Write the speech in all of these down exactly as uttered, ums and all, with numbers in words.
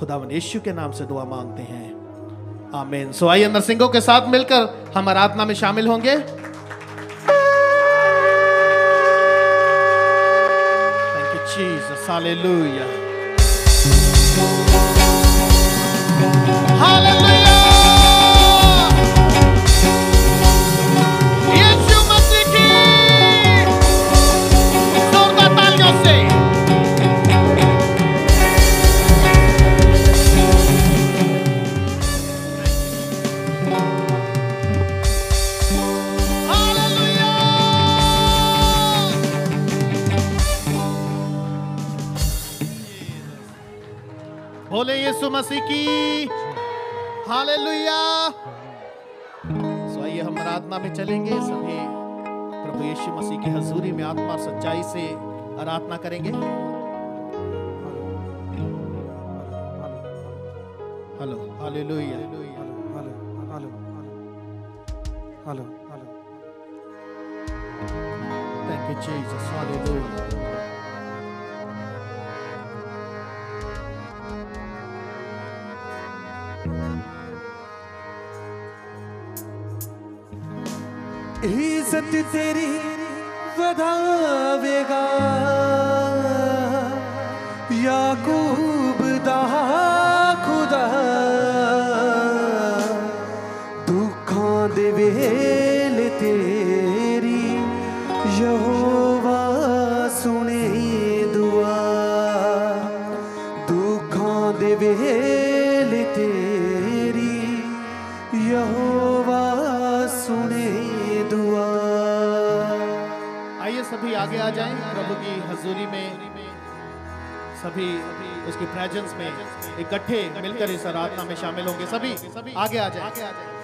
खुदावन यीशु के नाम से दुआ मांगते हैं, आमीन। सो आइए नरसिंगों के साथ मिलकर हम आराधना में शामिल होंगे। Thank you Jesus, hallelujah, hallelujah. यीशु मसीह की जोरदार तालियों से बोले यीशु मसीह की हालेलुया। सो आइए हम आराधना में चलेंगे, सभी प्रभु यीशु मसीह की हजूरी में आत्मा और सच्चाई से आराधना करेंगे। Hello hallelujah, hello thank you Jesus, hallelujah. इज्जत तेरी वधावेगा याकूब दा खुदा, दुखां दे वेले तेरी यहोवा सुने दुआ, दुखां दे वेले तेरी यहोवा सुने दुआ। आइए सभी आगे आ जाएं, प्रभु की हजूरी में सभी उसकी प्रेजेंस में इकट्ठे मिलकर इस आराधना में शामिल होंगे। सभी आगे आ जाएं, आगे आ जाएं।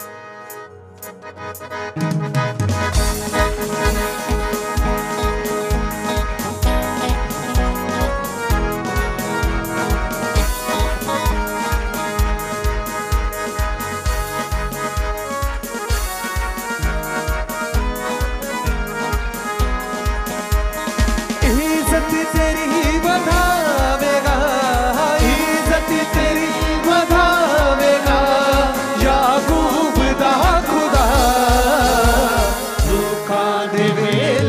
तेरी वधावेगा, इज्जत तेरी वधावेगा याकूब दा खुदा, दुखां दे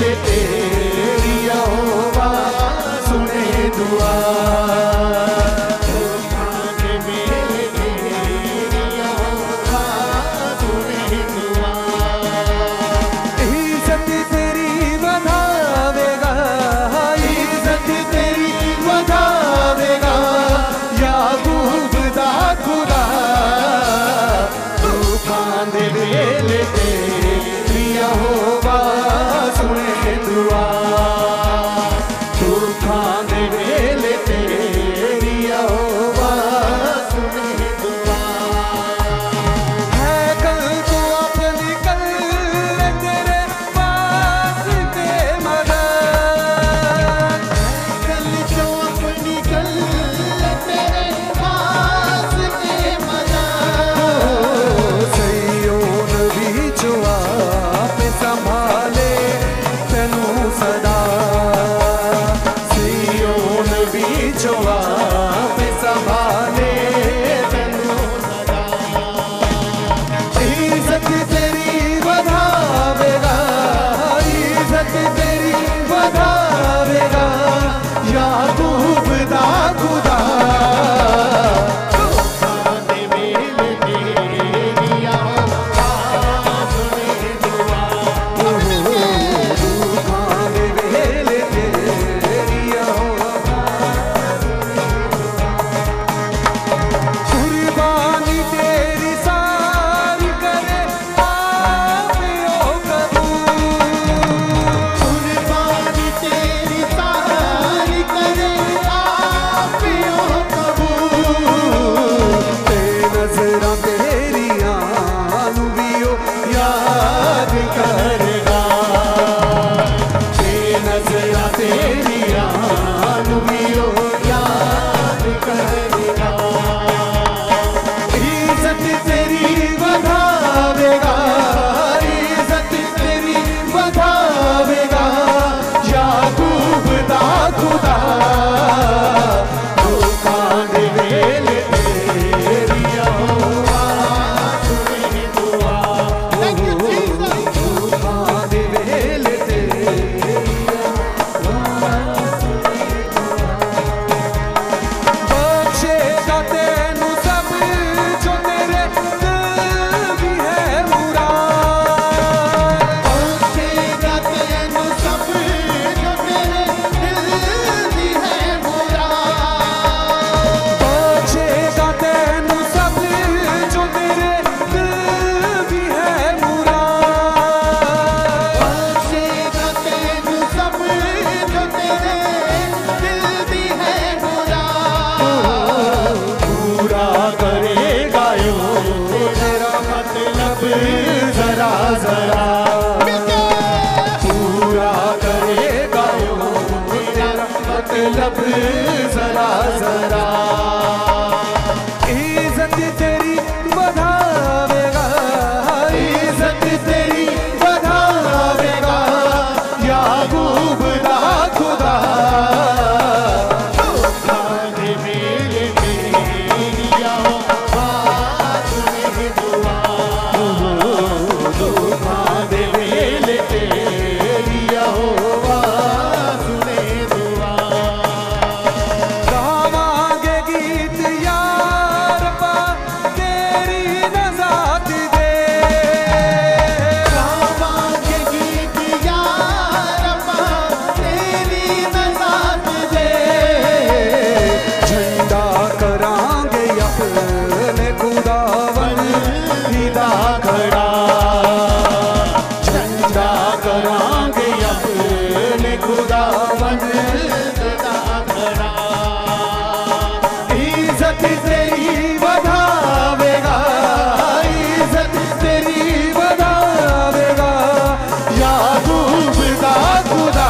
इज्जत तेरी बढ़ावेगा, इज्जत तेरी बढ़ावेगा। याकूब दा खुदा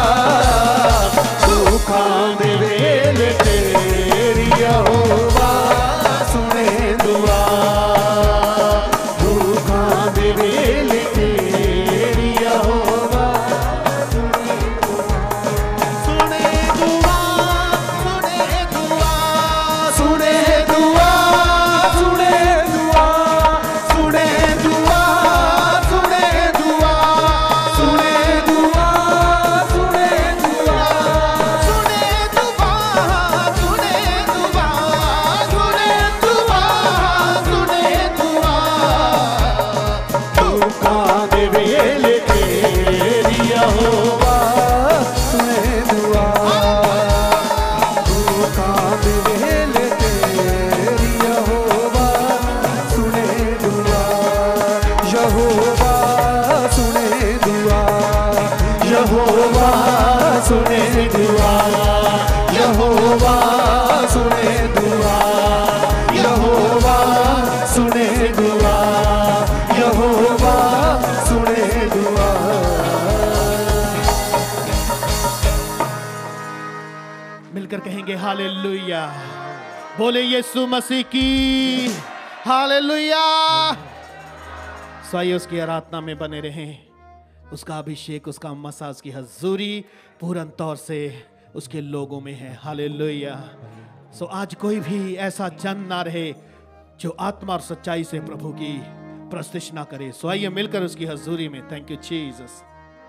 दुखां दे वेले तेरी यहोवा सुने दुआ, दुखां दे वेले तेरी यहोवा सुने दुआ, सुने दुआ, सुने दुआ, सुने दुआ, सुने दुआ, सुने दुआ, सुने दुआ, सुने दुआ, सुने दुआ, सुने दुआ, सुने दुआ, सुने दुआ, दुखां दे वेले तेरी यहोवा सुने दुआ, दुखां दे वेले तेरी यहोवा सुने दुआ, यहोवा सुने दुआ, यहोवा सुने दुआ, यहोवा सुने दुआ, यहोवा सुने दुआ, यहोवा सुने दुआ। मिलकर कहेंगे हालेलुया, बोले यीशु मसीह की हालेलुया। स्वाई उसकी आराधना में बने रहें, उसका अभिषेक, उसका मसा, उसकी हजूरी पूर्ण तौर से उसके लोगों में है। हालेलुया। सो आज कोई भी ऐसा जन ना रहे जो आत्मा और सच्चाई से प्रभु की प्रस्तुति ना करे। सो आइए मिलकर उसकी हजूरी में। Thank you Jesus.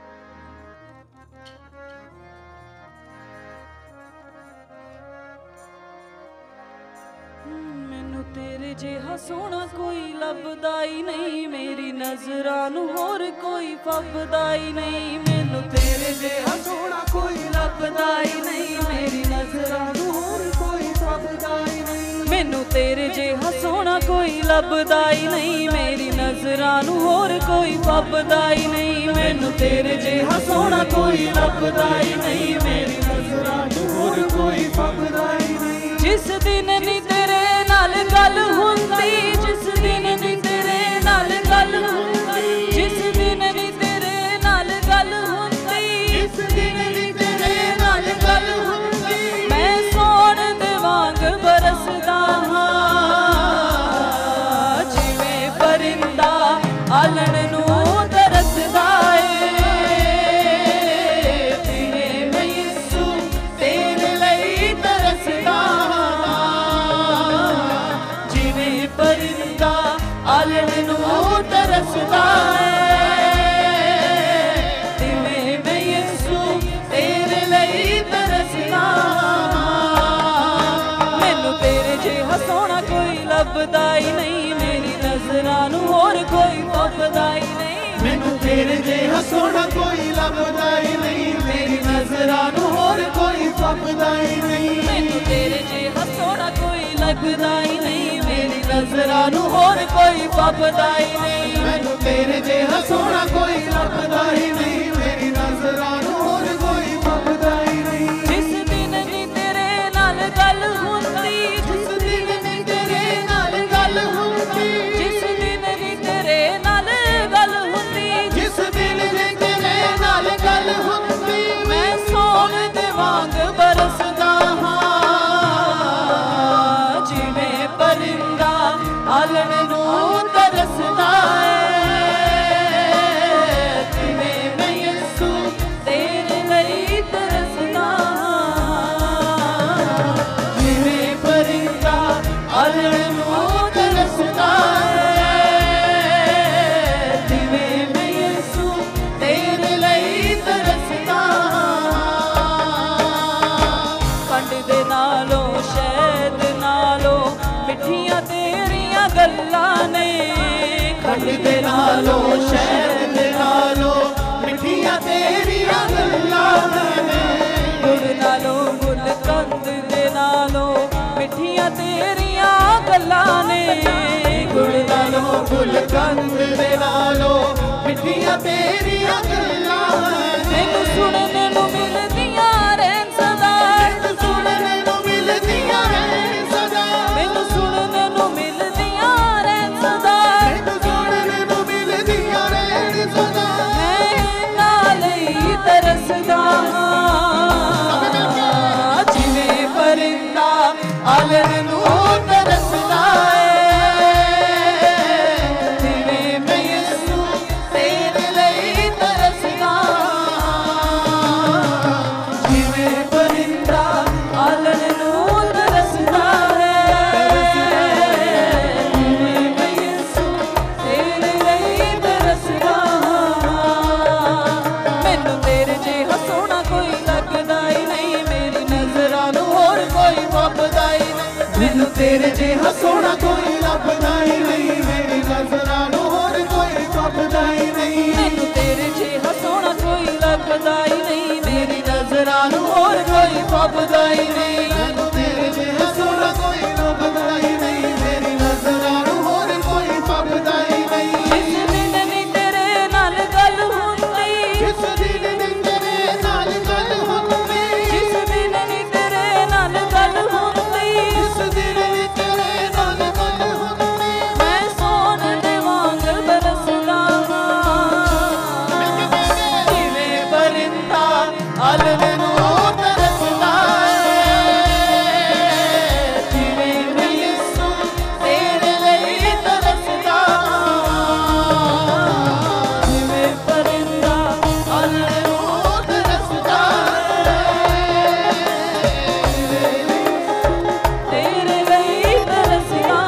मैनू तेरे जिहा सोना कोई लभदा ही नहीं, मेरी नजरां नू होर कोई फबदा ही नहीं। मैनू तेरे जिहा सोना कोई लभदा ही नहीं, मेरी नजरां नू होर कोई फबदा ही नहीं। मैनू तेरे जिहा सोना कोई लभदा ही नहीं, मेरी नजरां नू होर कोई फबदा ही नहीं। मैनू तेरे जिहा सोना कोई लभदा ही नहीं, मेरी नजरां नू होर कोई फबदा ही नहीं। जिस दिन नी तेरे नाल गल हुंदी, जिस दिन नी तेरे नाल गल हुंदी, जिस दिन नी तेरे नाल गल हुंदी, जिस दिन नी तेरे नाल गल हुंदी, मैं सोन दे वांग बरसदा हां, जिवें परिंदा आलण नू तरसदा ए, तिवें मैं यीशु तेरे लई तरसदा परिंदा आलण नू तरसदा है, तिवें मैं यीशु तेरे लई तरसदा। मैनू तेरे जिहा सोना कोई लभदा ही नहीं, मेरी नजरां नू होर कोई फबदा ही नहीं। मैनू तेरे जिहा सोना कोई लभदा ही नहीं, मेरी नजरां नू होर कोई फबदा ही नहीं। मैनू तेरे जिहा सोना कोई लगदा ही नहीं, मेरी नजरां नू होर कोई फबदा ही नहीं। मैनू तेरे जिहा सोना कोई लभदा ही नहीं, मेरी नजरां नू होर कोई फबदा ही नहीं। जिस दिन नी तेरे नाल गल हुंदी, जिस दिन नी तेरे नाल गल हुंदी, जिस दिन नी तेरे नाल गल हुंदी, जिस दिन नी तेरे नाल गल हुंदी, मैं सोन दे वांग बरसदा हां, जिवें परिंदा आलण नू तरसदा है, तिवें मैं यीशु तेरे लई तरसदा, जिवें परिंदा आलण नू तरसदा है, तिवें मैं यीशु तेरे लई तरसदा। खंड दे नालों शहद नालों मिठियां तेरियां गल्लां ने, खंड दे नालों शहद नालों मिठियां तेरियां गल्लां ने, गुड़ नालों गुलकंद दे नालों मिठियां तेरियां गल्लां ने, गुड़ नालों गुलकंद दे नालों मिठियां तेरियां गल्लां ने। मैनू सुनने नू मिलदियां रहन सदा, मैनू सुनने नू मिलदियां रहन सदा, जिहा सोना कोई लभदा ही नहीं, मेरी नजरां नूं होर कोई फबदा ही नहीं। मैनू तेरे जिहा सोना कोई लभदा ही नहीं, मेरी नजरां नूं होर कोई फबदा ही नहीं। मैनू तेरे जिहा सोना कोई लभदा ही नहीं, मेरी नजरां नूं होर कोई फबदा ही नहीं। जिस दिन नी तेरे नाल गल हुंदी, जिस दिन नी तेरे नाल गल हुंदी, जिस दिन नी तेरे नाल गल हुंदी, जिस दिन नी तेरे नाल गल हुंदी, मैं सोन दे वांग बरसदा जिवें परिंदा अलवे नूं तरसदा जिवें मैं यीशु तेरे लई तरसदा जिवें परिंदा अलवे नूं तरसदा तेरे लई तरसदा।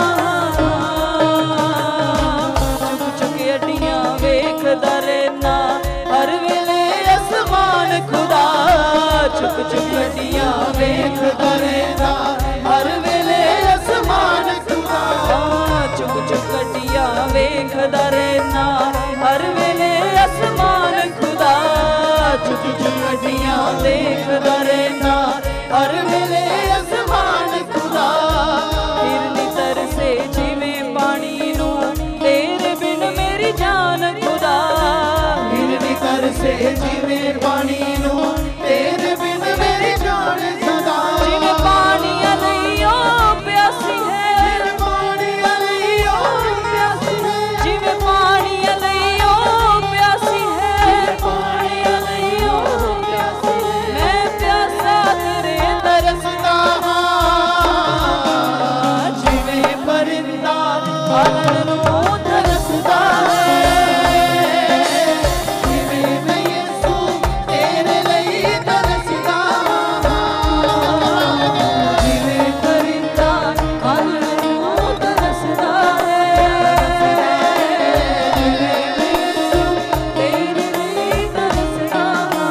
चुक चुक अड्डियां वेखदा रहना हर वेले आसमान खुदा, चुक चुक अड्डियां वेखदा रहना हर वेले आसमान खुदा, चुक चुक अड्डियां वेखदा रहना हर वेले आसमान खुदा, चुक चुक अड्डियां देखदा रहना हर वेले आसमान खुदा। फिरनी तरसे जिवें पानी नूं तेरे बिन मेरी जान खुदा, फिरनी तरसे जिवें पानी नूं तेरे बिन मेरी जान सदा। जिवें पानियां लई ओ प्यासी है, पानियां लई ओ प्यासी है, जिवें पानियां लई ओ प्यासी है, पानियां लई ओ प्यासी है, मैं प्यासा तेरे तरसदा जिवें परिंदा अलग नूं तरसदा जिवें मैं यीशु तेरे लई तरसदा जिवें परिंदा अलग नूं तरसदा जिवें मैं यीशु तेरे लई तरसदा।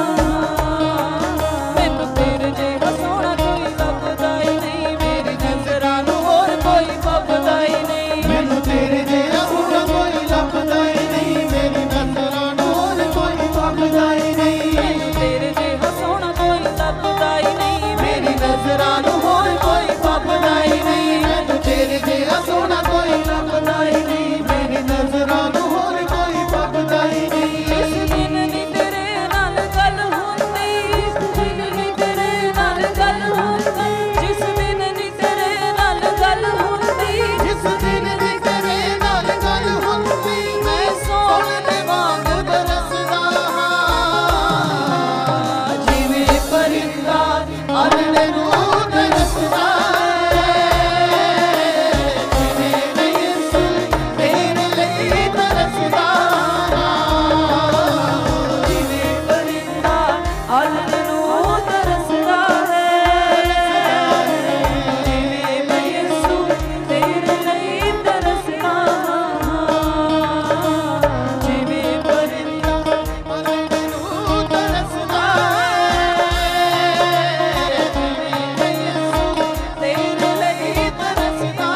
मैनू तेरे जिहा सोहना कोई लभदा ही नहीं, मेरी नजरां नूं होर कोई फबदा ही नहीं। मैनू तेरे जिहा सोहना कोई लभदा ही नहीं, मेरी नजरां नूं होर कोई फबदा ही नहीं। मैनू तेरे जिहा सोहना कोई लभदा ही नहीं, मेरी नजरां नूं होर कोई फबदा ही नहीं। मैनू तेरे जिहा सोहना कोई लभदा ही नहीं, मेरी नजरां नूं होर कोई फबदा ही नहीं। जिस दिन नी तेरे नाल गल हुंदी, जिस दिन नी तेरे नाल गल हुंदी, जिस दिन नी तेरे नाल गल हुंदी, जिस दिन दी तेरे नाल गल हुंदी, मैं सोन दे वांग बरसदा जिवें परिंदा अलड़े नूं तरसदा जिवें मैं यीशु तेरे लई तरसदा जिवें परिंदा अलड़े नूं तरसदा जिवें मैं यीशु तेरे लई तरसदा जिवें परिंदा अलड़े नूं तरसदा जिवें मैं यीशु तेरे लई तरसदा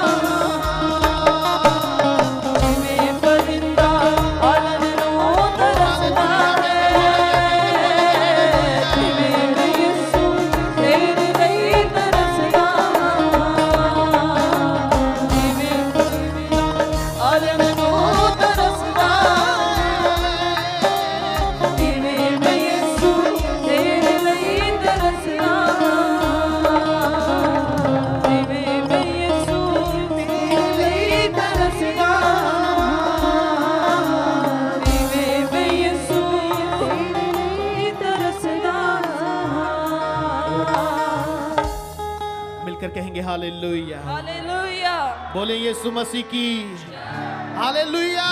जिवें परिंदा अलड़े नूं तरसदा जिवें मैं यीशु तेरे लई तरसदा जिवें परिंदा अलड़े नूं तरसदा जिवें मैं यीशु तेरे लई तरसदा जिवें मैं यीशु तेरे लई तरसदा जिवें मैं यीशु तेरे लई तरसदा। मिलकर कहेंगे हालेलुया। हालेलुया। बोले यीशु मसीह की हालेलुया।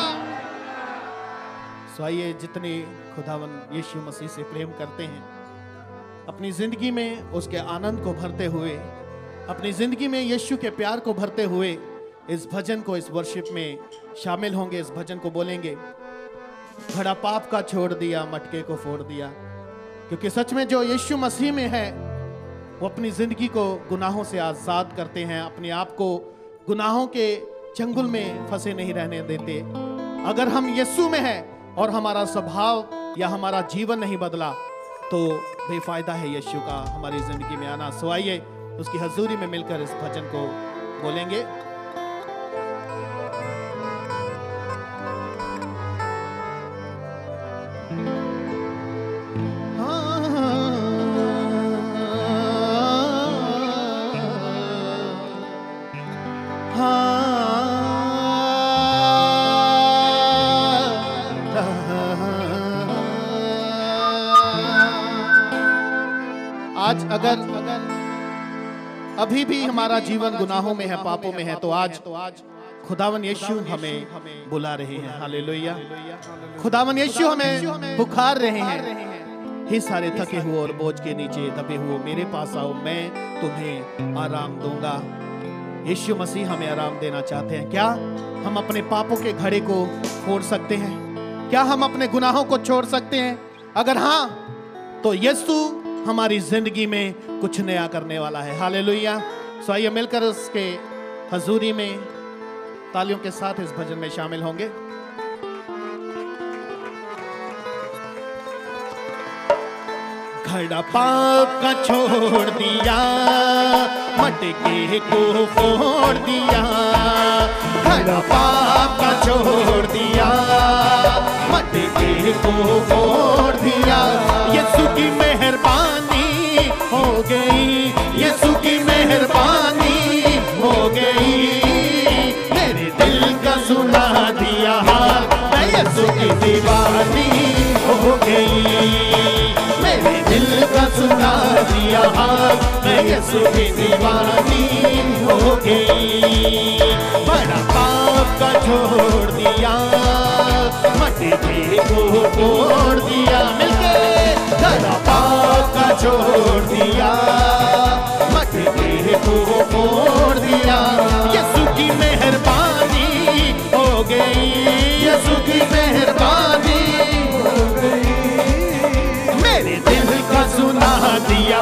सो आइए, जितने खुदावन यीशु मसीह से प्रेम करते हैं, अपनी जिंदगी में उसके आनंद को भरते हुए, अपनी जिंदगी में यीशु के प्यार को भरते हुए इस भजन को, इस वर्शिप में शामिल होंगे। इस भजन को बोलेंगे, घड़ा पाप का छोड़ दिया, मटके को फोड़ दिया। क्योंकि सच में जो यीशु मसीह में है वो अपनी जिंदगी को गुनाहों से आजाद करते हैं, अपने आप को गुनाहों के चंगुल में फंसे नहीं रहने देते। अगर हम यीशु में हैं और हमारा स्वभाव या हमारा जीवन नहीं बदला तो बेफायदा है यीशु का हमारी जिंदगी में आना। सो आइए उसकी हजूरी में मिलकर इस भजन को बोलेंगे। आज अगर अभी भी हमारा जीवन गुनाहों में है, पापों में है, तो आज खुदावन यीशु हमें बुला रहे हैं। हालेलुया। खुदावन यीशु हमें पुकार रहे हैं, हे सारे थके हुए और बोझ के नीचे दबे हुए मेरे पास आओ, मैं तुम्हें आराम दूंगा। यीशु मसीह हमें आराम देना चाहते हैं। क्या हम अपने पापों के घड़े को फोड़ सकते हैं? क्या हम अपने गुनाहों को छोड़ सकते हैं? अगर हाँ तो यीशु हमारी जिंदगी में कुछ नया करने वाला है। हालेलुया। सो आइए मिलकर उसके हजूरी में तालियों के साथ इस भजन में शामिल होंगे। घड़ा पाप का छोड़ दिया, मटके को फोड़ दिया। घड़ा पाप का छोड़ दिया, मटके को फोड़ दिया। यीशु की मेहरबानी हो गई, यीशु की मेहरबानी हो गई। मेरे दिल का सुना दिया हाल, मैं यीशु की दीवानी हो गई। मेरे दिल का सुना दिया हाल, मैं यीशु की दीवानी हो गई। बड़ा पाप का छोड़ दिया, मटके को तोड़ दिया। मिलके बड़ा पाप का छोड़ दिया, मटके को तोड़ दिया। यीशु की मेहरबानी हो गई, यीशु की मेहरबानी हो गई। मेरे दिल का सुना दिया,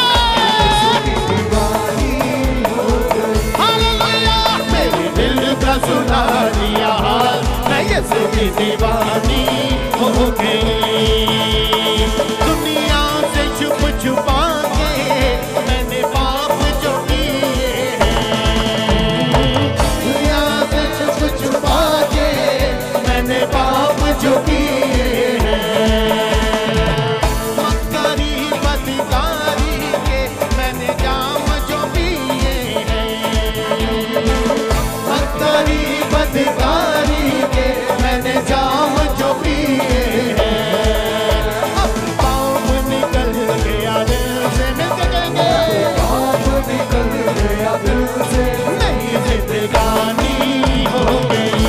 मेरे दिल का सुना दिया हाल, मैं यीशु की दीवानी हो गई। दुनिया से छुप छुपा के मैंने पाप जो किए हैं, दुनिया से छुप छुपा के मैंने पाप जो किए हैं। मक्कारी बदकारी के मैंने जाम जो पिए हैं, मक्कारी बदकारी के मैंने जाम जो पिए हैं। अब पाप निकल गया दिल से, मिलके कहेंगे पाप निकल गया दिल से, नई जिंदगानी हो गई।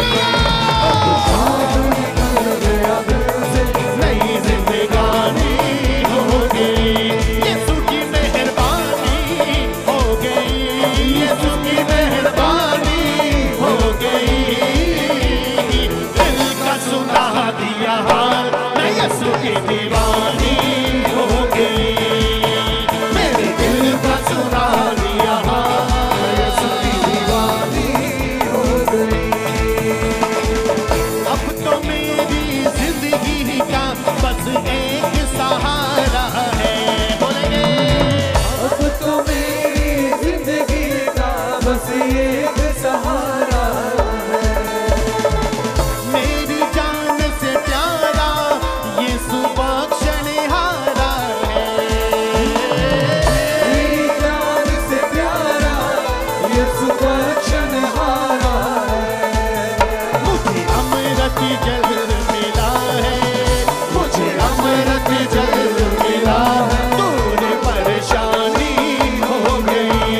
पाप निकल गया दिल से, नई जिंदगानी हो गई। यीशु की मेहरबानी हो गई, यीशु की मेहरबानी हो गई। दिल का सुना दिया हाल, मैं यीशु की दीवानी हो गई। मेरे दिल का सुना दिया हाल, मैं यीशु की दीवानी हो गई। अब तो मेरी जिंदगी का बस एक सहारा है, बोलेंगे अब तो मेरी जिंदगी का बस एक सहारा है। मेरी जान से प्यारा यीशु बख्शनहारा है। मेरी जान से प्यारा यीशु बख्शनहारा है। मुझे अमृत जल मिला है, मुझे अमृत जल मिला है। दूर परेशानी हो गई,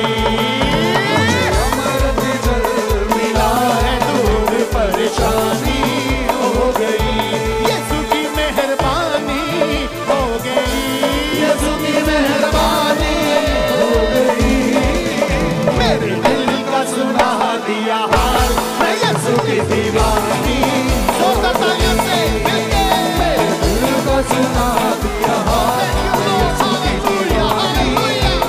अमृत जल मिला है, दूर परेशानी हो गई। यीशु की मेहरबानी हो गई, यीशु की मेहरबानी हो गई। मेरे दिल का सुना दिया हाल, मैं यीशु की दीवानी। जोरदार तालियों से मिलके दिल का सुना दिया हाल, हालेलुया, हालेलुया।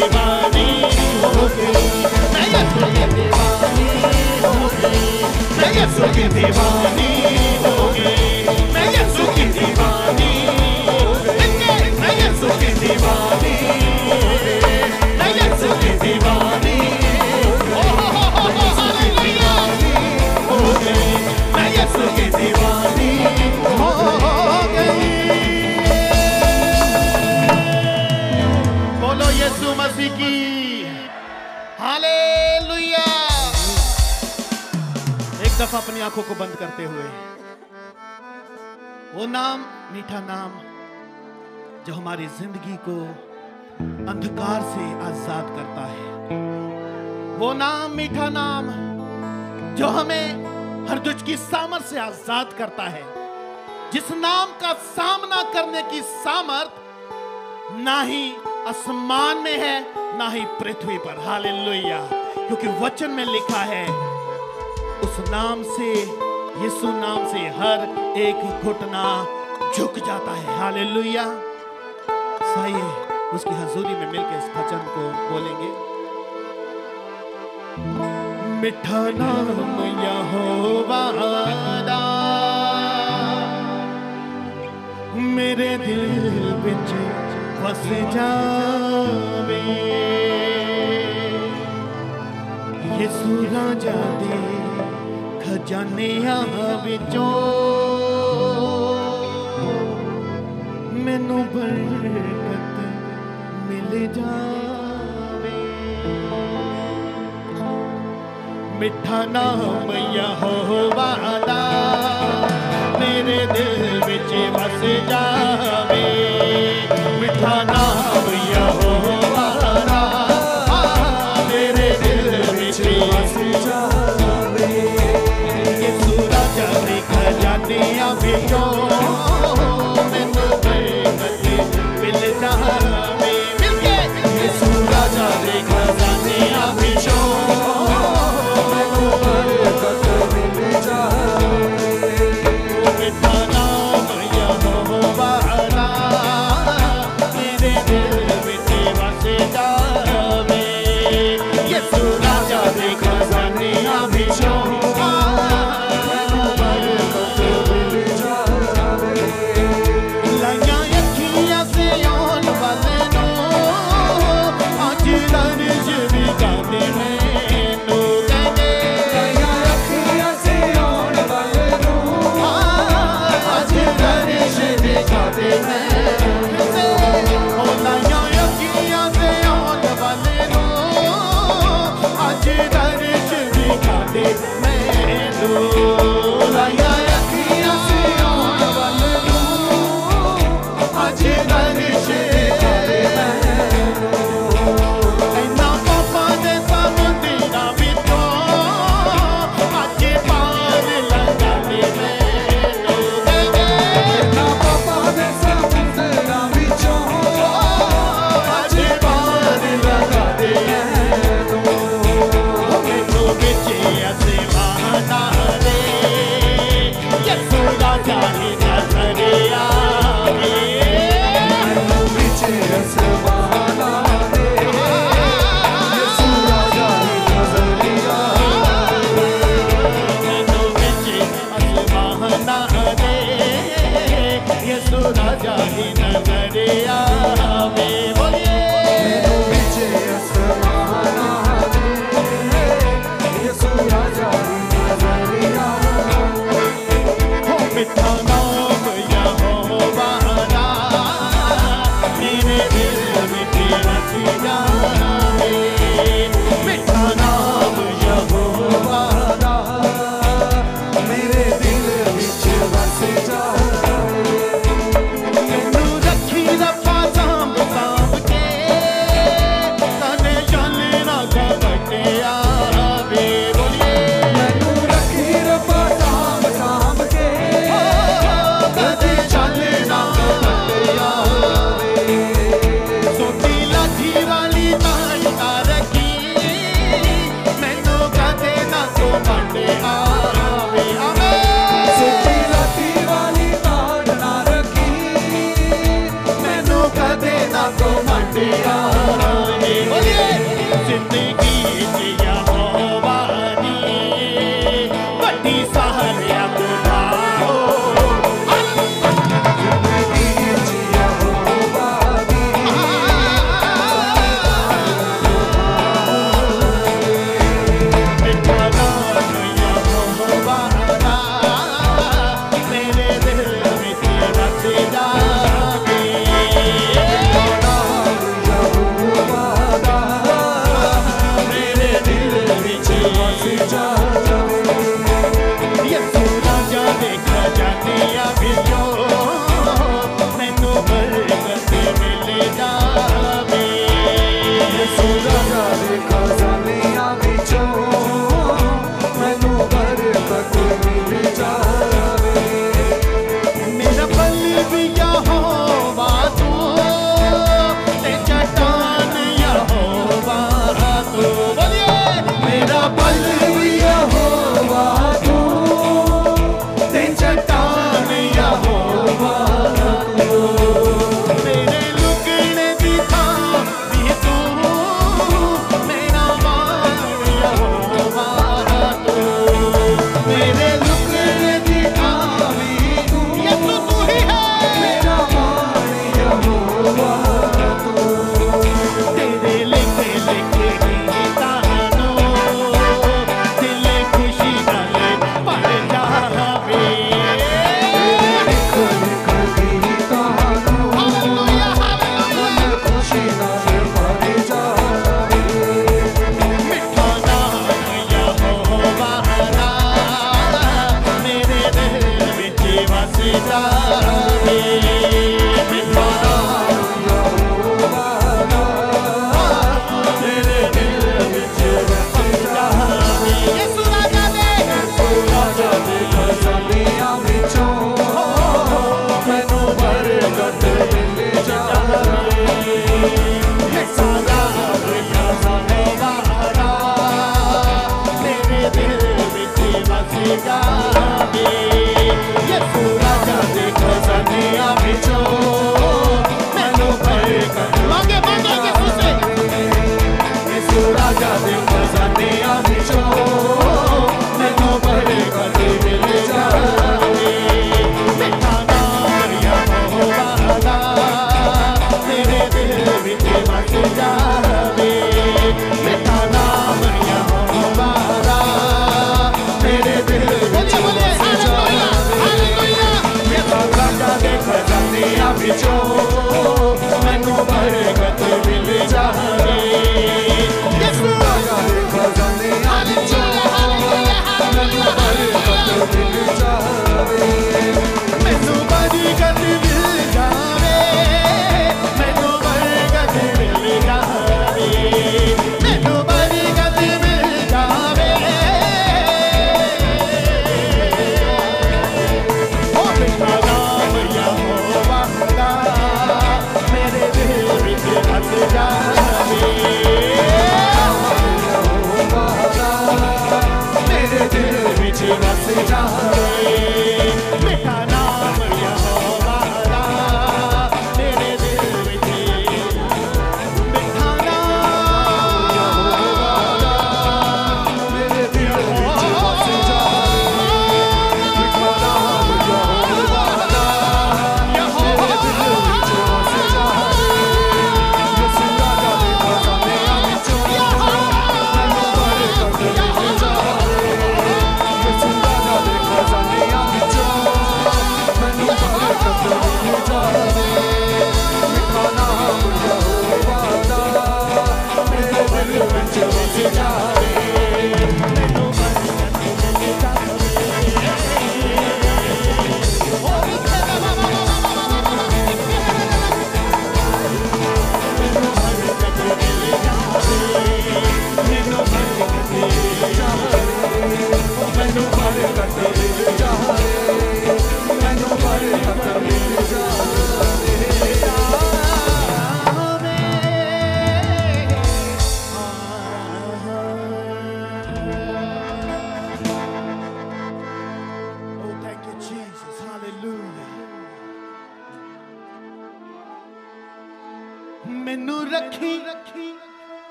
दीवानी हो गई, मैं यीशु की दीवानी हो गई, मैं यीशु की दीवानी हो गई, मैं यीशु की दीवानी हो गई, मैं यीशु की दीवानी हो गई, मैं यीशु की दीवानी हो गई, मैं यीशु की दीवानी हो गई। बोलो यीशु मसीह की हालेलुया। एक दफा अपनी आंखों को बंद करते हुए वो नाम, मीठा नाम जो हमारी जिंदगी को अंधकार से आजाद करता है, वो नाम, मीठा नाम जो हमें हर दुष्ट की सामर्थ से आजाद करता है, जिस नाम का सामना करने की सामर्थ ना ही आसमान में है ना ही पृथ्वी पर। हालेलुया। क्योंकि वचन में लिखा है उस नाम से, यीशु नाम से हर एक घुटना झुक जाता है। हालेलुया। आइए उसकी हजूरी में मिलकर इस भजन को बोलेंगे। मिठा नाम यहोवा दा मेरे दिल विच वस जावे, यीशु राजा दे खजानियां विचों मैनू बरकत मिल जावे। मिठा नाम यहोवा दा मेरे दिल विच वस जावे, मिठा नाम यहोवा दा मेरे दिल विच वस जावे, यीशु राजा दे खजानियां विचों मैनू बरकत मिल जावे। मिलके यीशु राजा दे खजानियां विचों मैनू बरकत मिल जावे। मिठा नाम यहोवा दा मेरे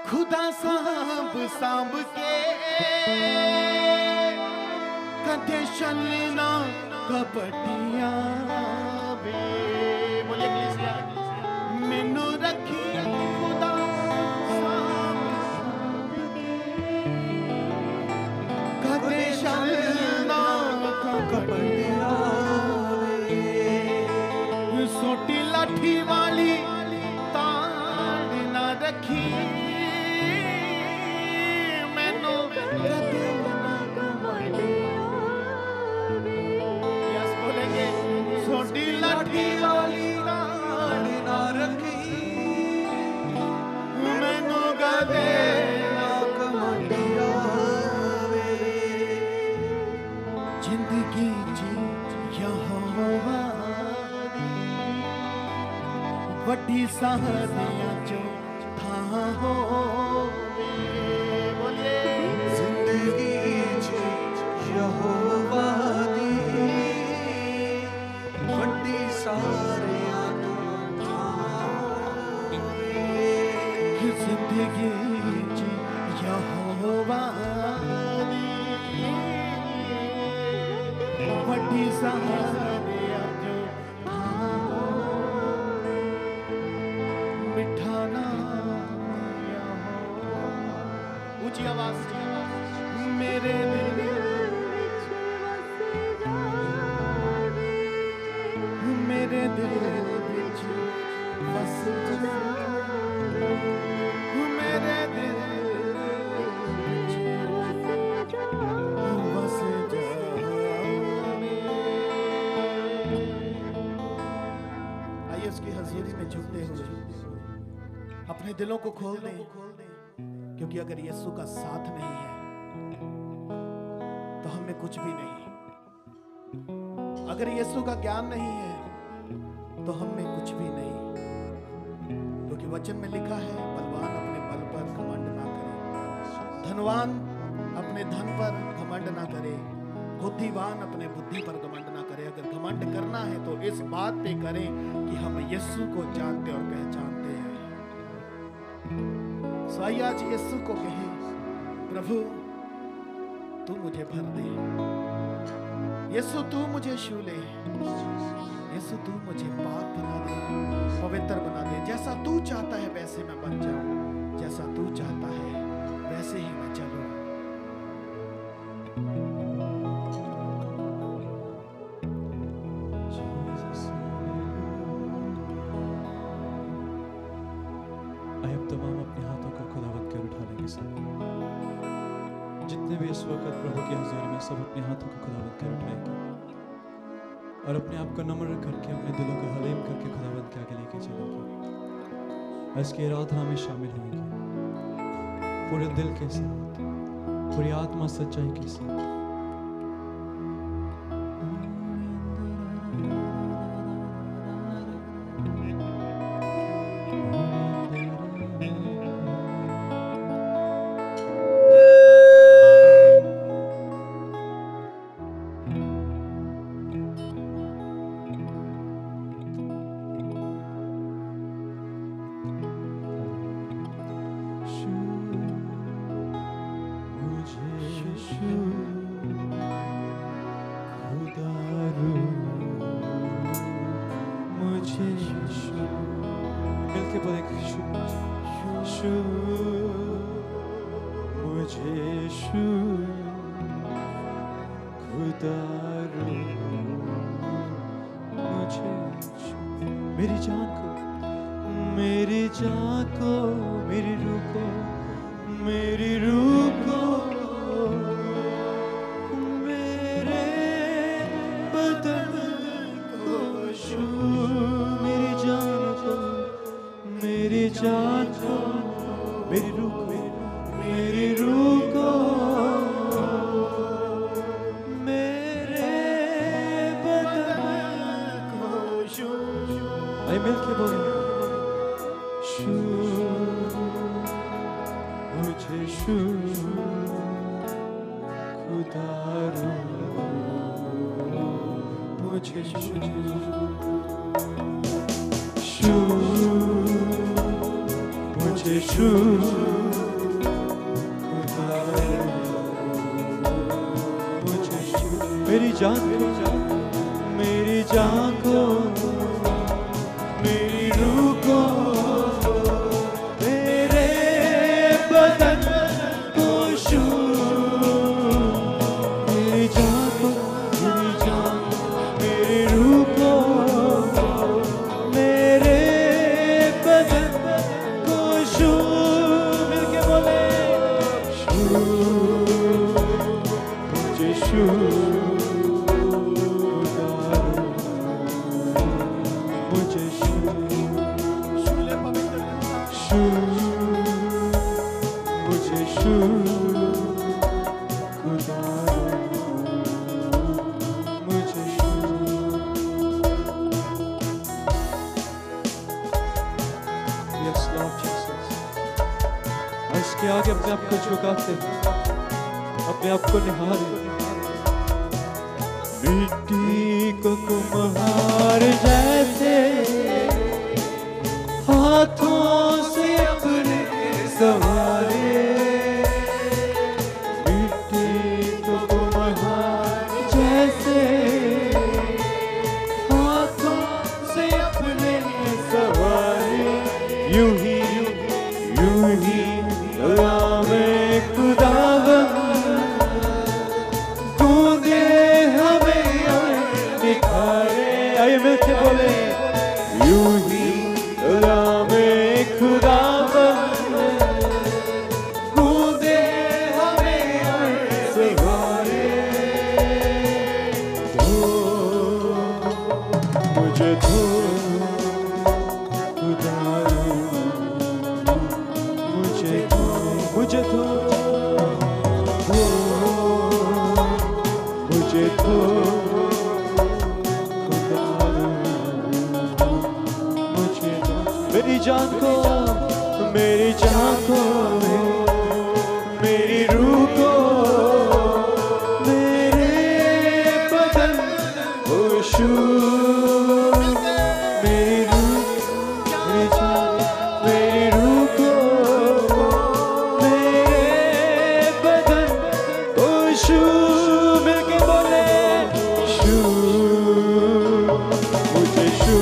खुदा सांब सांब के कदे चलना कपटिया वे बोले कलीसिया मैनू रखी खुदा सांब कदे चलना कपटिया वे सोटी लाठी वाली ताड़ ना रखी छोटी लाठी वाली ताड़ ना रखी मैनू गदे ना कमांडिया वे जिंदगी जी यहोवा वड्डी सहारियां चो था होवे बोलिए जिंदगी जी यहोवा दी वड्डी सहारियां चो था जिंदगी जी यहोवा दी वड्डी सहारियां चो था मिठा नाम ऊंची आवाज मेरे दिल मेरे दिल विच बस मेरे दिल विच बस आइए उसकी हज़ूरी में झुकते हुए अपने दिलों को खोल दें, क्योंकि अगर यीशु का साथ नहीं है तो हमें कुछ भी नहीं। अगर यीशु का ज्ञान नहीं है तो हमें कुछ भी नहीं, क्योंकि वचन में लिखा है बलवान अपने बल पर घमंड ना करे, धनवान अपने धन पर घमंड ना करे, बुद्धिवान अपने बुद्धि पर घमंड ना करे। अगर घमंड करना है तो इस बात पे करें कि हम यीशु को जानते और पहचानते हैं। सो आइए आज यीशु को कहें, प्रभु तू मुझे भर दे, यीशु तू मुझे छू ले, यीशु तू मुझे पाक बना दे, पवित्र बना दे। जैसा तू चाहता है वैसे मैं बन जाऊं, जैसा तू चाहता है वैसे ही मैं चलूं। आइए तमाम अपने हाथों को खुदावंद के उठा लेंगे सब, जितने भी इस वक्त प्रभु की हज़ूरी में सब अपने हाथों को खुदावंद के उठाएंगे और अपने आप को नम्र करके अपने दिलों को हलीम करके खुदावंद के आगे लेके चलेंगे। इसकी आराधना में शामिल होंगे पूरे दिल के साथ, पूरी आत्मा सच्चाई के साथ। मेरी जान को, मेरी जान को, मेरी रूह को, मेरी रूह को, मेरे बदन को छू। मेरी जान को, मेरी जान को, मेरी रूह को, मेरी रूह को, मिलके बोले शू मुझे शू खुदा रू मुझे शू शू मुझे शू मेरी जान मेरी जान मेरी जान को मेरी रूह को मेरे बदन को छू मेरी जान को मेरी जान मेरी रूह को मेरे बदन को छू मिलके बोले छू मुझे छू मुझे छू छू मुझे छू खुदा मुझे छू यस लॉर्ड जीसस इसके आगे अपने आप को झुकाते अपने आप को निहारे मिट्टी को कुम्हार जैसे हाथों से अपने सवारे मिट्टी को कुम्हार जैसे हाथों से अपने सवारे यूं ही यूं ही में खुदावन गूंगे हमें दिखारे आइए मिलके बोले यूं ही में खुदावन गूंगे हमें सिखारे धो मुझे धो खुदा मुझे धो मुझे धो धो मुझे धो खुदा मुझे धो मेरी जान को मेरी जान को मेरी रूह को मेरे बदन को छू मेरी रूह मेरी जान मेरी रूह को मिलके बोले शू मुझे शू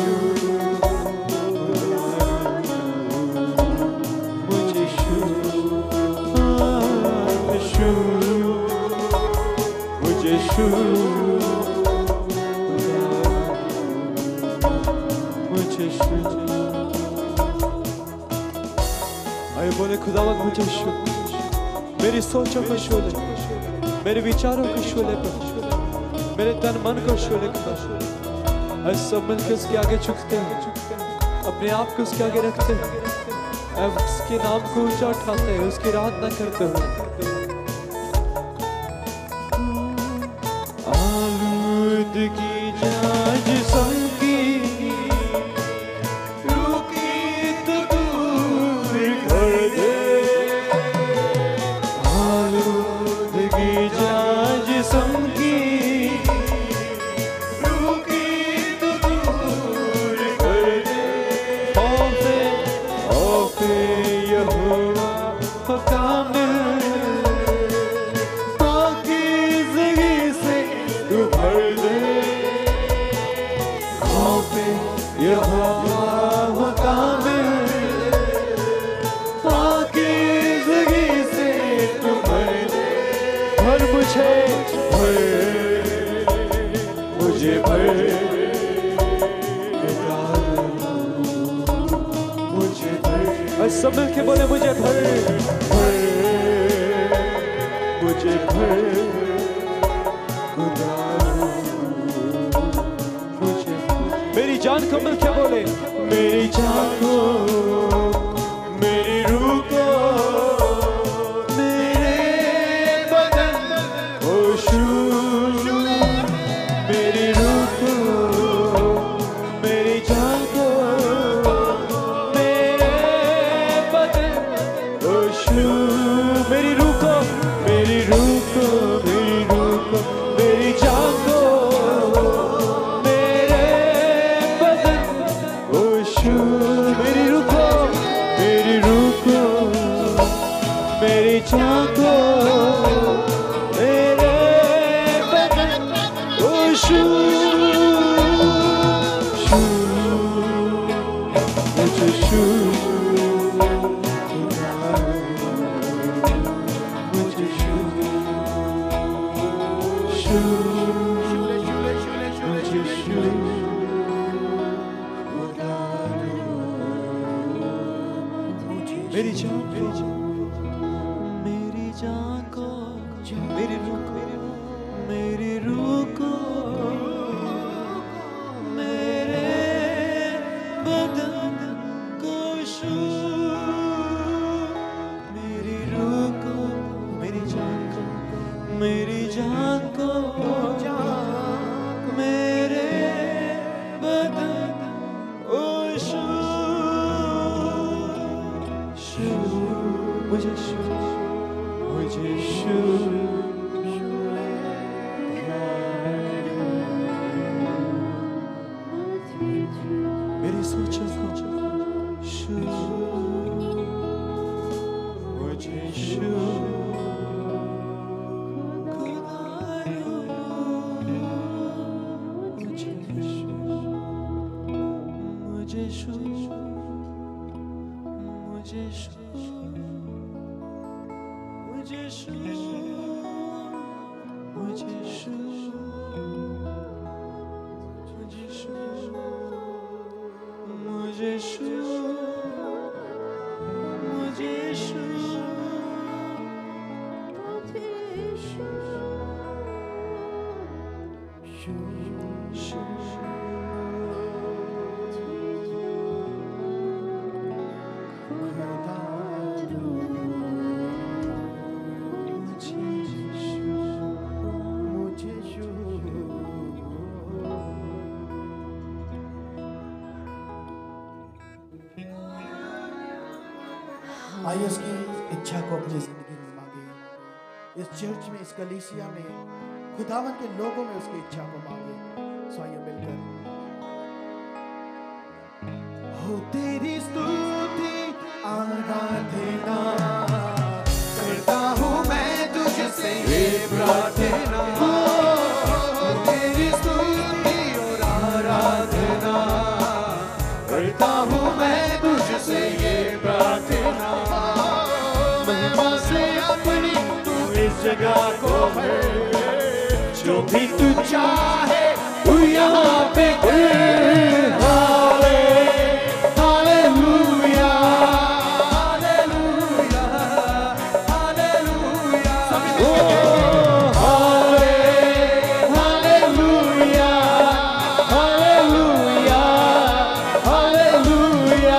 मुझे शू शू मुझे शू मुझे शू आए बोले खुदावंद मुझे शू मेरी सोचों को छू ले मेरे विचारों को छू ले मेरे तन मन को छू ले आज सब मिलकर उसके आगे झुकते हैं अपने आप को उसके आगे रखते हैं उसके नाम को ऊंचा उठाते हैं उसकी आराधना करते हैं आलूदगी जाज संगी रुकी तो दूर कर दे जाज संगी रुकी तो दूर कर दे औफे औफे यहोवा कामिल पाकीज़गी से तू भर दे औफे यहोवा कामिल पाकीज़गी से तू भर दे भर मुझे भर मुझे भर मुझे भर सब मिलके बोले मुझे भर भर मुझे भर मुझे मेरी जान को मिलके बोले मेरी जान को मेरी रूह को मेरी रूह को मेरी जान को मेरे बदन को छू मेरी रूह को मेरी रूह को मेरी रूह को मेरी जान को मेरे बदन को छू मेरी रूह को जान मेरी जान को मेरी रूह को मेरी रूह को मेरे बदन को छू मेरी रूह को मेरी जान को मेरी जान को मेरे बदन को छू छू मुझे छू मुझे छू मेरी सोचों को छू मुझे छू खुदायो मुझे छू मुझे छू मुझे छू मुझे छू मुझे छू मुझे छू मुझे छू मुझे छू आइए उसकी इच्छा को अपनी जिंदगी में मांगे। इस चर्च में, इस कलीसिया में, खुदावन के लोगों में उसकी इच्छा को मांगे। सो आइए मिलकर। हो तेरी स्तुति आराधना करता हूँ मैं तुझसे ये प्रार्थना। हो तेरी स्तुति और आराधना करता हूँ मैं तुझसे ये प्रार्थना। जगह को भर जो भी तू चाहे तू यहाँ पे कर। हाले हालेलुया हालेलुया हालेलुया ओ हाले हालेलुया हालेलुया हालेलुया।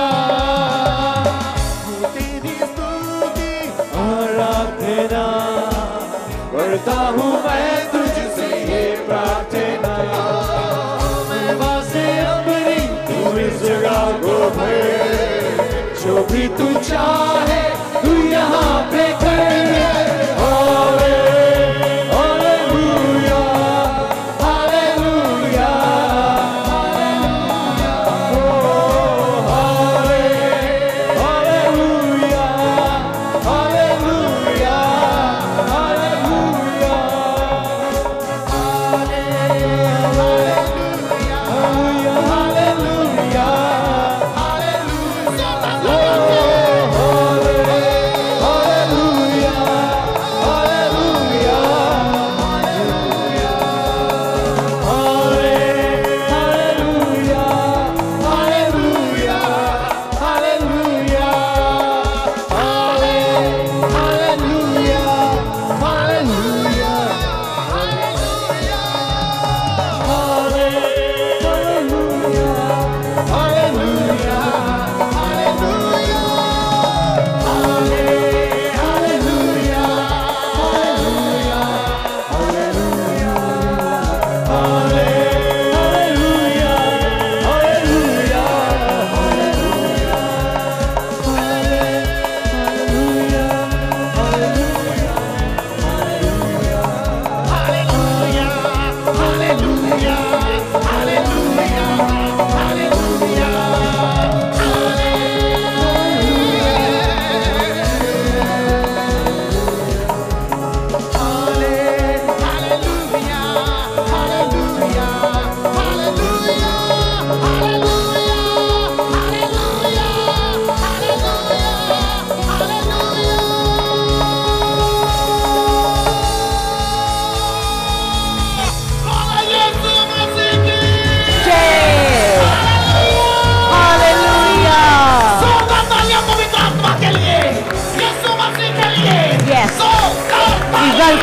तेरी स्तुति आराधना करता हूँ मैं तुझसे ये प्रार्थना। मैं वासे अपनी तू इस जगह को भर जो भी तू चाहे तू यहाँ पे कर। हाले हालेलुया हालेलुया ओ हाले hallelujah hallelujah hallelujah.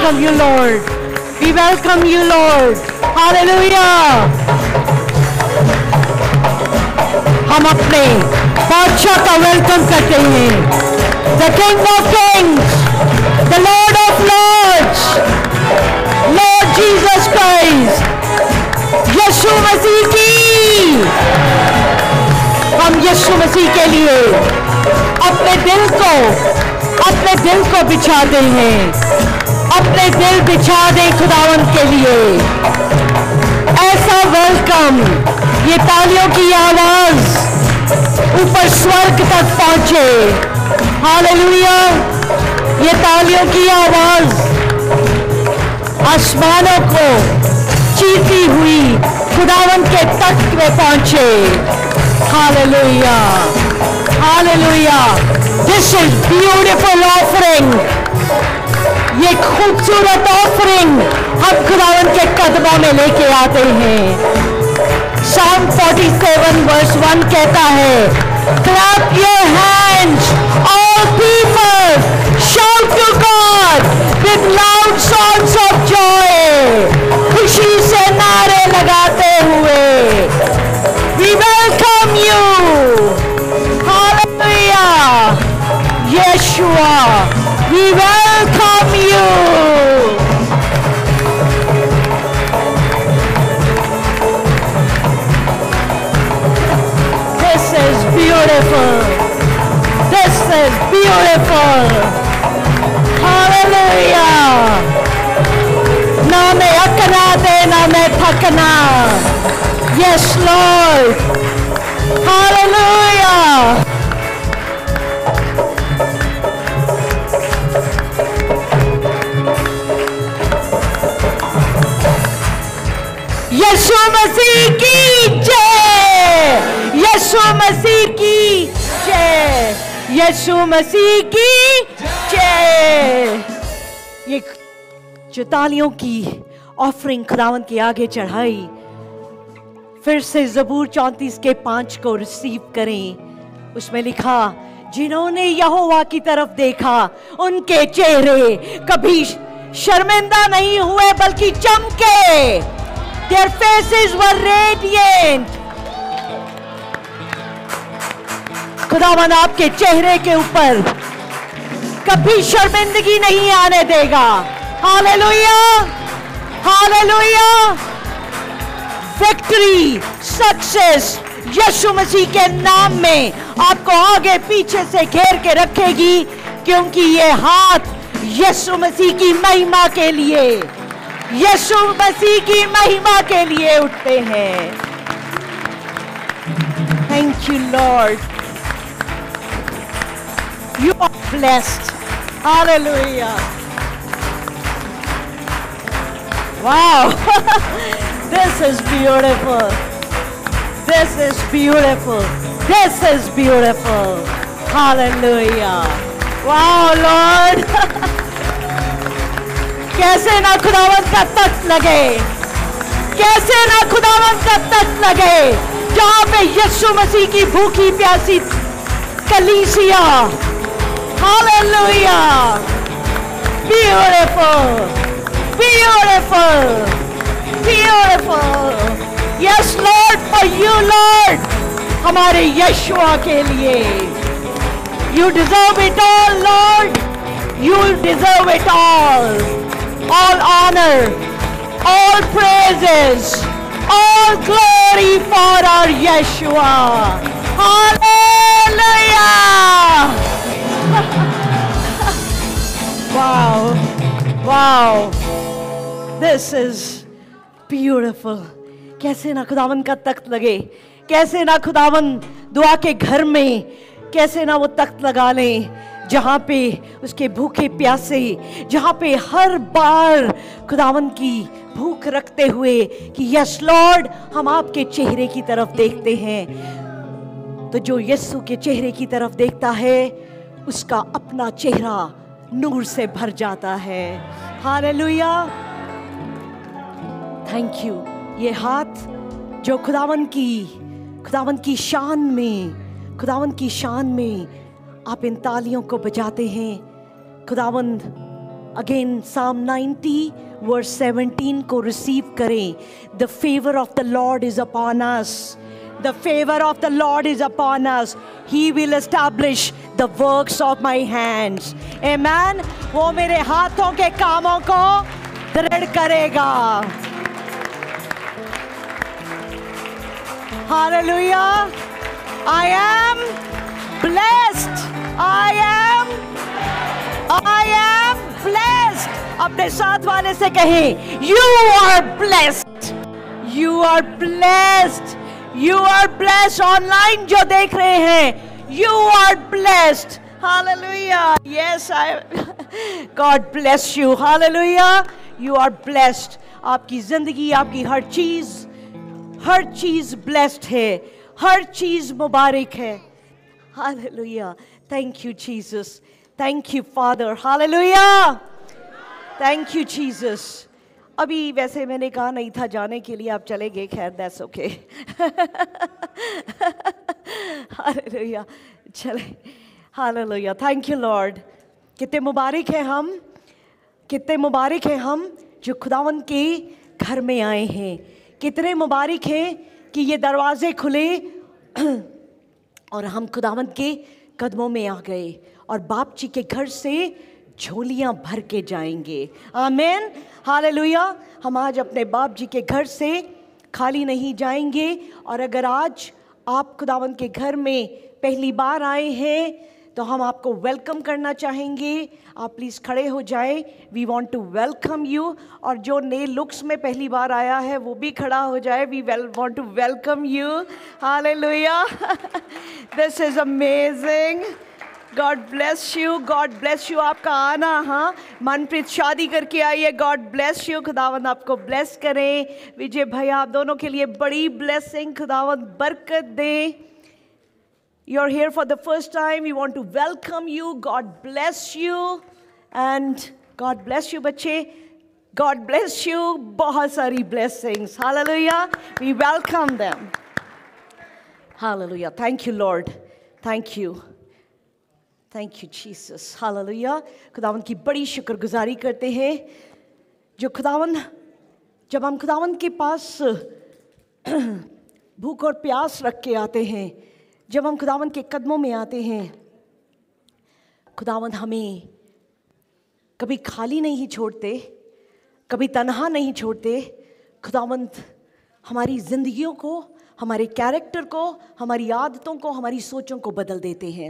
welcome you, Lord. We welcome you, Lord. Hallelujah. हम अपने बादशाह का वेलकम करते हैं. The King of Kings, the Lord of Lords, Lord Jesus Christ, यीशु मसीह की. हम यीशु मसीह के लिए अपने दिल को अपने दिल को बिछाते हैं. अपने दिल बिछा दें खुदावन के लिए. ऐसा वेलकम, ये तालियों की आवाज ऊपर स्वर्ग तक पहुंचे. हालेलुया. ये तालियों की आवाज आसमानों को चीरती हुई खुदावन के तख्त में पहुंचे. Hallelujah. Hallelujah. This is beautiful offering. ये खूबसूरत ऑफरिंग हम खुदावन के कदमों में लेके आते हैं. Psalm forty-seven verse one कहता है, clap your hands, all people, shout to God with loud songs of joy. खुशी से नारे लगाते हुए, we welcome you. Hallelujah. Yeshua, we welcome you. This is beautiful. This is beautiful. Hallelujah. ना मैं अकना दे ना मैं थकना. Yes, Lord. Hallelujah. यीशु मसीह की जय. यीशु मसीह की जय. यीशु मसीह की जय. ये जो तालियों की ऑफरिंग खुदावन के आगे चढ़ाई, फिर से ज़बूर चौंतीस के पांच को रिसीव करें. उसमें लिखा, जिन्होंने यहोवा की तरफ देखा उनके चेहरे कभी शर्मिंदा नहीं हुए बल्कि चमके. Their faces were radiant. खुदावन आपके चेहरे के ऊपर कभी शर्मिंदगी नहीं आने देगा. हालेलुया. हालेलुया. विक्ट्री, सक्सेस यीशु मसीह के नाम में आपको आगे पीछे से घेर के रखेगी, क्योंकि ये हाथ यीशु मसीह की महिमा के लिए, यीशु मसीह की महिमा के लिए उठते हैं. Thank you Lord. You are blessed. Hallelujah. Wow. This is beautiful. This is beautiful. This is beautiful. Hallelujah. Wow Lord. कैसे ना खुदावंत का तख्त लगे, कैसे ना खुदावंत का तख्त लगे, जहां पे यीशु मसीह की भूखी प्यासी कलीसिया. Hallelujah. Beautiful. Beautiful. Beautiful. Yes Lord, for you Lord, हमारे यीशुआ के लिए. You deserve it all Lord. You deserve it all. All honor, all praises, all glory for our Yeshua. Hallelujah! Wow, wow, this is beautiful. कैसे ना खुदावन का तख्त लगे, कैसे ना खुदावन दुआ के घर में कैसे ना वो तख्त लगा लें, जहाँ पे उसके भूखे प्यासे, जहाँ पे हर बार खुदावन की भूख रखते हुए कि यस लॉर्ड हम आपके चेहरे की तरफ देखते हैं, तो जो यीशु के चेहरे की तरफ देखता है उसका अपना चेहरा नूर से भर जाता है. हालेलुया. Thank you. ये हाथ जो खुदावन की खुदावन की शान में खुदावन की शान में आप इन तालियों को बजाते हैं, खुदावंद again psalm ninety verse seventeen को रिसीव करें. The favour of the Lord is upon us. The favor of the Lord is upon us. He will establish the works of my hands. Amen. वो मेरे हाथों के कामों को दृढ़ करेगा. Hallelujah. I am blessed. I am I am blessed. अपने साथ वाले से कहें, You are blessed. You are blessed. You are blessed. Online जो देख रहे हैं, You are blessed. Hallelujah. Yes, I. God bless you. Hallelujah. You are blessed. आपकी जिंदगी, आपकी हर चीज, हर चीज blessed है, हर चीज मुबारक है. Hallelujah. Thank you, Jesus. Thank you, Father. Hallelujah. Thank you, Jesus. अभी वैसे मैंने कहा नहीं था जाने के लिए, आप चले गए. खैर, दैट्स ओके. हालेलुया. चले. हालेलुया. Thank you Lord. कितने मुबारक हैं हम, कितने मुबारक हैं हम जो खुदावन के घर में आए हैं. कितने मुबारक हैं कि ये दरवाजे खुले और हम खुदावन के कदमों में आ गए और बाप जी के घर से झोलियां भर के जाएंगे. आमीन. हालेलुया. हम आज अपने बाप जी के घर से खाली नहीं जाएंगे. और अगर आज आप खुदावन के घर में पहली बार आए हैं तो हम आपको वेलकम करना चाहेंगे. आप प्लीज़ खड़े हो जाएं. We want to welcome you. और जो नए लुक्स में पहली बार आया है वो भी खड़ा हो जाए. We well want to welcome you. Hallelujah. This is amazing. God bless you. God bless you. आपका आना, हाँ, मनप्रीत शादी करके आई है. God bless you. खुदावंद आपको ब्लेस करें. विजय भैया, आप दोनों के लिए बड़ी ब्लेसिंग. खुदावंद बरकत दे. You are here for the first time. We want to welcome you. God bless you and God bless you बच्चे. God bless you. बहुत सारी blessings. Hallelujah. We welcome them. Hallelujah. Thank you Lord. Thank you. Thank you Jesus. Hallelujah. खुदावन की बड़ी शुक्रगुजारी करते हैं जो खुदावन, जब हम खुदावन के पास भूख और प्यास रख के आते हैं, जब हम खुदावन के कदमों में आते हैं, खुदावन हमें कभी खाली नहीं छोड़ते, कभी तन्हा नहीं छोड़ते. खुदावन हमारी ज़िंदगियों को, हमारे कैरेक्टर को, हमारी आदतों को, हमारी सोचों को बदल देते हैं.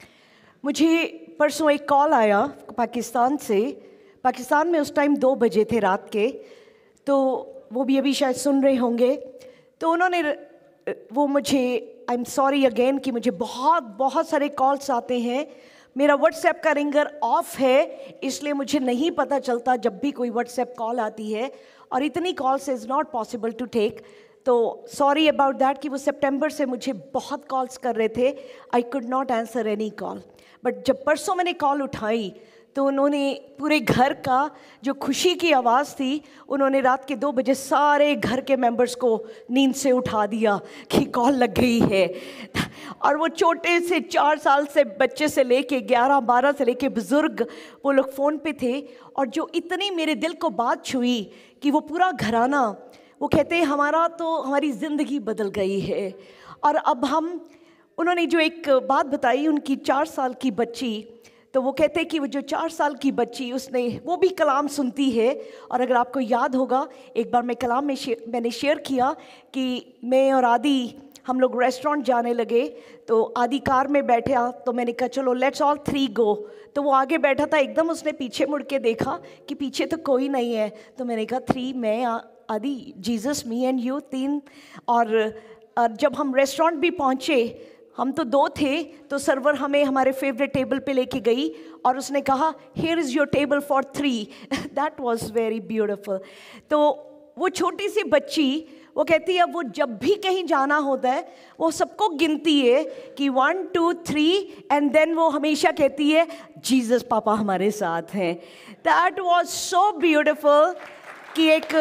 मुझे परसों एक कॉल आया पाकिस्तान से. पाकिस्तान में उस टाइम दो बजे थे रात के, तो वो भी अभी शायद सुन रहे होंगे. तो उन्होंने वो मुझे, आई एम सॉरी अगेन कि मुझे बहुत बहुत सारे कॉल्स आते हैं. मेरा व्हाट्सएप का रिंगर ऑफ है, इसलिए मुझे नहीं पता चलता जब भी कोई व्हाट्सएप कॉल आती है, और इतनी calls is not possible to take. तो सॉरी अबाउट दैट कि वो सितंबर से मुझे बहुत कॉल्स कर रहे थे. I could not answer any call. But जब परसों मैंने कॉल उठाई तो उन्होंने पूरे घर का जो खुशी की आवाज़ थी, उन्होंने रात के दो बजे सारे घर के मेंबर्स को नींद से उठा दिया कि कॉल लग गई है. और वो छोटे से चार साल से बच्चे से लेके ग्यारह बारह से लेके बुज़ुर्ग, वो लोग फ़ोन पे थे. और जो इतनी मेरे दिल को बात छुई कि वो पूरा घराना, वो कहते हैं हमारा तो, हमारी ज़िंदगी बदल गई है. और अब हम, उन्होंने जो एक बात बताई, उनकी चार साल की बच्ची, तो वो कहते हैं कि वो जो चार साल की बच्ची, उसने, वो भी कलाम सुनती है. और अगर आपको याद होगा, एक बार मैं कलाम में शे, मैंने शेयर किया कि मैं और आदि हम लोग रेस्टोरेंट जाने लगे. तो आदि कार में बैठा, तो मैंने कहा चलो लेट्स ऑल थ्री गो. तो वो आगे बैठा था, एकदम उसने पीछे मुड़ के देखा कि पीछे तो कोई नहीं है. तो मैंने कहा थ्री, मैं, आदि, जीसस, मी एंड यू, तीन. और, और जब हम रेस्टोरेंट भी पहुँचे, हम तो दो थे, तो सर्वर हमें हमारे फेवरेट टेबल पे लेके गई और उसने कहा here is your table for three. That was very beautiful. तो वो छोटी सी बच्ची, वो कहती है वो जब भी कहीं जाना होता है वो सबको गिनती है कि one two three, and then वो हमेशा कहती है जीसस पापा हमारे साथ हैं. दैट वाज सो ब्यूटीफुल कि एक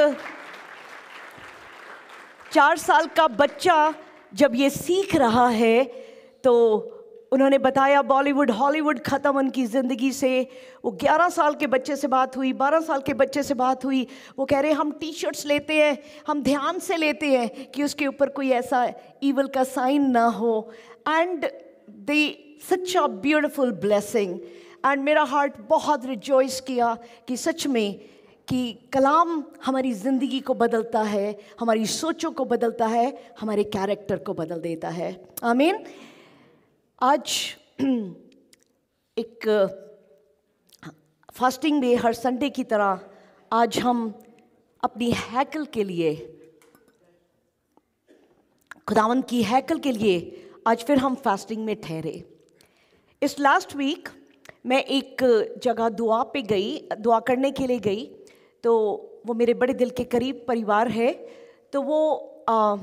चार साल का बच्चा जब ये सीख रहा है, तो उन्होंने बताया बॉलीवुड हॉलीवुड ख़त्म उनकी ज़िंदगी से। वो ग्यारह साल के बच्चे से बात हुई, बारह साल के बच्चे से बात हुई। वो कह रहे हम टी शर्ट्स लेते हैं, हम ध्यान से लेते हैं कि उसके ऊपर कोई ऐसा ईवल का साइन ना हो। And they such a beautiful blessing. And मेरा हार्ट बहुत रिजॉइस किया कि सच में कि कलाम हमारी ज़िंदगी को बदलता है, हमारी सोचों को बदलता है, हमारे कैरेक्टर को बदल देता है। आमीन। आज एक फास्टिंग डे हर संडे की तरह आज हम अपनी हैकल के लिए, खुदावंद की हैकल के लिए आज फिर हम फास्टिंग में ठहरे। इस लास्ट वीक मैं एक जगह दुआ पे गई, दुआ करने के लिए गई। तो वो मेरे बड़े दिल के करीब परिवार है। तो वो आ,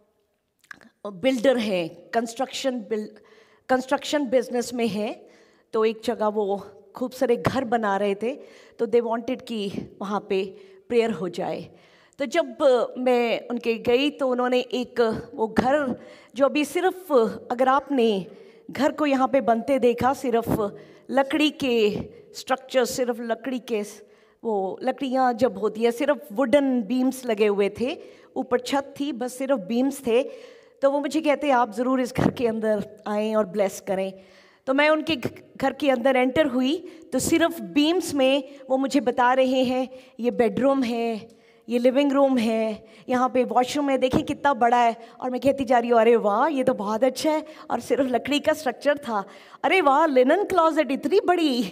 बिल्डर हैं, कंस्ट्रक्शन बिल्ड कंस्ट्रक्शन बिजनेस में है। तो एक जगह वो खूब सारे घर बना रहे थे, तो दे वांटेड कि वहाँ पे प्रेयर हो जाए। तो जब मैं उनके गई तो उन्होंने एक वो घर जो अभी सिर्फ, अगर आपने घर को यहाँ पे बनते देखा, सिर्फ लकड़ी के स्ट्रक्चर, सिर्फ लकड़ी के वो लकड़ियाँ जब होती है, सिर्फ वुडन बीम्स लगे हुए थे, ऊपर छत थी, बस सिर्फ बीम्स थे। तो वो मुझे कहते आप ज़रूर इस घर के अंदर आएँ और ब्लेस करें। तो मैं उनके घर के अंदर एंटर हुई तो सिर्फ बीम्स में वो मुझे बता रहे हैं ये बेडरूम है, ये लिविंग रूम है, यहाँ पे वॉशरूम है, देखिए कितना बड़ा है। और मैं कहती जा रही हूँ अरे वाह ये तो बहुत अच्छा है। और सिर्फ लकड़ी का स्ट्रक्चर था। अरे वाह लिनन क्लॉजेट इतनी बड़ी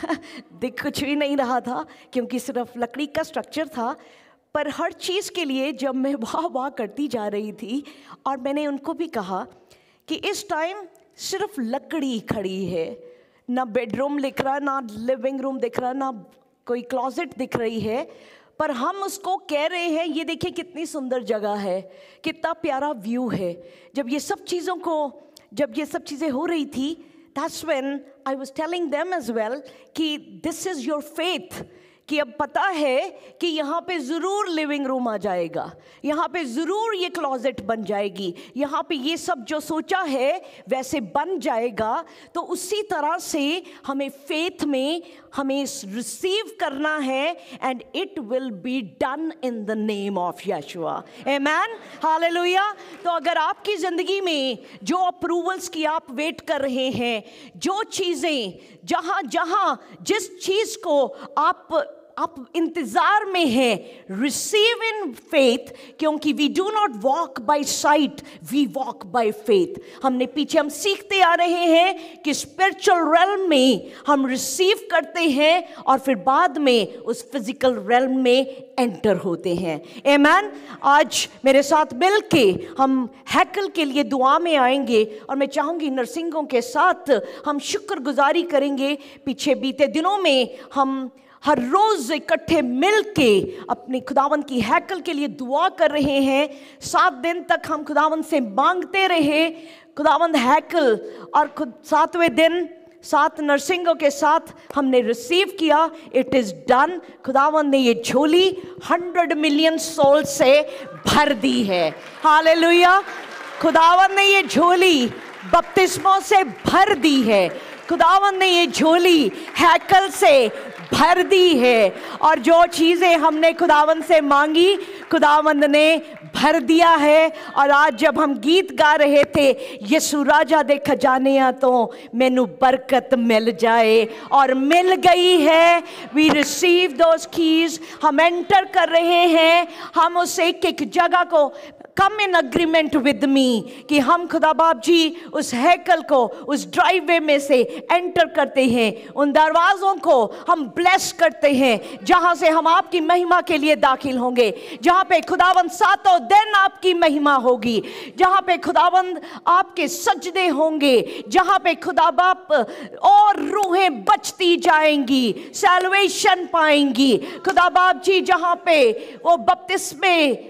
दिख कुछ भी नहीं रहा था क्योंकि सिर्फ लकड़ी का स्ट्रक्चर था। पर हर चीज़ के लिए जब मैं वाह वाह करती जा रही थी, और मैंने उनको भी कहा कि इस टाइम सिर्फ लकड़ी खड़ी है, ना बेडरूम दिख रहा, ना लिविंग रूम दिख रहा, ना कोई क्लॉजेट दिख रही है, पर हम उसको कह रहे हैं ये देखिए कितनी सुंदर जगह है, कितना प्यारा व्यू है। जब ये सब चीज़ों को जब ये सब चीज़ें हो रही थी, that's when I was telling them as well कि this is your faith, कि अब पता है कि यहाँ पे ज़रूर लिविंग रूम आ जाएगा, यहाँ पे ज़रूर ये क्लॉजेट बन जाएगी, यहाँ पे ये सब जो सोचा है वैसे बन जाएगा। तो उसी तरह से हमें फेथ में हमें रिसीव करना है, and it will be done in the name of Yeshua. Amen, hallelujah. तो अगर आपकी ज़िंदगी में जो अप्रूवल्स की आप वेट कर रहे हैं, जो चीज़ें जहाँ जहाँ जिस चीज़ को आप आप इंतजार में हैं, रिसीव इन फेथ, क्योंकि we do not walk by sight, we walk by faith. हमने पीछे हम सीखते आ रहे हैं कि स्पिरिचुअल रेल्म में हम रिसीव करते हैं और फिर बाद में उस फिजिकल रेल्म में एंटर होते हैं। आमेन। आज मेरे साथ मिल के हम हैकल के लिए दुआ में आएंगे, और मैं चाहूँगी नरसिंहों के साथ हम शुक्रगुजारी करेंगे। पीछे बीते दिनों में हम हर रोज़ इकट्ठे मिल के अपने खुदावंद की हैकल के लिए दुआ कर रहे हैं। सात दिन तक हम खुदावंद से मांगते रहे खुदावंद हैकल, और खुद सातवें दिन सात नरसिंहों के साथ हमने रिसीव किया। It is done. खुदावंद ने ये झोली हंड्रेड मिलियन सोल से भर दी है। हालेलुया। खुदावंद ने ये झोली बपतिस्मों से भर दी है। खुदावंद ने ये झोली हैकल से भर दी है, और जो चीज़ें हमने खुदावंद से मांगी खुदावंद ने भर दिया है। और आज जब हम गीत गा रहे थे, यीशु राजा दे खजानियां तो मैनू बरकत मिल जाए, और मिल गई है। We receive those keys. हम एंटर कर रहे हैं, हम उस एक एक जगह को कम इन अग्रीमेंट विद मी कि हम खुदा बाप जी उस हैकल को, उस ड्राइववे में से एंटर करते हैं, उन दरवाज़ों को हम ब्लेस करते हैं जहाँ से हम आपकी महिमा के लिए दाखिल होंगे, जहाँ पे खुदावंद सातों दिन आपकी महिमा होगी, जहाँ पे खुदावंद आपके सजदे होंगे, जहाँ पे खुदा बाप और रूहें बचती जाएंगी, सैल्वेशन पाएंगी। खुदा बाप जी जहाँ पे वो बपतिस्मे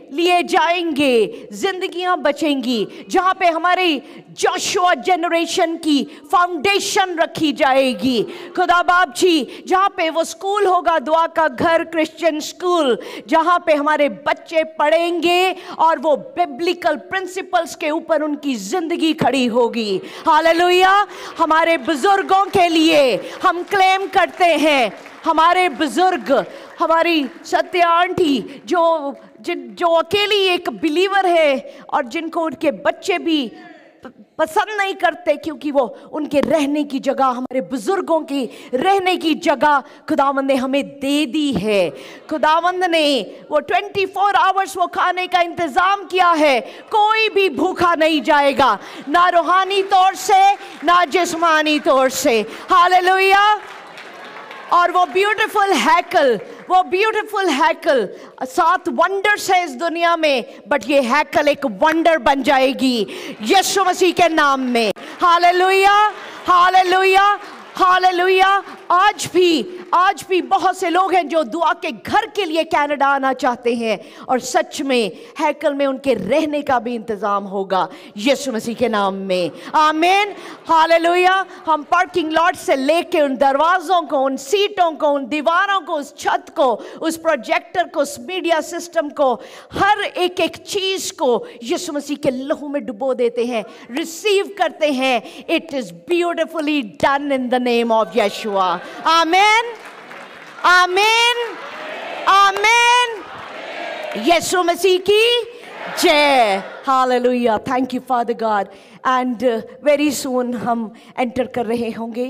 लिए जाएंगे, जिंदगियां बचेंगी, जहां पे हमारी जोशुआ जनरेशन की फाउंडेशन रखी जाएगी। खुदा बाप जी, जहां पे वो स्कूल होगा, दुआ का घर क्रिश्चियन स्कूल, जहां पे हमारे बच्चे पढ़ेंगे और वो बिब्लिकल प्रिंसिपल्स के ऊपर उनकी जिंदगी खड़ी होगी। हालेलुया। हमारे बुजुर्गों के लिए हम क्लेम करते हैं, हमारे बुजुर्ग, हमारी सत्या आंटी जो जिन जो अकेली एक बिलीवर है और जिनको उनके बच्चे भी पसंद नहीं करते, क्योंकि वो उनके रहने की जगह, हमारे बुजुर्गों की रहने की जगह खुदावंद ने हमें दे दी है। खुदावंद ने वो चौबीस आवर्स वो खाने का इंतजाम किया है। कोई भी भूखा नहीं जाएगा, ना रूहानी तौर से ना जिस्मानी तौर से। हालेलुया। और वो ब्यूटीफुल हैकल, वो ब्यूटीफुल हैकल, सात वंडर्स है इस दुनिया में, बट ये हैकल एक वंडर बन जाएगी यीशु मसीह के नाम में। Hallelujah, hallelujah, hallelujah. आज भी आज भी बहुत से लोग हैं जो दुआ के घर के लिए कनाडा आना चाहते हैं, और सच में हैकल में उनके रहने का भी इंतजाम होगा यीशु मसीह के नाम में। आमीन। हालेलुया। हम पार्किंग लॉट से लेके उन दरवाज़ों को, उन सीटों को, उन दीवारों को, उस छत को, उस प्रोजेक्टर को, उस मीडिया सिस्टम को, हर एक एक चीज़ को यीशु मसीह के लहू में डुबो देते हैं, रिसीव करते हैं। It is beautifully done in the name of Yeshua. आमीन, आमीन, आमीन। यीशु मसीह की जय। Hallelujah. Thank you father God. And very soon हम एंटर कर रहे होंगे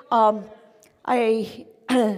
आई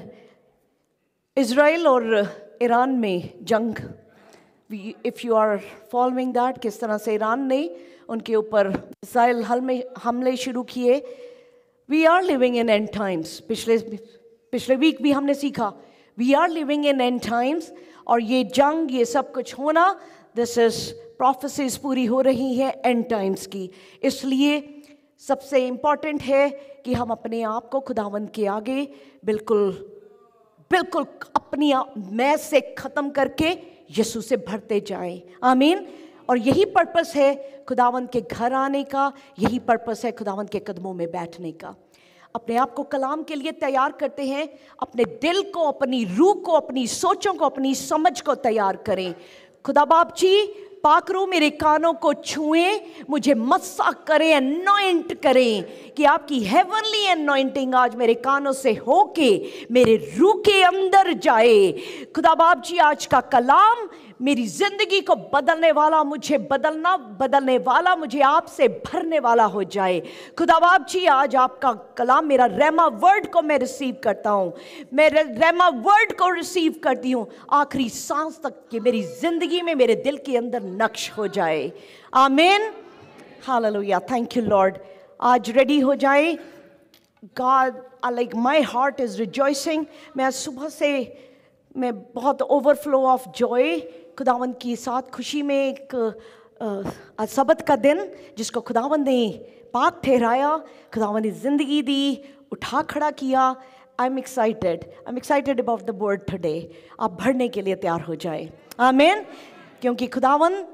इज़राइल और ईरान में जंग। If you are following that, किस तरह से ईरान ने उनके ऊपर मिसाइल हमले हमले शुरू किए। We are living in end times. पिछले पिछले वीक भी हमने सीखा, we are living in end times. और ये जंग, ये सब कुछ होना, दिस इज प्रोफेसीज पूरी हो रही है एंड टाइम्स की। इसलिए सबसे इम्पॉर्टेंट है कि हम अपने आप को खुदावंद के आगे बिल्कुल बिल्कुल अपनी मैं से ख़त्म करके यीशु से भरते जाएं। आमीन। और यही पर्पस है खुदावंद के घर आने का, यही पर्पस है खुदावंद के कदमों में बैठने का। अपने आप को कलाम के लिए तैयार करते हैं, अपने दिल को, अपनी रूह को, अपनी सोचों को, अपनी समझ को तैयार करें। खुदा बाप जी, पाक रूह मेरे कानों को छुएं, मुझे मस्सा करें, एनॉइंट करें, कि आपकी हेवनली एनॉइंटिंग आज मेरे कानों से होके मेरे रूह के अंदर जाए। खुदा बाप जी, आज का कलाम मेरी जिंदगी को बदलने वाला, मुझे बदलना बदलने वाला, मुझे आपसे भरने वाला हो जाए। खुदा बाप जी, आज आपका कलाम, मेरा रेमा वर्ड को मैं रिसीव करता हूँ, मेरे रेमा वर्ड को रिसीव करती हूँ, आखिरी सांस तक कि मेरी जिंदगी में, मेरे दिल के अंदर नक्श हो जाए। आमीन। हालेलुया। Thank you lord. आज रेडी हो जाए। God, like my heart is rejoicing. मैं आज सुबह से मैं बहुत ओवरफ्लो ऑफ जॉय, खुदावंद की साथ खुशी में, एक आज सबत का दिन जिसको खुदावंद ने पाक ठहराया, खुदावंद ने ज़िंदगी दी, उठा खड़ा किया। I am excited, I am excited about the word today. आप भरने के लिए तैयार हो जाए। आमीन। क्योंकि खुदावंद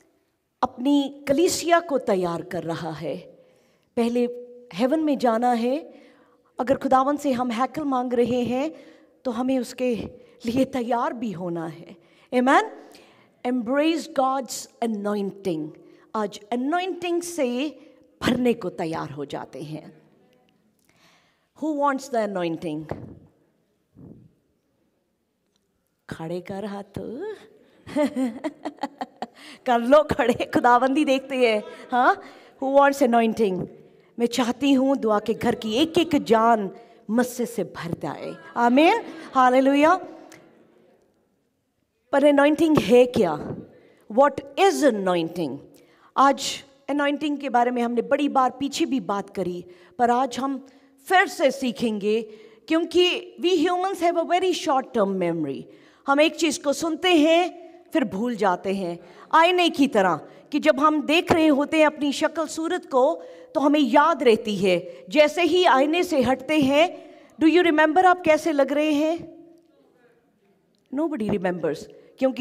अपनी कलीसिया को तैयार कर रहा है। पहले हेवन में जाना है। अगर खुदावंद से हम हैकल मांग रहे हैं तो हमें उसके लिए तैयार भी होना है। आमीन। Embrace God's anointing. आज अनॉइंटिंग से भरने को तैयार हो जाते हैं। Who wants the anointing? खड़े कर हाथ कर लो खड़े, खुदावंदी देखते हैं। हाँ, हु वांट्स अनॉइंटिंग? मैं चाहती हूँ दुआ के घर की एक एक जान मस्से से भर जाए। आमीन। हालेलुया। पर अनॉइंटिंग है क्या? What is anointing? आज अनॉइंटिंग के बारे में हमने बड़ी बार पीछे भी बात करी, पर आज हम फिर से सीखेंगे, क्योंकि we humans have a very short term memory. हम एक चीज़ को सुनते हैं फिर भूल जाते हैं, आईने की तरह कि जब हम देख रहे होते हैं अपनी शक्ल सूरत को तो हमें याद रहती है। जैसे ही आईने से हटते हैं, डू यू रिमेंबर आप कैसे लग रहे हैं? नोबडी रिमेंबर्स, क्योंकि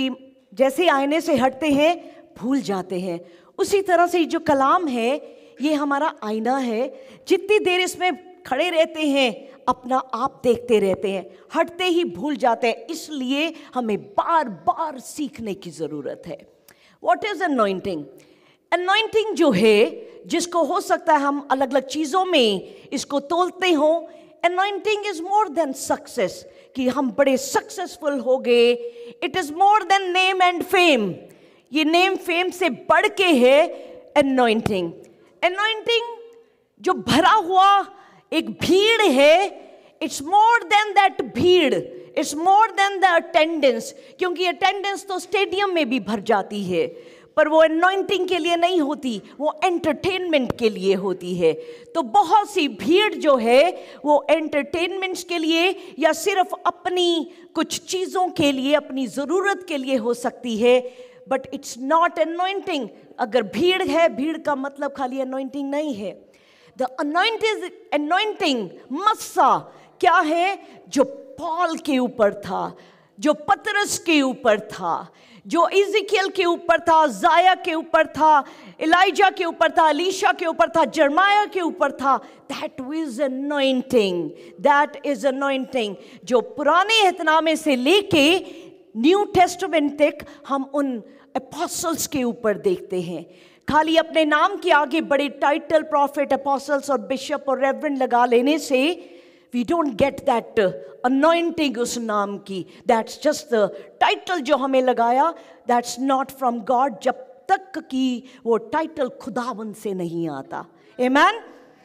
जैसे आईने से हटते हैं भूल जाते हैं, उसी तरह से जो कलाम है ये हमारा आईना है। जितनी देर इसमें खड़े रहते हैं अपना आप देखते रहते हैं, हटते ही भूल जाते हैं। इसलिए हमें बार बार सीखने की ज़रूरत है। What is anointing? अनॉइंटिंग जो है, जिसको हो सकता है हम अलग अलग चीज़ों में इसको तोलते हों। Anointing is more than success, कि हम बड़े सक्सेसफुल हो गए। It is more than name and fame. ये नेम फेम से बढ़ के है अनॉइंटिंग। अनॉइंटिंग जो भरा हुआ एक भीड़ है, इट्स मोर देन दैट भीड़, it's more than the attendance. क्योंकि अटेंडेंस तो स्टेडियम में भी भर जाती है, पर वो अनॉइंटिंग के लिए नहीं होती, वो एंटरटेनमेंट के लिए होती है। तो बहुत सी भीड़ जो है वो एंटरटेनमेंट्स के लिए या सिर्फ अपनी कुछ चीज़ों के लिए, अपनी ज़रूरत के लिए हो सकती है, बट इट्स नॉट अनॉइंटिंग। अगर भीड़ है, भीड़ का मतलब खाली अनॉइंटिंग नहीं है। द अनॉइंटेड अनॉइंटिंग मस्सा क्या है? जो पॉल के ऊपर था, जो पतरस के ऊपर था, जो इज़िकियल के ऊपर था, जाया के ऊपर था, एलाइजा के ऊपर था, एलीशा के ऊपर था, जर्माया के ऊपर था। That is anointing, that is anointing. जो पुराने एहतनामे से लेके न्यू टेस्टामेंट तक हम उन एपोस्टल्स के ऊपर देखते हैं। खाली अपने नाम के आगे बड़े टाइटल प्रॉफिट, एपोस्टल्स और बिशप और रेवरेंड लगा लेने से we don't get that anointing उस नाम की। दैट्स जस्ट द टाइटल जो हमें लगाया, दैट्स नॉट फ्रॉम गॉड, जब तक कि वो टाइटल खुदावंद से नहीं आता। आमीन।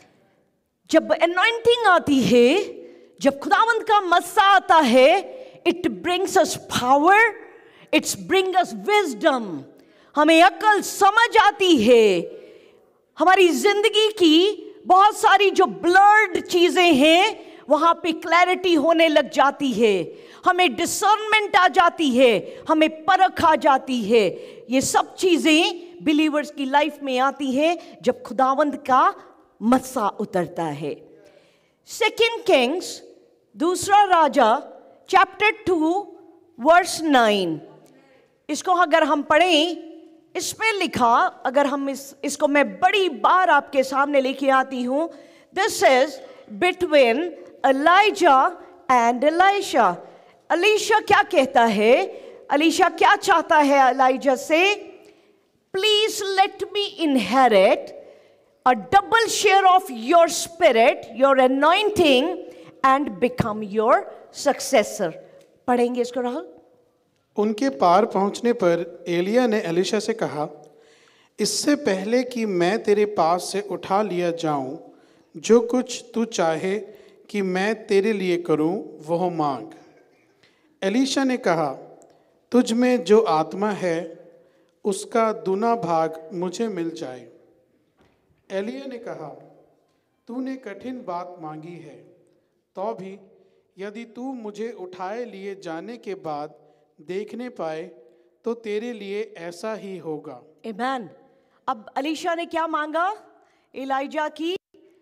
जब अनॉइंटिंग आती है, जब खुदावंद का मस्सा आता है, it brings us power, it's bring us wisdom. हमें अकल समझ आती है। हमारी जिंदगी की बहुत सारी जो ब्लर्ड चीजें हैं वहां पे क्लैरिटी होने लग जाती है। हमें डिसर्नमेंट आ जाती है, हमें परख आ जाती है। ये सब चीजें बिलीवर्स की लाइफ में आती है जब खुदावंद का मस्सा उतरता है। सेकेंड किंग्स, दूसरा राजा, चैप्टर टू वर्स नाइन। इसको अगर हम पढ़ें, इसमें लिखा, अगर हम इस इसको मैं बड़ी बार आपके सामने लेके आती हूं, this is between Elijah and Elisha. Elisha क्या कहता है? एलीशा क्या चाहता है एलाइजा से? Please let me inherit a double share of your spirit, your anointing, and become your successor. पढ़ेंगे इसको राहुल। उनके पार पहुंचने पर एलिया ने एलीशा से कहा, इससे पहले कि मैं तेरे पास से उठा लिया जाऊं, जो कुछ तू चाहे कि मैं तेरे लिए करूं वह मांग। एलीशा ने कहा, तुझ में जो आत्मा है उसका दूना भाग मुझे मिल जाए। एलिया ने कहा, तूने कठिन बात मांगी है, तो भी यदि तू मुझे उठाए लिए जाने के बाद देखने पाए तो तेरे लिए ऐसा ही होगा। आमीन। अब एलीशा ने क्या मांगा? एलाइजा की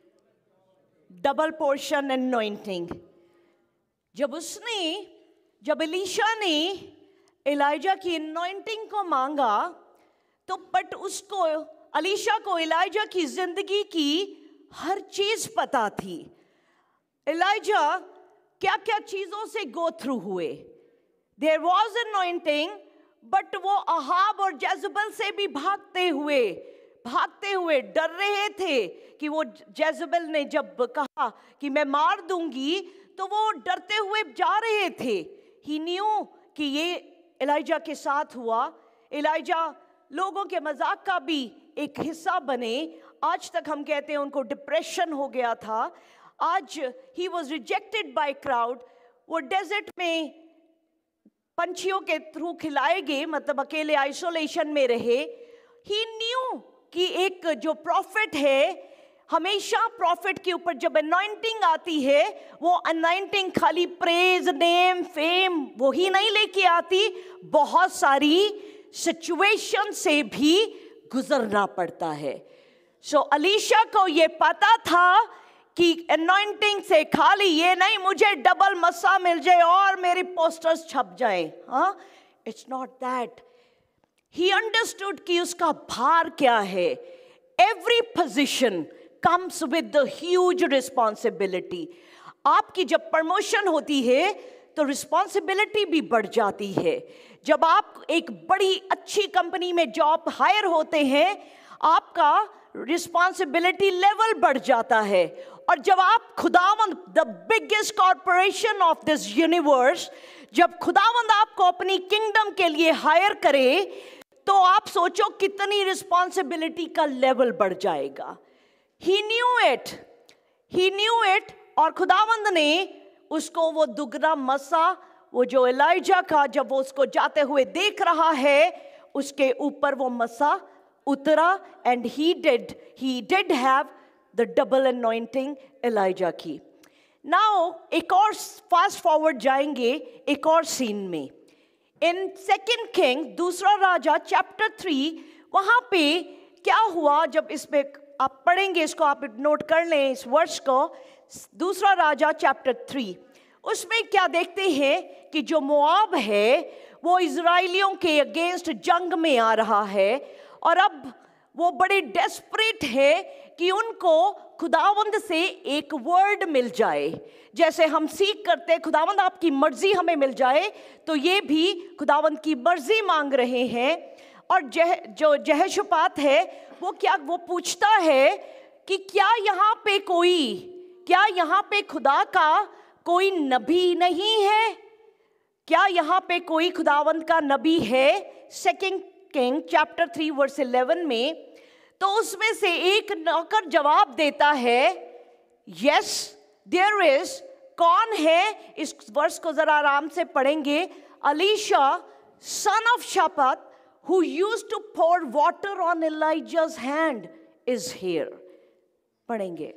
डबल पोर्शन अनॉइंटिंग। जब उसने जब एलीशा ने एलाइजा की अनॉइंटिंग को मांगा, तो बट उसको एलीशा को एलाइजा की जिंदगी की हर चीज पता थी। एलाइजा क्या क्या चीजों से गो थ्रू हुए। There was anointing, बट वो अहाब और जेजबल से भी भागते हुए भागते हुए डर रहे थे कि वो जेजबल ने जब कहा कि मैं मार दूंगी, तो वो डरते हुए जा रहे थे। ही न्यू कि ये एलाइजा के साथ हुआ। एलाइजा लोगों के मजाक का भी एक हिस्सा बने। आज तक हम कहते हैं उनको डिप्रेशन हो गया था। आज he was rejected by crowd. वो डेजर्ट में पंछियों के थ्रू खिलाए गए, मतलब अकेले आइसोलेशन में रहे। ही न्यू कि एक जो प्रॉफिट है, हमेशा प्रॉफिट के ऊपर जब अनॉइंटिंग आती है, वो अनॉइंटिंग खाली प्रेज, नेम, फेम वो ही नहीं लेके आती, बहुत सारी सिचुएशन से भी गुजरना पड़ता है। सो एलीशा को ये पता था कि अनॉइंटिंग से खाली ये नहीं मुझे डबल मस्सा मिल जाए और मेरी पोस्टर्स छप जाए। हाँ, it's not that. He understood कि उसका भार क्या है. Every position comes with the huge responsibility. आपकी जब प्रमोशन होती है तो रिस्पॉन्सिबिलिटी भी बढ़ जाती है. जब आप एक बड़ी अच्छी कंपनी में जॉब हायर होते हैं, आपका रिस्पॉन्सिबिलिटी लेवल बढ़ जाता है. और जब आप खुदावंद, the biggest corporation of this universe, जब खुदावंद आपको अपनी किंगडम के लिए हायर करे, तो आप सोचो कितनी रिस्पॉन्सिबिलिटी का लेवल बढ़ जाएगा. He knew it, he knew it. और खुदावंद ने उसको वो दुगना मसा, वो जो एलाइजा का, जब वो उसको जाते हुए देख रहा है, उसके ऊपर वो मसा उतरा. And he did he did have the double anointing Elijah की. नाउ एक और फास्ट फॉरवर्ड जाएंगे एक और सीन में. इन सेकेंड किंग, दूसरा राजा चैप्टर थ्री, वहां पे क्या हुआ, जब इसमें आप पढ़ेंगे, इसको आप नोट कर लें इस वर्ष को. दूसरा राजा चैप्टर थ्री, उसमें क्या देखते हैं कि जो मोआब है वो इजराइलियों के अगेंस्ट जंग में आ रहा है. और अब वो बड़े डेस्परेट है कि उनको खुदावंद से एक वर्ड मिल जाए. जैसे हम सीख करते, खुदावंद आपकी मर्जी हमें मिल जाए, तो ये भी खुदावंद की मर्जी मांग रहे हैं. और जह जो यहोशापात है, वो क्या वो पूछता है कि क्या यहाँ पे कोई क्या यहाँ पे खुदा का कोई नबी नहीं है? क्या यहाँ पे कोई खुदावंद का नबी है? Second king chapter three verse eleven में. तो उसमें से एक नौकर जवाब देता है, यस देयर इज. कौन है? इस वर्ष को जरा आराम से पढ़ेंगे. Elisha son of Shaphat, who used to pour water on Elijah's hand, is here. पढ़ेंगे.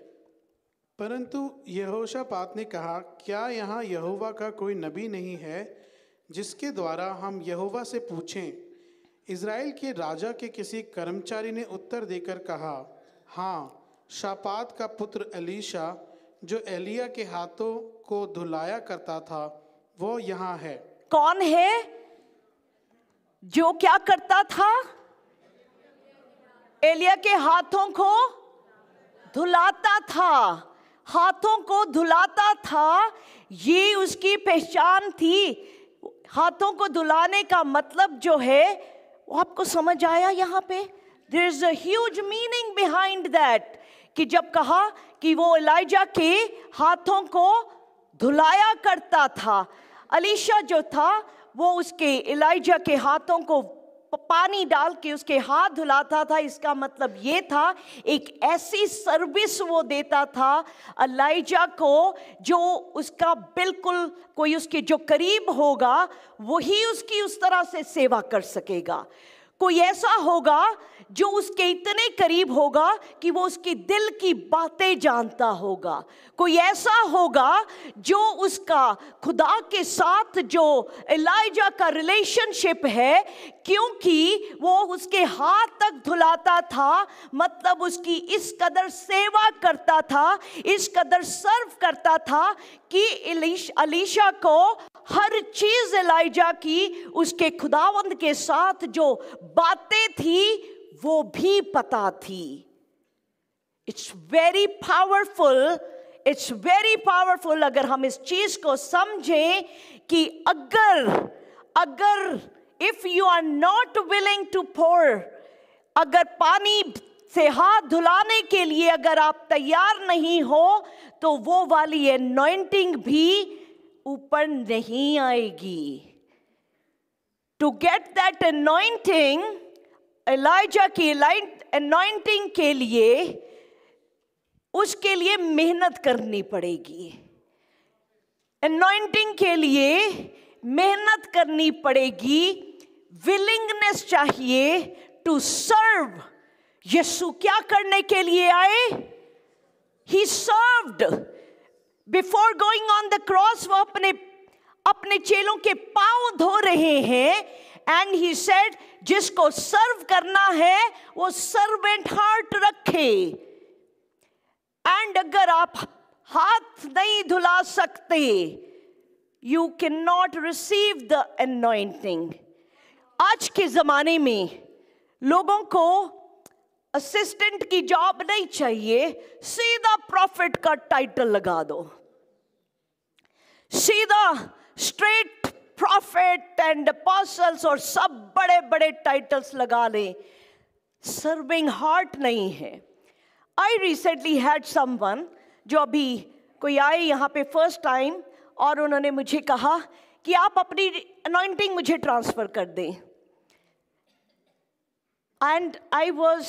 परंतु यहोशापात ने कहा, क्या यहाँ यहोवा का कोई नबी नहीं है जिसके द्वारा हम यहोवा से पूछें? इज़राइल के राजा के किसी कर्मचारी ने उत्तर देकर कहा, हाँ, शापात का पुत्र एलीशा जो एलिया के हाथों को धुलाया करता था, वो यहाँ है. कौन है जो क्या करता था? एलिया के हाथों को धुलाता था. हाथों को धुलाता था, ये उसकी पहचान थी. हाथों को धुलाने का मतलब जो है, वो आपको समझ आया यहाँ पे? There is a huge meaning behind that. कि जब कहा कि वो एलाइजा के हाथों को धुलाया करता था, अलीशा जो था वो उसके एलाइजा के हाथों को पानी डाल के उसके हाथ धुलाता था. इसका मतलब ये था, एक ऐसी सर्विस वो देता था एलाइजा को, जो उसका बिल्कुल कोई उसके जो करीब होगा वही उसकी उस तरह से सेवा कर सकेगा. कोई ऐसा होगा जो उसके इतने करीब होगा कि वो उसके दिल की बातें जानता होगा. कोई ऐसा होगा जो उसका खुदा के साथ जो एलाइजा का रिलेशनशिप है, क्योंकि वो उसके हाथ तक धुलाता था, मतलब उसकी इस कदर सेवा करता था, इस कदर सर्व करता था कि अलीशा को हर चीज एलाइजा की उसके खुदावंद के साथ जो बातें थी वो भी पता थी. It's very powerful, it's very powerful. अगर हम इस चीज को समझें कि अगर अगर if you are not willing to pour, अगर पानी से हाथ धुलाने के लिए अगर आप तैयार नहीं हो, तो वो वाली एनॉइंटिंग भी ऊपर नहीं आएगी. To get that anointing, Elijah की एनॉइंटिंग के लिए उसके लिए मेहनत करनी पड़ेगी. एनॉइंटिंग के लिए मेहनत करनी पड़ेगी, विलिंगनेस चाहिए टू सर्व. यीशु क्या करने के लिए आए? He served. Before going on the cross वो अपने अपने चेलों के पांव धो रहे हैं. एंड ही सेड, जिसको सर्व करना है वो सर्वेंट हार्ट रखे. एंड अगर आप हाथ नहीं धुला सकते, you can not receive the anointing. आज के ज़माने में लोगों को असिस्टेंट की जॉब नहीं चाहिए, सीधा प्रॉफिट का टाइटल लगा दो, सीधा स्ट्रेट प्रॉफिट एंड अपोस्टल्स और सब बड़े बड़े टाइटल्स लगा लें। सर्विंग हार्ट नहीं है। आई रिसेंटली हैड समवन जो अभी कोई आए यहाँ पे फर्स्ट टाइम और उन्होंने मुझे कहा कि आप अपनी अनॉइंटिंग मुझे ट्रांसफर कर दें। एंड आई वॉज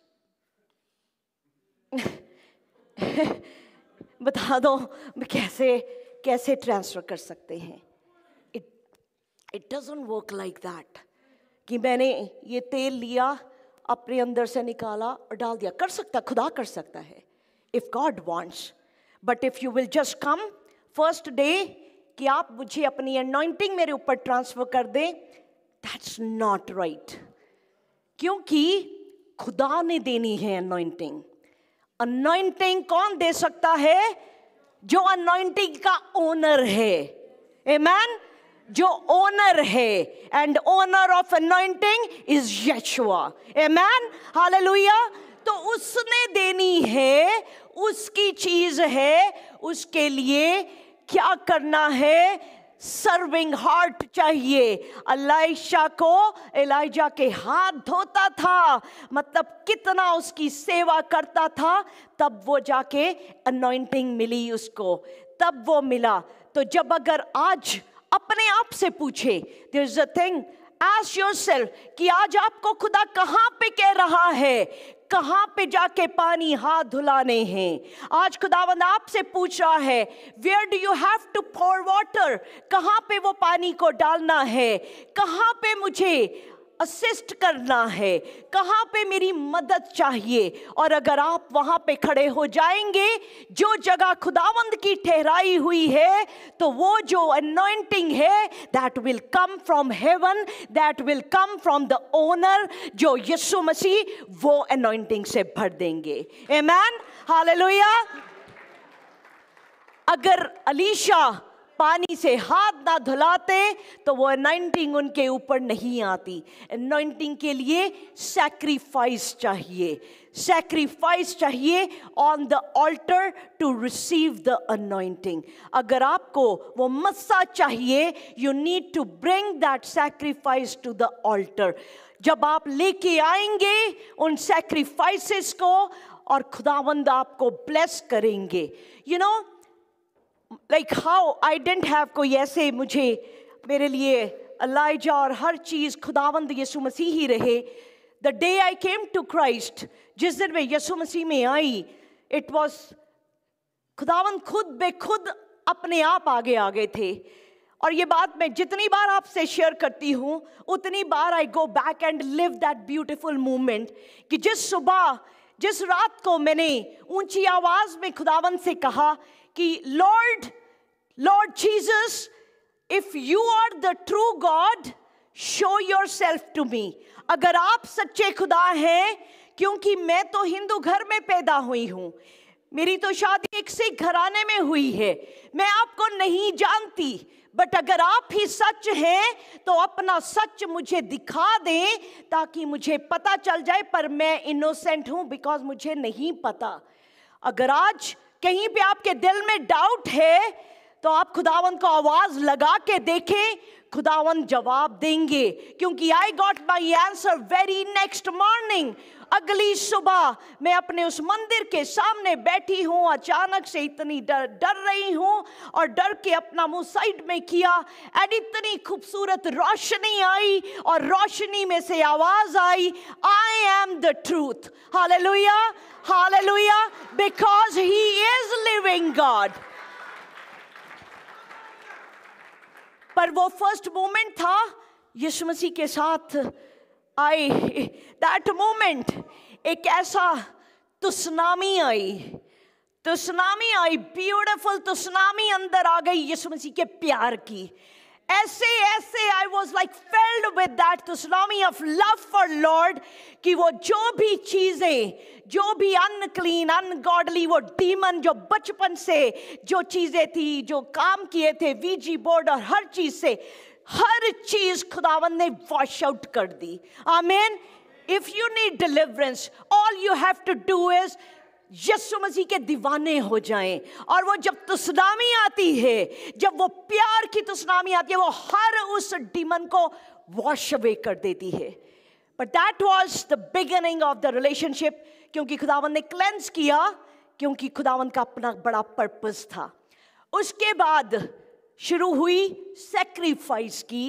बता दो कैसे कैसे ट्रांसफर कर सकते हैं। It it doesn't work like that कि मैंने ये तेल लिया, अपने अंदर से निकाला और डाल दिया। कर सकता, खुदा कर सकता है if God wants, but if you will just come first day कि आप मुझे अपनी अनॉइंटिंग मेरे ऊपर ट्रांसफर कर दें, दैट्स नॉट राइट। क्योंकि खुदा ने देनी है अनॉइंटिंग। अनॉइंटिंग कौन दे सकता है? जो अनॉइंटिंग का ओनर है। आमेन। जो ओनर है, and owner of anointing is Yeshua. Amen, hallelujah. तो उसने देनी है, उसकी चीज है, उसके लिए क्या करना है? सर्विंग हार्ट चाहिए। एलीशा को एलिजा के हाथ धोता था, मतलब कितना उसकी सेवा करता था, तब वो जाके अनॉइंटिंग मिली उसको, तब वो मिला। तो जब अगर आज अपने आप से पूछे, there is a thing, ask yourself कि आज आपको खुदा कहाँ पे कह रहा है, कहाँ पे जाके पानी हाथ धुलाने हैं। आज खुदावंद आपसे पूछ रहा है, where do you have to pour water, कहाँ पे वो पानी को डालना है, कहाँ पे मुझे असिस्ट करना है, कहाँ पे मेरी मदद चाहिए। और अगर आप वहाँ पे खड़े हो जाएंगे, जो जगह खुदावंद की ठहराई हुई है, तो वो जो अनॉइंटिंग है, that will come from heaven, that will come from the owner, जो यीशु मसीह, वो अनॉइंटिंग से भर देंगे। आमेन, हालेलुया। अगर एलीशा पानी से हाथ ना धुलाते तो वो अनॉइंटिंग उनके ऊपर नहीं आती। अनॉइंटिंग के लिए सैक्रिफाइस चाहिए, सैक्रिफाइस चाहिए on the altar to receive the anointing. अगर आपको वो मस्सा चाहिए, you need to bring that sacrifice to the altar. जब आप लेके आएंगे उन सैक्रिफाइसेस को, और खुदावंद आपको ब्लेस करेंगे। You know like how I didn't have कोई ऐसे, मुझे मेरे लिए एलिजा और हर चीज़ खुदावंद यीशु मसीह ही रहे। The day I came to Christ, जिस दिन मैं यीशु मसीह में आई, इट वॉज खुदावंद खुद बे खुद अपने आप आगे आ गए थे। और ये बात मैं जितनी बार आपसे शेयर करती हूँ, उतनी बार I go back and live that beautiful moment कि जिस सुबह, जिस रात को मैंने ऊंची आवाज में खुदावंद से कहा कि lord lord Jesus, if you are the true God, show yourself to me. अगर आप सच्चे खुदा हैं, क्योंकि मैं तो हिंदू घर में पैदा हुई हूं, मेरी तो शादी एक सिख घराने में हुई है, मैं आपको नहीं जानती, बट अगर आप ही सच हैं तो अपना सच मुझे दिखा दें ताकि मुझे पता चल जाए। पर मैं इनोसेंट हूं बिकॉज मुझे नहीं पता। अगर आज कहीं पे आपके दिल में डाउट है तो आप खुदावंद को आवाज लगा के देखें, खुदावंद जवाब देंगे। क्योंकि I got my answer very next morning. अगली सुबह मैं अपने उस मंदिर के सामने बैठी हूँ, अचानक से इतनी डर डर रही हूँ और डर के अपना मुंह साइड में किया, एंड इतनी खूबसूरत रोशनी आई और रोशनी में से आवाज आई, I am the truth. Hallelujah, hallelujah, because he is living God. पर वो फर्स्ट मोमेंट था यीशु मसीह के साथ आई, दैट मोमेंट, एक ऐसा तुसनामी आई, तुसनामी आई, ब्यूटीफुल तुसनामी अंदर आ गई यीशु मसीह के प्यार की। ऐसे ऐसे I was like filled with that tsunami of love for lord कि वो जो भी चीजें, जो भी अनक्लीन, अनगॉडली, वो डीमन जो बचपन से जो चीजें थी, जो काम किए थे वीजी बोर्ड और हर चीज से, हर चीज खुदावन ने वॉश आउट कर दी। आमीन। If you need deliverance, all you have to do is यीशु मसीह के दीवाने हो जाएं। और वो जब तुसनामी आती है, जब वो प्यार की तुसनामी आती है, वो हर उस डीमन को वॉश अवे कर देती है। But that was the beginning of the relationship, क्योंकि खुदावन ने क्लेंस किया, क्योंकि खुदावन का अपना बड़ा पर्पस था। उसके बाद शुरू हुई सैक्रिफाइस की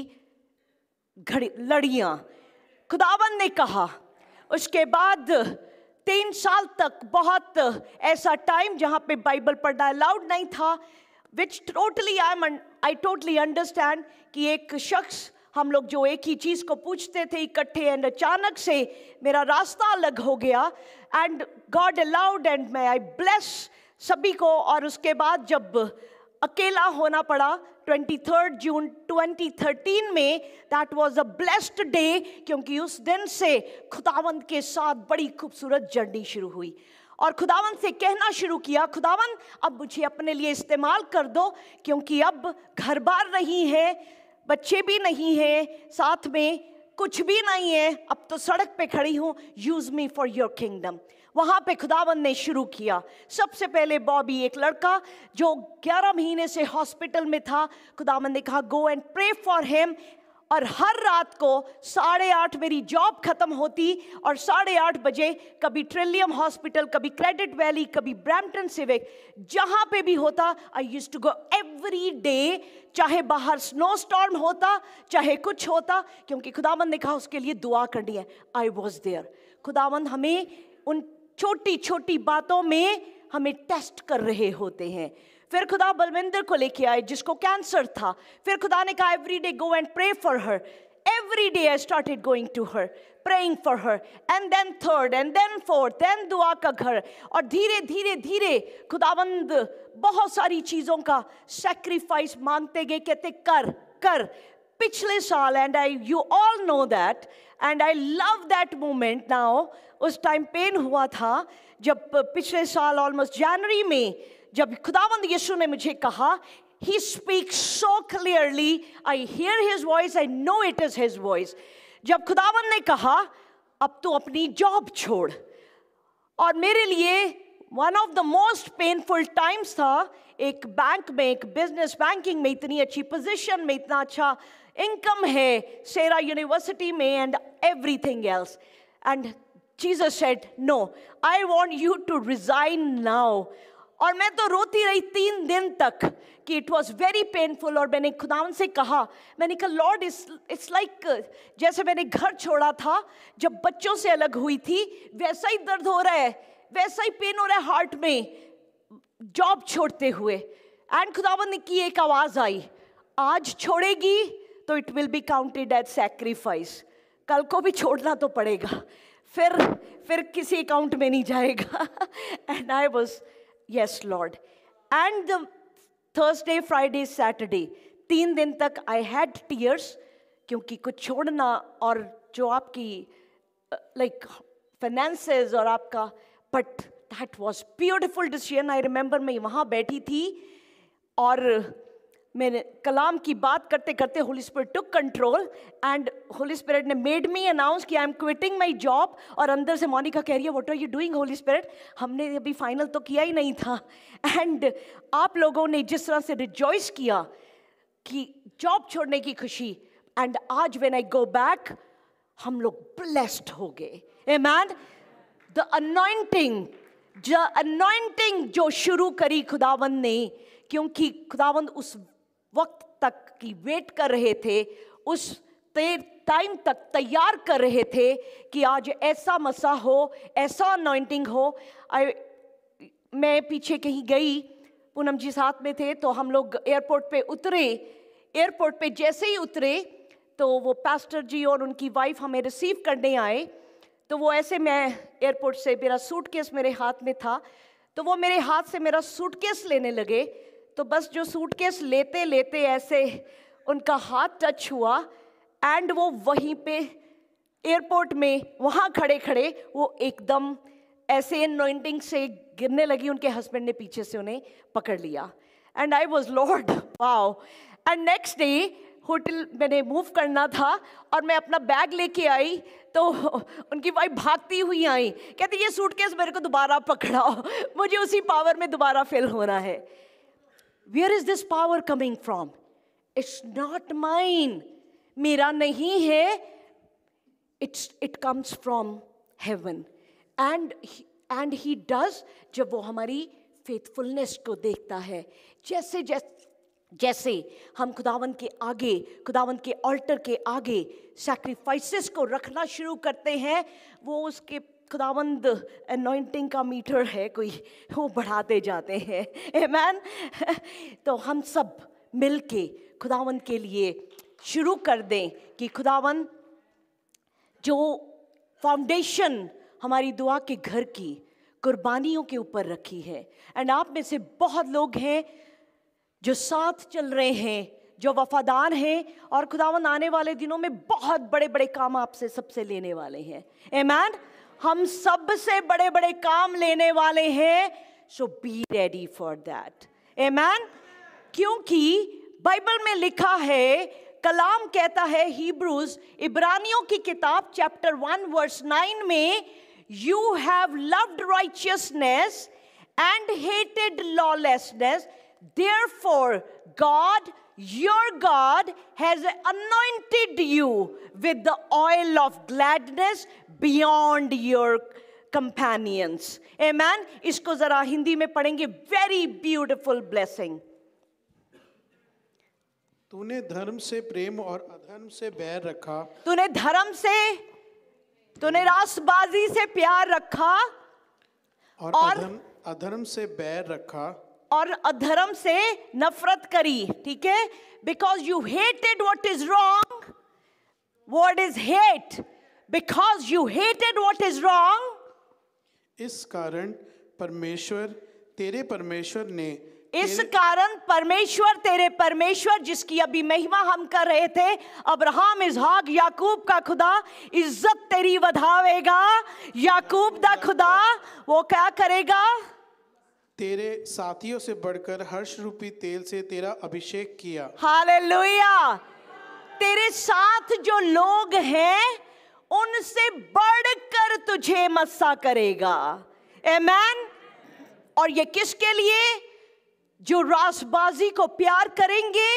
घड़ी लड़ियां। खुदावन ने कहा, उसके बाद तीन साल तक बहुत ऐसा टाइम जहां पे बाइबल पढ़ना अलाउड नहीं था, which totally I am I totally understand कि एक शख्स, हम लोग जो एक ही चीज़ को पूछते थे इकट्ठे, एंड अचानक से मेरा रास्ता अलग हो गया, एंड गॉड अलाउड एंड मैं आई ब्लेस सभी को। और उसके बाद जब अकेला होना पड़ा तेईस जून ट्वेंटी थर्टीन में, that was a blessed day, क्योंकि उस दिन से खुदावंद के साथ बड़ी खूबसूरत जर्नी शुरू हुई। और खुदावंद से कहना शुरू किया, खुदावंद अब मुझे अपने लिए इस्तेमाल कर दो, क्योंकि अब घर बार नहीं है, बच्चे भी नहीं है, साथ में कुछ भी नहीं है, अब तो सड़क पे खड़ी हूँ, use me for your kingdom. वहाँ पे खुदावंद ने शुरू किया। सबसे पहले बॉबी, एक लड़का जो ग्यारह महीने से हॉस्पिटल में था, खुदावंद ने कहा go and pray for him. और हर रात को साढ़े आठ मेरी जॉब खत्म होती, और साढ़े आठ बजे कभी ट्रिलियम हॉस्पिटल, कभी क्रेडिट वैली, कभी ब्रैम्पटन सिविक, जहाँ पे भी होता, I used to go every day, चाहे बाहर स्नो स्टॉर्म होता, चाहे कुछ होता, क्योंकि खुदावंद ने कहा उसके लिए दुआ करनी है। I was there. खुदावंद हमें उन छोटी छोटी बातों में हमें टेस्ट कर रहे होते हैं। फिर खुदा बलविंदर को लेके आए जिसको कैंसर था। फिर खुदा ने कहा every day go and pray for her. Every day I started going to her, praying for her, and then third, and then fourth, देन दुआ का घर। और धीरे धीरे धीरे खुदावंद बहुत सारी चीज़ों का सैक्रिफाइस मांगते गए, कहते कर कर। पिछले साल, and I you all know that, and I love that moment now, उस टाइम पेन हुआ था जब पिछले साल ऑलमोस्ट जनवरी में, जब खुदावंद यीशु ने मुझे कहा, he speaks so clearly, I hear his voice, I know it is his voice। जब खुदावंद ने कहा अब तू अपनी जॉब छोड़, और मेरे लिए one of the most painful times था। एक बैंक में, एक बिजनेस बैंकिंग में, इतनी अच्छी पोजीशन में, इतना अच्छा इनकम है, सेरा यूनिवर्सिटी में, एंड एवरीथिंग एल्स, एंड Jesus said, no, I want you to resign now। और मैं तो रोती रही तीन दिन तक कि इट वॉज वेरी पेनफुल। और मैंने खुदावन से कहा, मैंने कहा लॉर्ड इट्स लाइक जैसे मैंने घर छोड़ा था जब बच्चों से अलग हुई थी, वैसा ही दर्द हो रहा है, वैसा ही पेन हो रहा है हार्ट में जॉब छोड़ते हुए। एंड खुदावन की एक आवाज़ आई, आज छोड़ेगी तो it will be counted as sacrifice, कल को भी छोड़ना तो पड़ेगा, फिर फिर किसी अकाउंट में नहीं जाएगा। And I was yes lord. And Thursday, Friday, Saturday, तीन दिन तक आई हैड टीयर्स, क्योंकि कुछ छोड़ना, और जो आपकी लाइक फाइनेंसेस और आपका, but that was beautiful decision. I remember मैं वहाँ बैठी थी और मैंने कलाम की बात करते करते Holy Spirit took control, and Holy Spirit ने मेड मी अनाउंस कि I am quitting my job. और अंदर से मोनिका कह रही है what are you doing Holy Spirit, हमने अभी फाइनल तो किया ही नहीं था। एंड आप लोगों ने जिस तरह से रिजॉइस किया कि जॉब छोड़ने की खुशी, एंड आज व्हेन आई गो बैक हम लोग ब्लेस्ड हो गए। Amen. The anointing, the anointing जो शुरू करी खुदावंद ने, क्योंकि खुदावंद उस वक्त तक की वेट कर रहे थे, उस टाइम तक तैयार कर रहे थे कि आज ऐसा मसा हो, ऐसा अनॉइंटिंग हो। आई मैं पीछे कहीं गई, पूनम जी साथ में थे, तो हम लोग एयरपोर्ट पे उतरे। एयरपोर्ट पे जैसे ही उतरे तो वो पास्टर जी और उनकी वाइफ हमें रिसीव करने आए। तो वो ऐसे, मैं एयरपोर्ट से, मेरा सूटकेस मेरे हाथ में था, तो वो मेरे हाथ से मेरा सूटकेस लेने लगे। तो बस जो सूटकेस लेते लेते ऐसे उनका हाथ टच हुआ, एंड वो वहीं पे एयरपोर्ट में वहाँ खड़े खड़े वो एकदम ऐसे अनॉइंटिंग से गिरने लगी। उनके हस्बैंड ने पीछे से उन्हें पकड़ लिया, and I was Lord wow. And next day hotel मैंने मूव करना था और मैं अपना बैग लेके आई तो उनकी वाइफ भागती हुई आई, कहती ये सूटकेस मेरे को दोबारा पकड़ाओ, मुझे उसी पावर में दोबारा फिल होना है। Where is this power coming from? It's not mine. मेरा नहीं है. It's it comes from heaven. And he, and he does जब वो हमारी faithfulness को देखता है. जैसे जैसे जैसे हम खुदावन के आगे, खुदावन के ऑल्टर के आगे सैक्रिफाइसेस को रखना शुरू करते हैं, वो उसके खुदावंद अनॉइंटिंग का मीटर है कोई, वो बढ़ाते जाते हैं. आमीन. तो हम सब मिलके खुदावंद के लिए शुरू कर दें कि खुदावंद जो फाउंडेशन हमारी दुआ के घर की कुर्बानियों के ऊपर रखी है, एंड आप में से बहुत लोग हैं जो साथ चल रहे हैं, जो वफादार हैं, और खुदावंद आने वाले दिनों में बहुत बड़े बड़े काम आपसे सबसे लेने वाले हैं. आमीन. हम सब से बड़े बड़े काम लेने वाले हैं. So be ready for that. Amen. क्योंकि बाइबल में लिखा है, कलाम कहता है, हिब्रूज इब्रानियों की किताब चैप्टर वन वर्स नाइन में, you have loved righteousness and hated lawlessness, therefore God, your God, has anointed you with the oil of gladness beyond your companions. Amen. इसको जरा हिंदी में पढ़ेंगे. Very beautiful blessing. तूने धर्म से प्रेम और अधर्म से बैर रखा. तूने धर्म से, तूने रासबाजी से प्यार रखा और, और अधर्म अधर्म से बैर रखा और अधर्म से नफरत करी. ठीक है. Because you hated what is wrong. What is hate? Because you hated what is wrong. इस कारण परमेश्वर तेरे परमेश्वर ने इस कारण परमेश्वर तेरे परमेश्वर, जिसकी अभी महिमा हम कर रहे थे, अब्राहम, इसहाक, याकूब का खुदा, इज्जत तेरी बढ़ावेगा. याकूब दा खुदा वो क्या करेगा? तेरे साथियों से बढ़कर हर्ष रूपी तेल से तेरा अभिषेक किया. हालेलुया. तेरे साथ जो लोग हैं उनसे बढ़कर तुझे मस्सा करेगा. आमीन. और ये किसके लिए? जो रासबाजी को प्यार करेंगे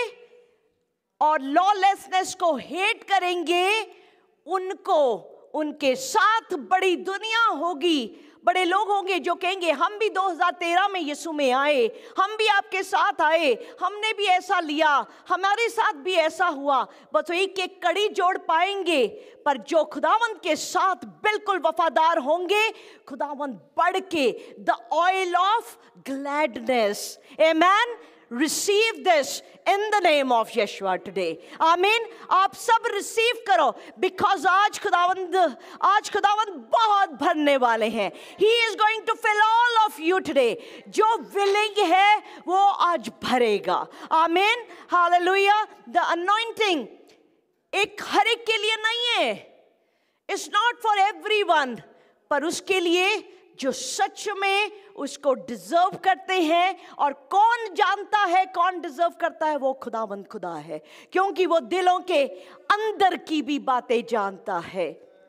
और लॉलेसनेस को हेट करेंगे, उनको, उनके साथ बड़ी दुनिया होगी. बड़े लोग होंगे जो कहेंगे हम भी दो हज़ार तेरह में यीशु में आए, हम भी आपके साथ आए, हमने भी ऐसा लिया, हमारे साथ भी ऐसा हुआ. बस एक एक कड़ी जोड़ पाएंगे. पर जो खुदावंद के साथ बिल्कुल वफादार होंगे, खुदावंद बढ़ के the oil of gladness. Amen. Receive this in the name of Yeshua today. Amen. आप सब रिसीव करो, because आज खुदावंद आज खुदावंद बहुत भरने वाले हैं. He is going to fill all of you today. जो willing है वो आज भरेगा. Amen. Hallelujah. The anointing एक हर एक के लिए नहीं है. It's not for everyone. पर उसके लिए जो सच में उसको डिजर्व करते हैं. और कौन जानता है कौन डिजर्व करता है? वो खुदावंद खुदा है, क्योंकि वो दिलों के अंदर की भी बातें जानता है.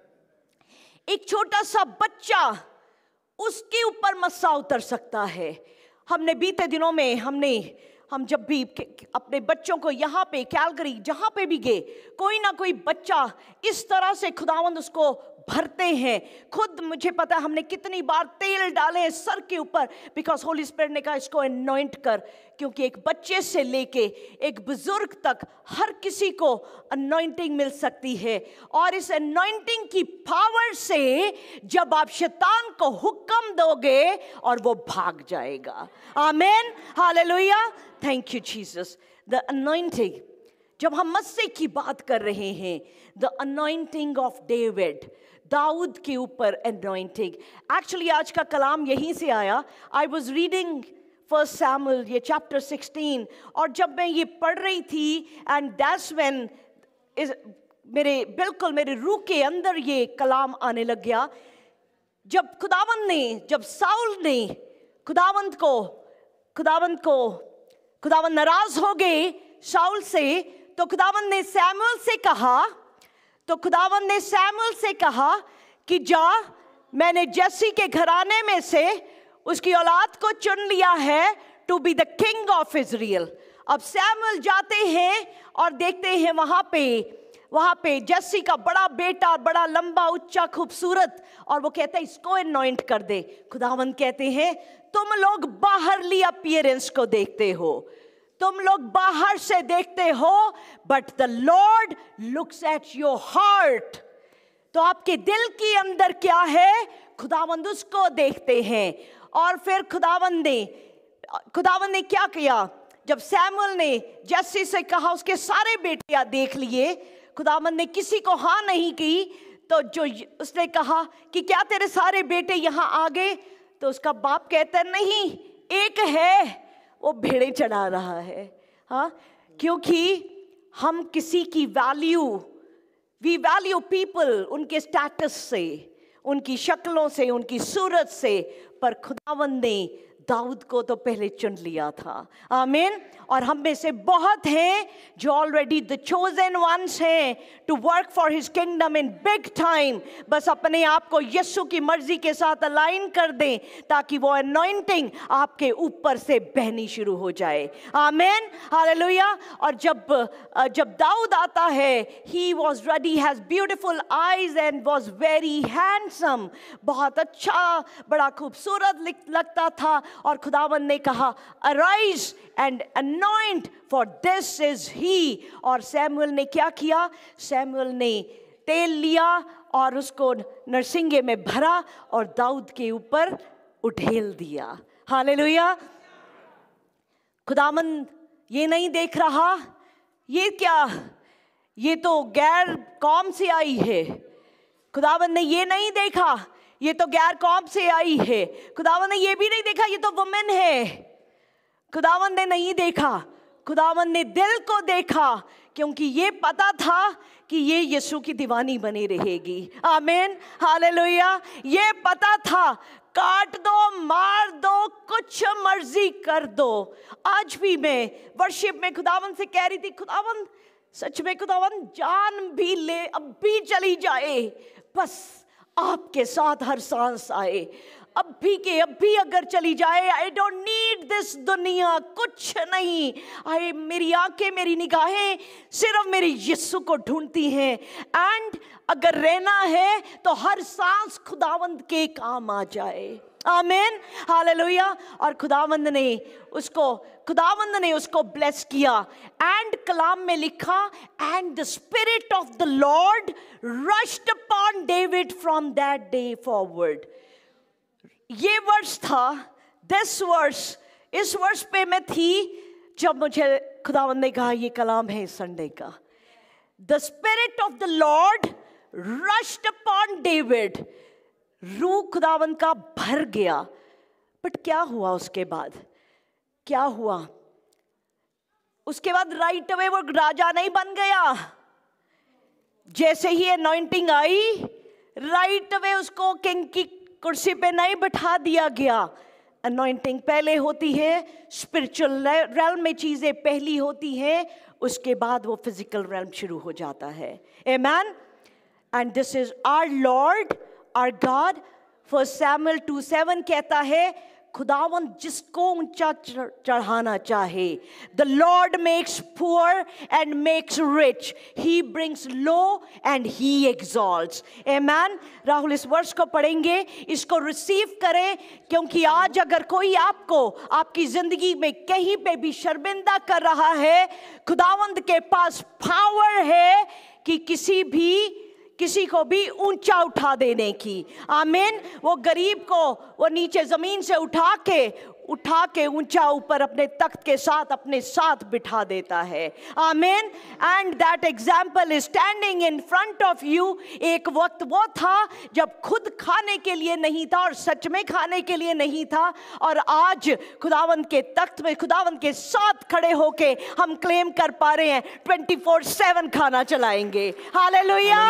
एक छोटा सा बच्चा, उसके ऊपर मस्सा उतर सकता है. हमने बीते दिनों में हमने हम जब भी अपने बच्चों को यहाँ पे कैलगरी जहाँ पे भी गए, कोई ना कोई बच्चा इस तरह से खुदावंद उसको भरते हैं. खुद मुझे पता है हमने कितनी बार तेल डाले सर के ऊपर, बिकॉज होली स्पिरिट ने कहा इसको अनॉइंट कर. क्योंकि एक बच्चे से लेके एक बुजुर्ग तक हर किसी को अनॉइंटिंग मिल सकती है. और इस अनॉइंटिंग की पावर से जब आप शैतान को हुक्म दोगे और वो भाग जाएगा. Amen. Hallelujah. Thank you Jesus. The anointing, जब हम मस्से की बात कर रहे हैं, द अनॉइंटिंग ऑफ डेविड, दाऊद के ऊपर अनॉइंटिंग. एक्चुअली आज का कलाम यहीं से आया. I was reading first Samuel, ये चैप्टर सिक्सटीन, और जब मैं ये पढ़ रही थी, एंड दैट्स व्हेन मेरे बिल्कुल मेरे रूह के अंदर ये कलाम आने लग गया. जब खुदावंद ने, जब साउल ने खुदावंद को खुदावंद को खुदावंद नाराज हो गए शाऊल से, तो खुदावन ने सैमुअल से कहा तो खुदावन ने सैमुअल से कहा कि जा, मैंने जस्सी के घराने में से उसकी औलाद को चुन लिया है to be the king of Israel. अब सैमुअल जाते हैं और देखते हैं वहां पे वहां पे जस्सी का बड़ा बेटा, बड़ा लंबा ऊंचा खूबसूरत, और वो कहता है इसको अनॉइंट कर दे। खुदावंद कहते हैं तुम लोग बाहरली अपीयरेंस को देखते हो, तुम लोग बाहर से देखते हो, but the Lord looks at your heart. तो आपके दिल के अंदर क्या है, खुदावंद उसको देखते हैं। और फिर खुदावंद ने खुदावंद ने क्या किया, जब सैमुअल ने जस्सी से कहा उसके सारे बेटे देख लिए, खुदावंद ने किसी को हाँ नहीं की। तो जो उसने कहा कि क्या तेरे सारे बेटे यहाँ आ गए, तो उसका बाप कहता है नहीं, एक है वो भेड़े चढ़ा रहा है। हाँ, क्योंकि हम किसी की वैल्यू वी वैल्यू पीपल उनके स्टेटस से, उनकी शक्लों से, उनकी सूरत से, पर खुदावंद ने दाऊद को तो पहले चुन लिया था। आमीन। और हम में से बहुत हैं जो ऑलरेडी द चोजन वंस हैं to work for his kingdom in big time. बस अपने आप को यीशु की मर्जी के साथ अलाइन कर दें ताकि वो अनॉइंटिंग आपके ऊपर से बहनी शुरू हो जाए। आमीन, हालेलुया। और जब जब दाऊद आता है, he was ready, has beautiful eyes and was very handsome, बहुत अच्छा, बड़ा खूबसूरत लगता था। और खुदावंद ने कहा arise and anoint for this is he. और सैमुअल ने क्या किया, सैमुअल ने तेल लिया और उसको नरसिंगे में भरा और दाऊद के ऊपर उठेल दिया। हालेलुया। खुदावंद ये नहीं देख रहा ये क्या, ये तो गैर कौम से आई है। खुदावंद ने ये नहीं देखा ये तो गैर कौम से आई है। खुदावंद ने ये भी नहीं देखा ये तो वुमेन है। खुदावंद ने नहीं देखा, खुदावंद ने दिल को देखा, क्योंकि ये पता था कि ये यीशु की दीवानी बनी रहेगी। आमीन, हालेलुया। ये पता था, काट दो, मार दो, कुछ मर्जी कर दो। आज भी मैं वर्शिप में खुदावंद से कह रही थी, खुदावंद सच में खुदावंद जान भी ले, अब भी चली जाए, बस आपके साथ हर सांस आए, अब भी के अब भी अगर चली जाए। आई डोंट नीड दिस दुनिया, कुछ नहीं। आई मेरी आंखें, मेरी निगाहें सिर्फ मेरे यीशु को ढूंढती हैं। एंड अगर रहना है तो हर सांस खुदावंद के काम आ जाए। आमीन, हालेलुया। और खुदावंद ने उसको खुदावंद ने उसको ब्लेस किया। एंड कलाम में लिखा, and the Spirit of the Lord rushed upon David from that day forward. ये वर्ष था, दिस वर्ष, इस वर्ष पे मैं थी जब मुझे खुदावंद ने कहा ये कलाम है संडे का। The Spirit of the Lord rushed upon David. रूह खुदावंद का भर गया। बट क्या हुआ उसके बाद, क्या हुआ उसके बाद? राइट अवे वो राजा नहीं बन गया। जैसे ही एनॉइंटिंग आई, राइट अवे उसको किंग की कुर्सी पे नहीं बिठा दिया गया। अनॉइंटिंग पहले होती है, स्पिरिचुअल रेल्म में चीजें पहली होती हैं, उसके बाद वो फिजिकल रेल्म शुरू हो जाता है। Amen. And this is our Lord our God. First Samuel two seven कहता है, खुदावंद जिसको ऊंचा चढ़ाना चाहे, the Lord makes poor and makes rich, he brings low and he exalts. Amen. Rahul इस वर्ष को पढ़ेंगे, इसको रिसीव करें, क्योंकि आज अगर कोई आपको आपकी जिंदगी में कहीं पे भी शर्मिंदा कर रहा है, खुदावंद के पास पावर है कि किसी भी किसी को भी ऊंचा उठा देने की। आमीन। वो गरीब को वो नीचे जमीन से उठा के उठा के ऊंचा ऊपर अपने तख्त के साथ अपने साथ बिठा देता है। Amen. And that example is standing in front of you. एक वक्त वो था जब खुद खाने के लिए नहीं था, और सच में खाने के लिए नहीं था, और आज खुदावंद के तख्त में खुदावंद के साथ खड़े होके हम क्लेम कर पा रहे हैं ट्वेंटी फोर सेवन खाना चलाएंगे। हालेलुया।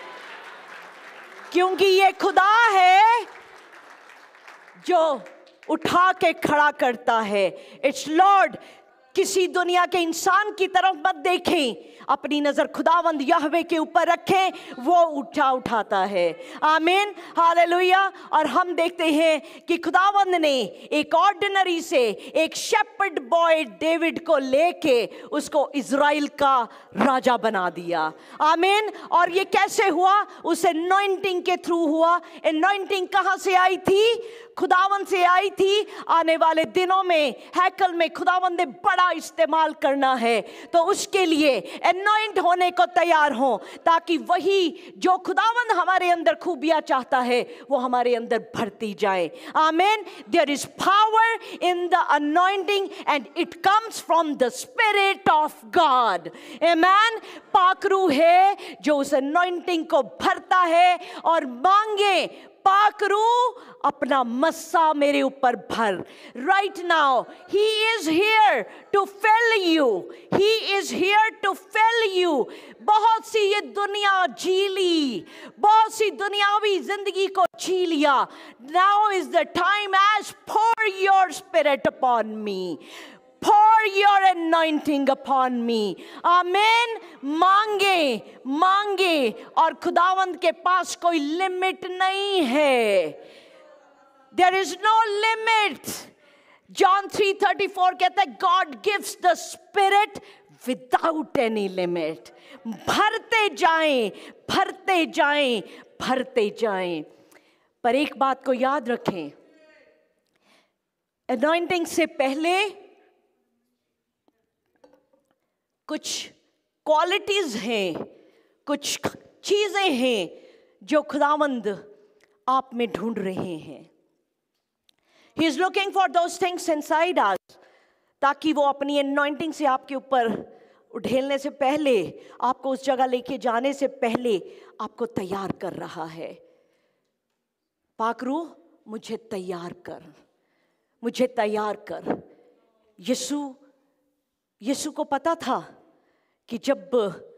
क्योंकि ये खुदा है जो उठा के खड़ा करता है। इट्स लॉर्ड किसी दुनिया के इंसान की तरफ मत देखें, अपनी नजर खुदावंद यहोवे के ऊपर रखें, वो उठा उठाता है। आमीन, हालेलुया। और हम देखते हैं कि खुदावंद ने एक ऑर्डिनरी से एक शेपर्ड बॉय डेविड को लेके उसको इज़राइल का राजा बना दिया। आमीन। और ये कैसे हुआ? उस एनॉइंटिंग के थ्रू हुआ। एनॉइंटिंग कहाँ से आई थी? खुदावंद से आई थी। आने वाले दिनों में हैकल में खुदावंद ने बड़ा इस्तेमाल करना है, तो उसके लिए एनॉइंट होने को तैयार हो, ताकि वही जो खुदावंद हमारे अंदर खूबियां चाहता है वो हमारे अंदर भरती जाए। Amen. There is power in the anointing and it comes from the Spirit of God. Amen. पाकरू है जो उस अनॉइंटिंग को भरता है और मांगे, पाकरू अपना मस्सा मेरे ऊपर भर। Right now he is here to fill you, he is here to fill you. बहुत सी ये दुनिया जी ली, बहुत सी दुनियावी जिंदगी को जी लिया। Now is the time as pour your spirit upon me, pour your anointing upon me. आमीन। मांगे मांगे और खुदावंद के पास कोई लिमिट नहीं है। There is no limit. John three thirty-four कहता है God gives the Spirit without any limit. भरते जाएं, भरते जाएं, भरते जाएं। पर एक बात को याद रखें, anointing से पहले कुछ क्वालिटीज हैं, कुछ चीजें हैं जो खुदावंद आप में ढूंढ रहे हैं। He is looking for those things inside us, ताकि वो अपनी anointing से आपके ऊपर उठेलने से पहले, आपको उस जगह लेके जाने से पहले आपको तैयार कर रहा है। पाकरू, मुझे तैयार कर, मुझे तैयार कर। यीशु यीशु को पता था कि जब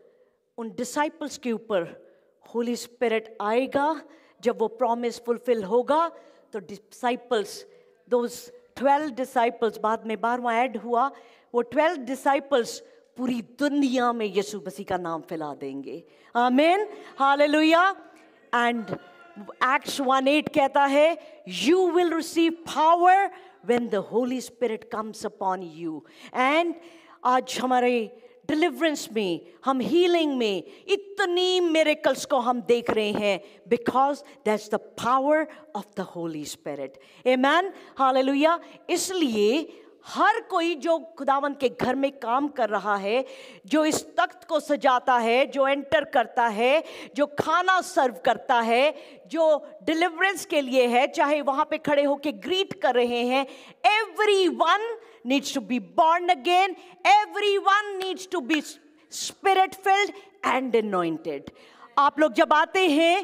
उन डिसाइपल्स के ऊपर होली स्पिरिट आएगा, जब वो प्रॉमिस फुलफिल होगा, तो डिसाइपल्स, दोज ट्वेल्व डिसाइपल्स, बाद में बारहवां ऐड हुआ, वो ट्वेल्व डिसाइपल्स पूरी दुनिया में यीशु मसीह का नाम फैला देंगे। Amen, hallelujah. And Acts one eight कहता है, you will receive power when the Holy Spirit comes upon you. And आज हमारे डिलीवरेंस में, हम हीलिंग में इतनी मिरेकल्स को हम देख रहे हैं, because that's the power of the Holy Spirit. Amen, hallelujah. इसलिए हर कोई जो खुदावंद के घर में काम कर रहा है, जो इस तख्त को सजाता है, जो एंटर करता है, जो खाना सर्व करता है, जो डिलीवरेंस के लिए है, चाहे वहां पे खड़े होके ग्रीट कर रहे हैं, everyone needs to be born again, everyone needs to be spirit filled and anointed. आप लोग जब आते हैं,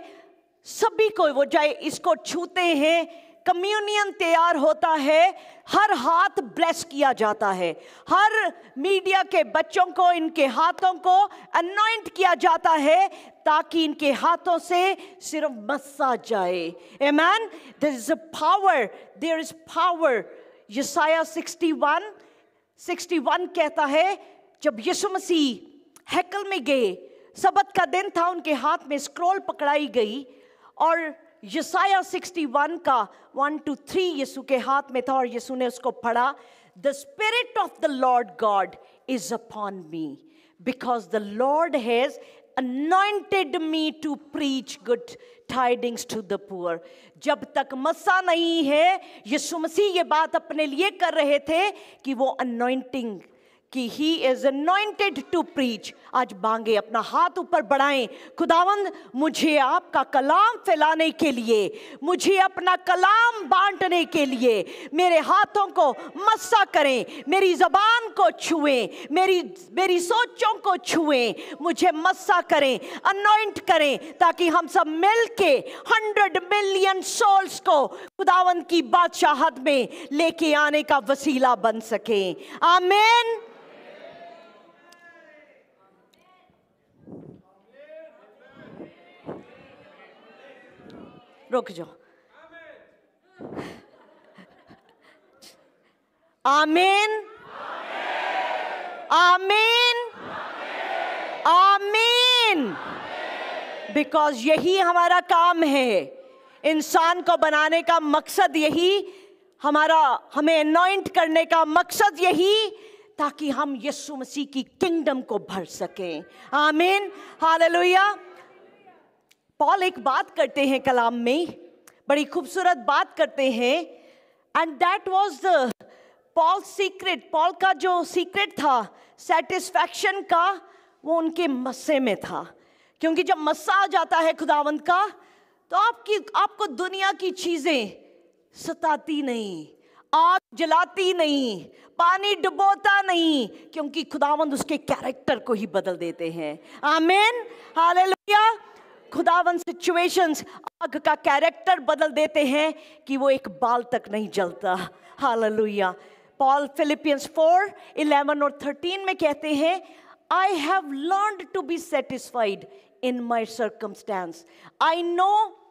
सभी को वो चाहे इसको छूते हैं, कम्युनियन तैयार होता है, हर हाथ ब्लेस किया जाता है, हर मीडिया के बच्चों को इनके हाथों को अनॉइंट किया जाता है, ताकि इनके हाथों से सिर्फ मस्सा जाए। Amen. There is a power, there is power. यशाया इकसठ इकसठ कहता है, जब यीशु मसीह हैकल में गए, सबत का दिन था, उनके हाथ में स्क्रॉल पकड़ाई गई और यशाया इकसठ का वन टू थ्री यीशु के हाथ में था और यीशु ने उसको पढ़ा। The Spirit of the Lord God is upon me, because the Lord has anointed me to preach good tidings to the poor. जब तक मस्सा नहीं है, यीशु मसीह ये बात अपने लिए कर रहे थे कि वो anointing, कि he is anointed to preach. आज मांगे, अपना हाथ ऊपर बढ़ाएं, खुदावंद मुझे आपका कलाम फैलाने के लिए, मुझे अपना कलाम बांटने के लिए मेरे हाथों को मस्सा करें, मेरी ज़बान को छुएं, मेरी मेरी सोचों को छुएं, मुझे मस्सा करें, अनॉइंट करें, ताकि हम सब मिलके हंड्रेड मिलियन सोल्स को खुदावंद की बादशाहत में लेके आने का वसीला बन सके। आमीन। रुक जाओ। आमीन। आमीन, आमीन। बिकॉज यही हमारा काम है, इंसान को बनाने का मकसद यही, हमारा हमें अनॉइंट करने का मकसद यही, ताकि हम यीशु मसीह की किंगडम को भर सकें। आमीन, हालेलुया। पॉल एक बात करते हैं कलाम में, बड़ी खूबसूरत बात करते हैं, and that was the Paul secret. Paul का जो सीक्रेट था सेटिस्फैक्शन का, वो उनके मस्से में था। क्योंकि जब मस्सा आ जाता है खुदावंद का, तो आपकी आपको दुनिया की चीजें सताती नहीं, आग जलाती नहीं, पानी डुबोता नहीं, क्योंकि खुदावंद उसके कैरेक्टर को ही बदल देते हैं। आमीन, हालेलुया। खुदावंद सिचुएशंस, आग का कैरेक्टर बदल देते हैं कि वो एक बाल तक नहीं जलता। Hallelujah. Paul Philippians four eleven और थर्टीन में कहते हैं, I have learned to be satisfied in my circumstance. I know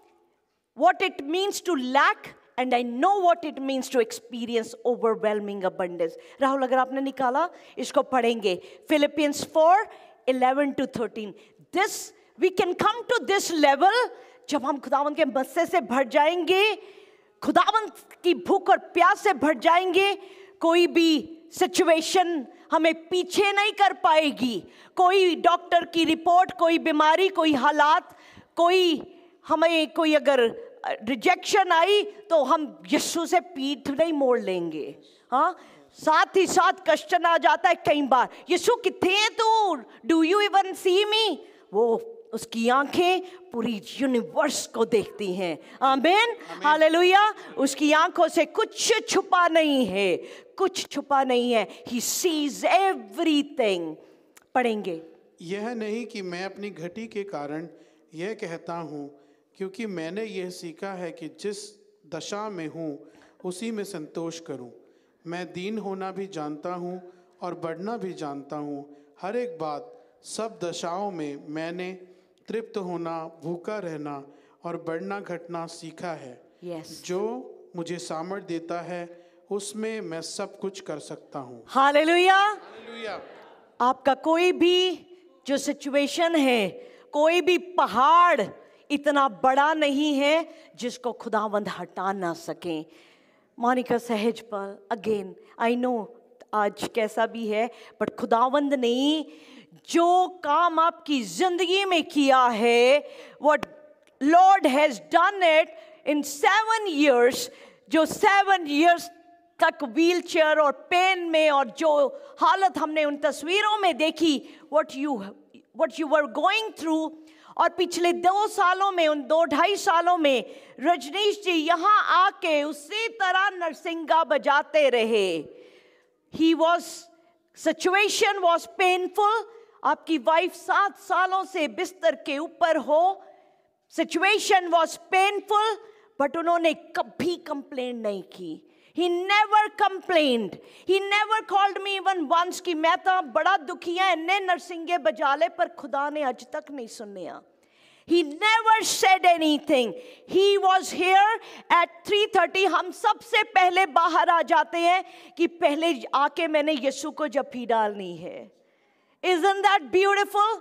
what it means to lack and I know what it means to experience overwhelming abundance. Rahul, अगर आपने निकाला इसको पढ़ेंगे, Philippians four eleven to thirteen. This we can come to this level जब हम खुदावंद के मस्से से भर जाएंगे, खुदावंद की भूख और प्यास से भर जाएंगे। कोई भी सिचुएशन हमें पीछे नहीं कर पाएगी। कोई डॉक्टर की रिपोर्ट, कोई बीमारी, कोई हालात, कोई हमें कोई अगर रिजेक्शन आई तो हम यीशु से पीठ नहीं मोड़ लेंगे। हाँ, साथ ही साथ क्वेश्चन आ जाता है कई बार, यीशु कितने हैं तू, do you even see me? वो उसकी आंखें पूरी यूनिवर्स को देखती हैं। आमीन, हालेलुया। उसकी आंखों से कुछ छुपा नहीं है, कुछ छुपा नहीं है। He sees everything. पढ़ेंगे। यह नहीं कि मैं अपनी घटी के कारण यह कहता हूँ, क्योंकि मैंने यह सीखा है कि जिस दशा में हूँ उसी में संतोष करूँ। मैं दीन होना भी जानता हूँ और बढ़ना भी जानता हूँ। हर एक बात, सब दशाओं में मैंने तृप्त होना, भूखा रहना और बढ़ना घटना सीखा है। yes. जो मुझे सामर्थ देता है उसमें मैं सब कुछ कर सकता हूँ। हालेलुया। हालेलुया। आपका कोई भी जो सिचुएशन है, कोई भी पहाड़ इतना बड़ा नहीं है जिसको खुदावंद हटा ना सके। मोनिका सहज पर अगेन, आई नो आज कैसा भी है, बट खुदावंद ने जो काम आपकी जिंदगी में किया है, what Lord has done it in seven years, जो सेवन इयर्स तक व्हील चेयर और पेन में, और जो हालत हमने उन तस्वीरों में देखी, what you what you were going through, और पिछले दो सालों में, उन दो ढाई सालों में रजनीश जी यहाँ आके उसी तरह नरसिंगा बजाते रहे। He was, situation was painful. आपकी वाइफ सात सालों से बिस्तर के ऊपर हो, सिचुएशन वॉज पेनफुल, बट उन्होंने कभी कंप्लेन नहीं की। He never complained. He never called me even once कि मैं तो बड़ा दुखी है, इन्ने नरसिंगे बजा ले, पर खुदा ने आज तक नहीं सुनिया। He never said anything. He was here at three thirty. हम सबसे पहले बाहर आ जाते हैं कि पहले आके मैंने यीशु को जप्पी डालनी है। Isn't that beautiful?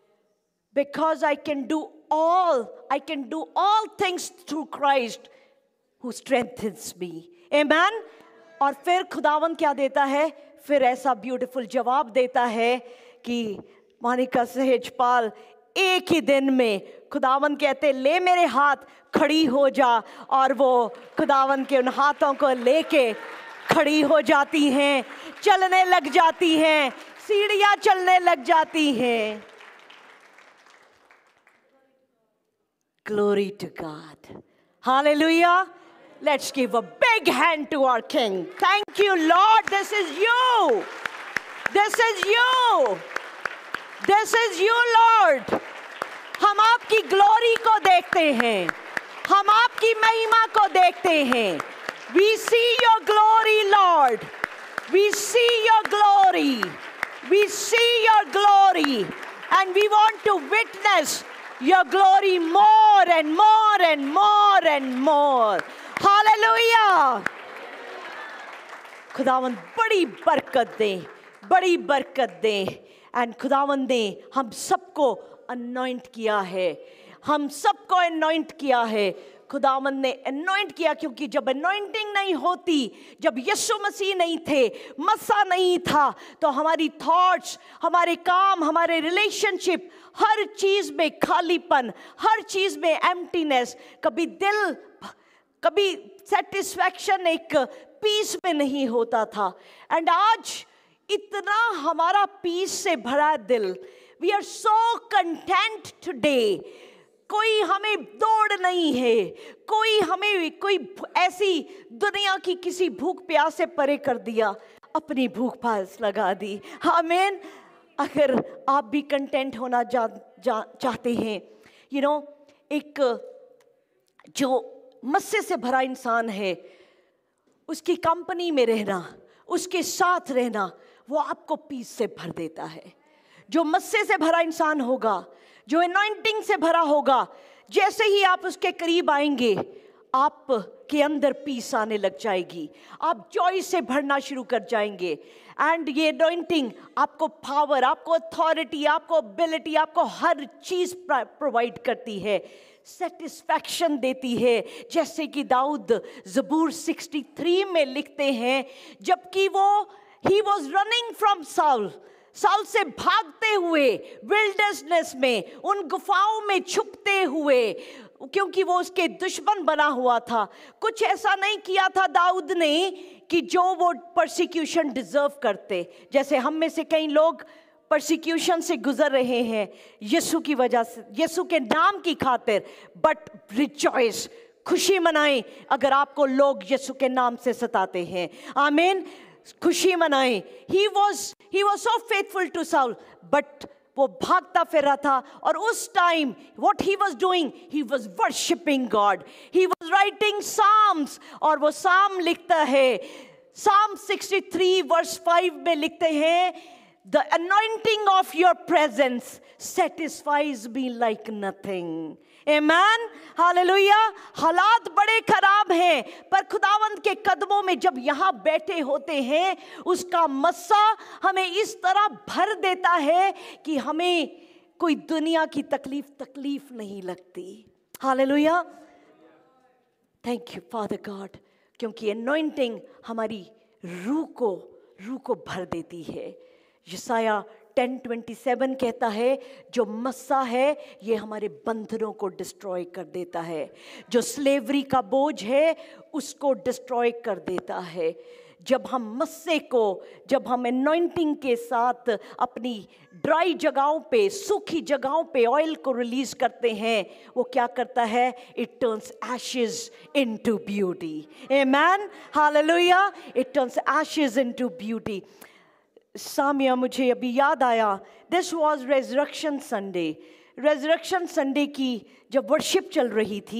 Because I can do all, I can do all things through Christ who strengthens me. Amen. और फिर खुदावंद क्या देता है? फिर ऐसा ब्यूटीफुल जवाब देता है कि मोनिका सहजपाल, एक ही दिन में खुदावंद कहते ले मेरे हाथ, खड़ी हो जा, और वो खुदावंद के उन हाथों को लेके खड़ी हो जाती हैं, चलने लग जाती हैं, सीढ़ियां चलने लग जाती हैं। Glory to God. Hallelujah. Let's give a big hand to our King. Thank you, Lord. This is you. This is you. This is you, Lord. हम आपकी ग्लोरी को देखते हैं, हम आपकी महिमा को देखते हैं। We see your glory, Lord. We see your glory. We see your glory. And we want to witness your glory more and more and more and more. Hallelujah. खुदावंद बड़ी बरकत दे, बड़ी बरकत दे। एंड खुदावंद ने हम सबको अनॉइंट किया है, हम सबको अनॉइंट किया है। खुदावंद ने अनॉइंट किया, क्योंकि जब अनॉइंटिंग नहीं होती, जब यीशु मसीह नहीं थे, मसा नहीं था, तो हमारी थॉट्स, हमारे काम, हमारे रिलेशनशिप, हर चीज में खालीपन, हर चीज में एम्प्टीनेस, कभी दिल, कभी सेटिस्फैक्शन, एक पीस में नहीं होता था। एंड आज इतना हमारा पीस से भरा दिल, we are so content today. कोई हमें दौड़ नहीं है, कोई हमें कोई ऐसी दुनिया की किसी भूख प्यास से परे कर दिया, अपनी भूख प्यास लगा दी। आमीन। अगर आप भी कंटेंट होना जा, जा, चाहते हैं, यू you नो know, एक जो मस्से से भरा इंसान है, उसकी कंपनी में रहना, उसके साथ रहना, वो आपको पीस से भर देता है। जो मस्से से भरा इंसान होगा, जो एनॉइंटिंग से भरा होगा, जैसे ही आप उसके करीब आएंगे, आप के अंदर पीस आने लग जाएगी, आप जॉय से भरना शुरू कर जाएंगे। एंड ये एनॉइंटिंग आपको पावर, आपको अथॉरिटी, आपको एबिलिटी, आपको हर चीज प्रोवाइड करती है, सेटिस्फैक्शन देती है। जैसे कि दाऊद ज़बूर तिरसठ में लिखते हैं, जबकि वो he was running from Saul, Saul से भागते हुए विल्डरनेस में, उन गुफाओं में छुपते हुए, क्योंकि वो उसके दुश्मन बना हुआ था। कुछ ऐसा नहीं किया था दाऊद ने कि जो वो परसिक्यूशन डिजर्व करते। जैसे हम में से कई लोग परसिक्यूशन से गुजर रहे हैं यीशु की वजह से, यीशु के नाम की खातिर, बट रिजॉइस, खुशी मनाएं अगर आपको लोग यीशु के नाम से सताते हैं। आमीन। खुशी मनाएं। He was he was so faithful to Saul, but वो भागता फिर रहा था, और उस time what he was doing, he was worshipping God, he was writing psalms, और वो साम लिखता है, साम तिरसठ वर्स फाइव में लिखते हैं, the anointing of your presence satisfies me like nothing. Amen, hallelujah. हालात बड़े खराब हैं, पर खुदावंद के कदमों में जब यहाँ बैठे होते हैं, उसका मस्सा हमें इस तरह भर देता है कि हमें कोई दुनिया की तकलीफ तकलीफ नहीं लगती। Hallelujah. Thank you father God, क्योंकि एनॉइंटिंग हमारी रूह को रूह को भर देती है। यशाया टेन ट्वेंटी सेवन कहता है, जो मस्सा है ये हमारे बंधनों को डिस्ट्रॉय कर देता है, जो स्लेवरी का बोझ है उसको डिस्ट्रॉय कर देता है। जब हम मस्से को, जब हम एनॉइंटिंग के साथ अपनी ड्राई जगहों पे, सूखी जगहों पे ऑयल को रिलीज करते हैं, वो क्या करता है? It turns ashes into beauty. Amen, hallelujah. It turns ashes into beauty. Samia, मुझे अभी याद आया, this was resurrection Sunday. Resurrection Sunday की जब वर्शिप चल रही थी,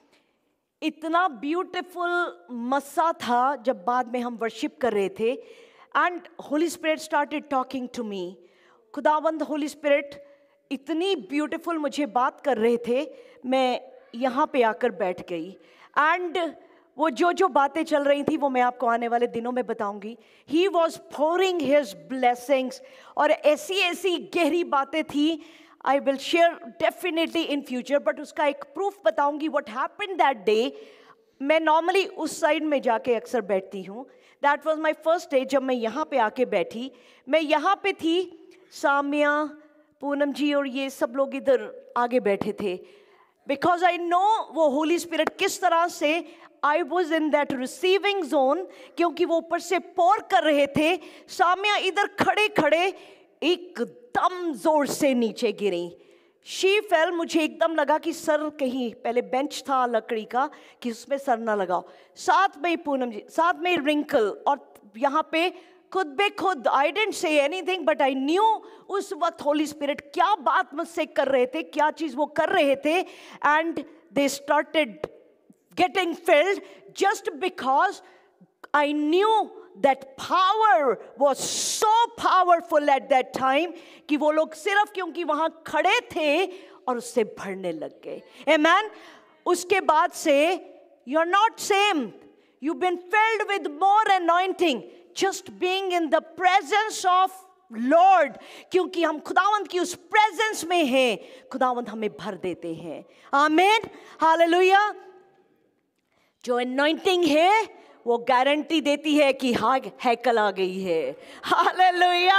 इतना ब्यूटीफुल मस्सा था जब बाद में हम वर्शिप कर रहे थे, and Holy Spirit started talking to me. खुदावंद होली स्पिरिट इतनी ब्यूटीफुल मुझे बात कर रहे थे, मैं यहाँ पे आकर बैठ गई, एंड वो जो जो बातें चल रही थी वो मैं आपको आने वाले दिनों में बताऊंगी। He was pouring his blessings, और ऐसी ऐसी गहरी बातें थी, I will share definitely in future, but उसका एक प्रूफ बताऊंगी व्हाट हैपेंड दैट डे। मैं नॉर्मली उस साइड में जाके अक्सर बैठती हूँ, that was my first day जब मैं यहाँ पे आके बैठी। मैं यहाँ पे थी, सामिया, पूनम जी और ये सब लोग इधर आगे बैठे थे, बिकॉज आई नो वो होली स्पिरिट किस तरह से, I was in that receiving zone, क्योंकि वो ऊपर से पोर कर रहे थे। सामिया इधर खड़े खड़े एकदम जोर से नीचे गिरी, शी फेल। मुझे एकदम लगा कि सर, कहीं पहले बेंच था लकड़ी का, कि उसमें सर ना लगाओ। साथ में पूनम जी, साथ में रिंकल, और यहाँ पे खुद बे खुद, I didn't say anything, but I knew उस वक्त होली स्पिरिट क्या बात मुझसे कर रहे थे, क्या चीज वो कर रहे थे, and they started getting filled just because I knew that power was so powerful at that time कि वो लोग सिर्फ क्योंकि वहां खड़े थे और उससे भरने लग गए। Amen। उसके बाद से you're not same, you've been filled with more anointing। Just being in the presence of Lord, क्योंकि हम खुदावंद की उस प्रेजेंस में हैं, खुदावंद हमें भर देते हैं। आमीन, हालेलुया। जो अनॉइंटिंग है वो गारंटी देती है कि हाँ हैकल आ गई है। हालेलुया।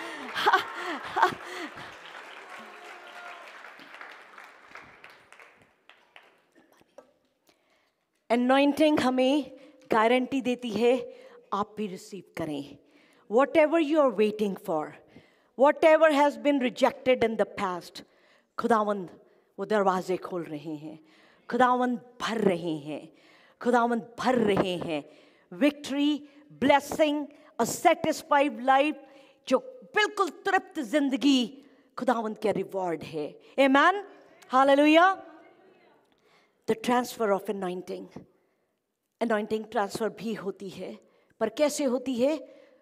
अनॉइंटिंग हमें गारंटी देती है आप भी रिसीव करें। Whatever you are waiting for, whatever has been rejected in the past, खुदावंद वो दरवाजे खोल रहे हैं, खुदावंद भर रहे हैं, खुदावंद भर रहे हैं। Victory, blessing, a satisfied life, जो बिल्कुल तृप्त जिंदगी खुदावंद का रिवॉर्ड है। आमीन, hallelujah. The transfer of anointing, anointing transfer भी होती है, पर कैसे होती है?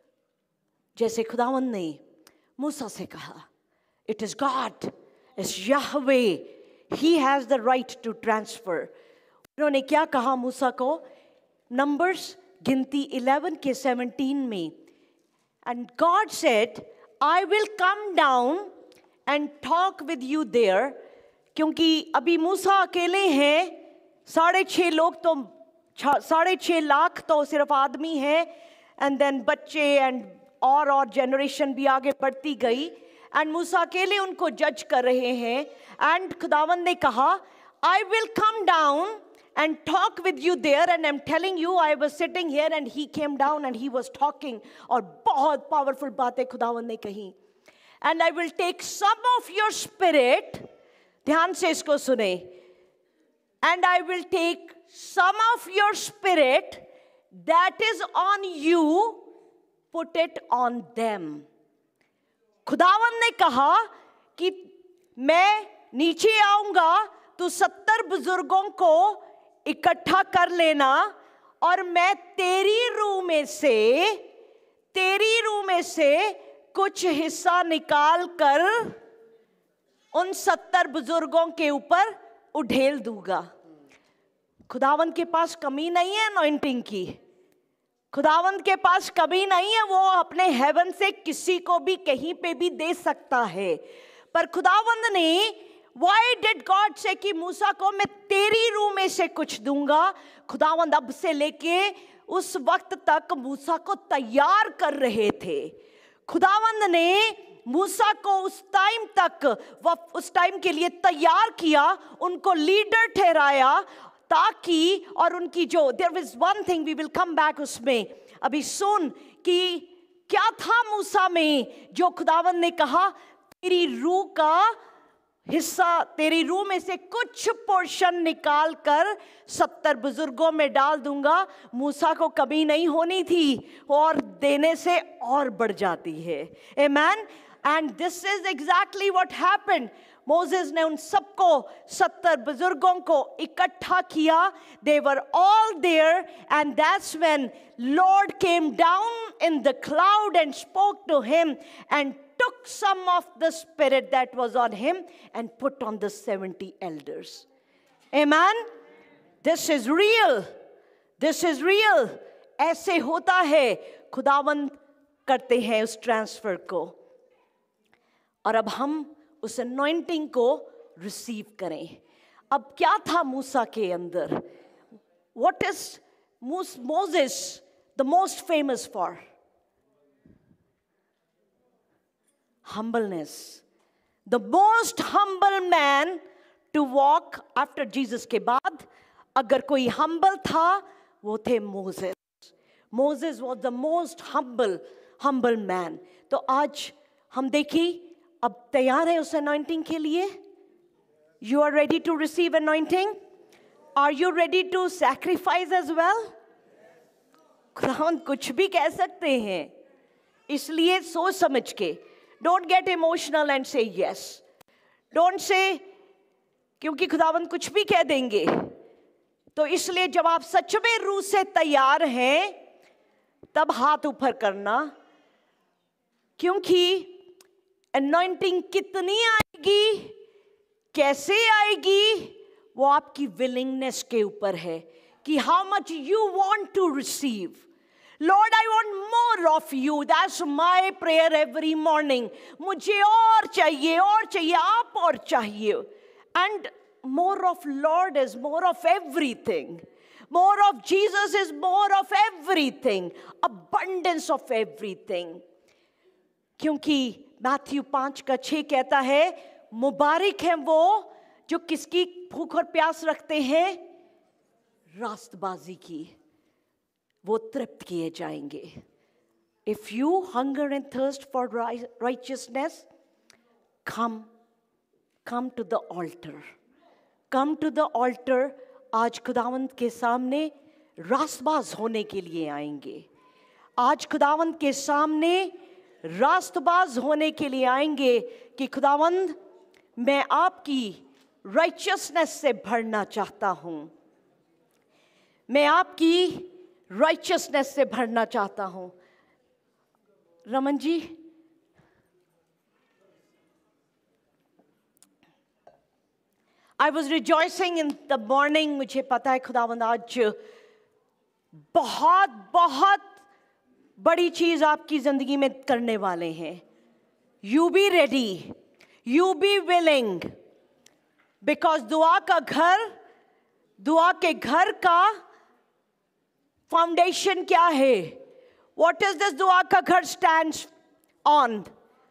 जैसे खुदावंद ने मूसा से कहा, it is God, it's Yahweh, he has the right to transfer. उन्होंने क्या कहा मूसा को? नंबर्स गिनती इलेवन के सेवनटीन में, and God said I will come down and talk with you there, क्योंकि अभी मूसा अकेले हैं, साढ़े छः लोग तो साढ़े छः लाख तो सिर्फ आदमी है, एंड देन बच्चे एंड और और जनरेशन भी आगे बढ़ती गई, एंड मूसा अकेले उनको जज कर रहे हैं। एंड खुदावंद ने कहा I will come down and talk with you there, and I'm telling you I was sitting here and he came down and he was talking, और बहुत powerful बातें खुदावंद ने कही। And I will take some of your spirit, ध्यान से इसको सुने, and I will take some of your spirit that is on you, put it on them। खुदावंद ने कहा कि मैं नीचे आऊंगा तो सत्तर बुजुर्गों को इकट्ठा कर लेना, और मैं तेरी रूह में से तेरी रूह में से कुछ हिस्सा निकाल कर उन सत्तर बुजुर्गों के ऊपर उड़ेल दूंगा। खुदावंद के पास कमी नहीं है अनॉइंटिंग की, खुदावंद के पास कमी नहीं है, वो अपने हेवन से किसी को भी कहीं पे भी दे सकता है। पर खुदावंद ने Why did God say कि मूसा को मैं तेरी रूह में से कुछ दूंगा? खुदावंद अब से लेके उस वक्त तक मूसा को तैयार कर रहे थे। खुदावंद ने मूसा को उस टाइम तक, वह उस टाइम के लिए तैयार किया, उनको लीडर ठहराया, ताकि और उनकी जो there is one thing we will come back उसमें अभी सुन कि क्या था मूसा में जो खुदावंद ने कहा तेरी रूह का हिस्सा, तेरी रूह में से कुछ पोर्शन निकाल कर सत्तर बुजुर्गों में डाल दूंगा। मूसा को कमी नहीं होनी थी और देने से और बढ़ जाती है। Amen. And this is exactly what happened. Moses ने उन सबको सत्तर बुजुर्गों को इकट्ठा किया। They were all there and that's when Lord came down in the cloud and spoke to him and took some of the spirit that was on him and put on the seventy elders. Amen. This is real. This is real. ऐसे होता है, खुदावंद करते हैं उस transfer को, और अब हम उस अनॉइंटिंग को रिसीव करें। अब क्या था मूसा के अंदर? What is Moses the most famous for? Humbleness. The most humble man to walk after Jesus के बाद अगर कोई humble था वो थे Moses. Moses was the most humble humble man. तो आज हम देखिए, अब तैयार है उस anointing के लिए? You are ready to receive anointing? Are you ready to sacrifice as well? खुदावंद कुछ भी कह सकते हैं, इसलिए सोच समझ के, Don't get emotional and say yes. Don't say क्योंकि खुदावंद कुछ भी कह देंगे। तो इसलिए जब आप सच में रूह से तैयार हैं तब हाथ ऊपर करना, क्योंकि अनॉइंटिंग कितनी आएगी, कैसे आएगी, वो आपकी विलिंगनेस के ऊपर है कि how much you want to receive, Lord, I want more of you. That's my prayer every morning. मुझे और चाहिए, और चाहिए, आप और चाहिए. And more of Lord is more of everything. More of Jesus is more of everything. Abundance of everything. क्योंकि Matthew पांच का छह कहता है, मुबारक हैं वो जो किसकी भूख और प्यास रखते हैं? रास्तबाजी की, वो तृप्त किए जाएंगे. If you hunger and thirst for righteousness, come, come to the altar. Come to the altar. आज खुदावंत के सामने रास्तबाज होने के लिए आएंगे. आज खुदावंत के सामने रास्तबाज होने के लिए आएंगे कि खुदावंद, मैं आपकी राइचियसनेस से भरना चाहता हूं. मैं आपकी राइचियसनेस से भरना चाहता हूं. Raman ji, I was rejoicing in the morning. मुझे पता है खुदावंद आज बहुत बहुत बड़ी चीज आपकी जिंदगी में करने वाले हैं. You be ready, you be willing, because दुआ का घर, दुआ के घर का फाउंडेशन क्या है? What is this दुआ का घर stands on?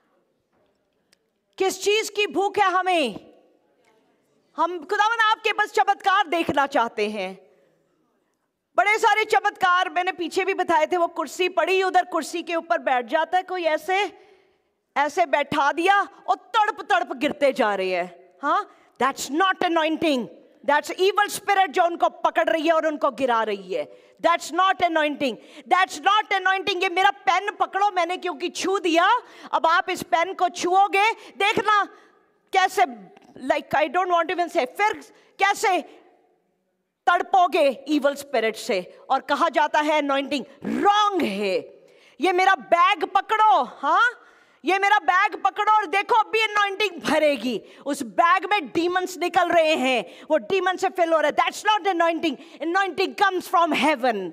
किस चीज की भूख है हमें? हम खुदावन आपके बस चमत्कार देखना चाहते हैं. बड़े सारे चमत्कार मैंने पीछे भी बताए थे. वो कुर्सी पड़ी, उधर कुर्सी के ऊपर बैठ जाता है कोई, ऐसे ऐसे बैठा दिया और तड़प तड़प गिरते जा रहे हैं. हाँ, that's not anointing. That's evil spirit जो उनको पकड़ रही है और उनको गिरा रही है. That's not anointing. That's not anointing. ये मेरा पेन पकड़ो, मैंने क्योंकि छू दिया, अब आप इस पेन को छुओगे, देखना कैसे, like I don't want even say, फिर कैसे तड़पोगे इवल स्पिरिट से. और कहा जाता है अनॉइंटिंग रॉन्ग है. ये मेरा बैग पकड़ो, हाँ, ये मेरा बैग पकड़ो और देखो अभी अनॉइंटिंग भरेगी. उस बैग में डीमंस निकल रहे हैं, वो डीमन से फिल हो रहा है. That's not anointing. Anointing comes from heaven.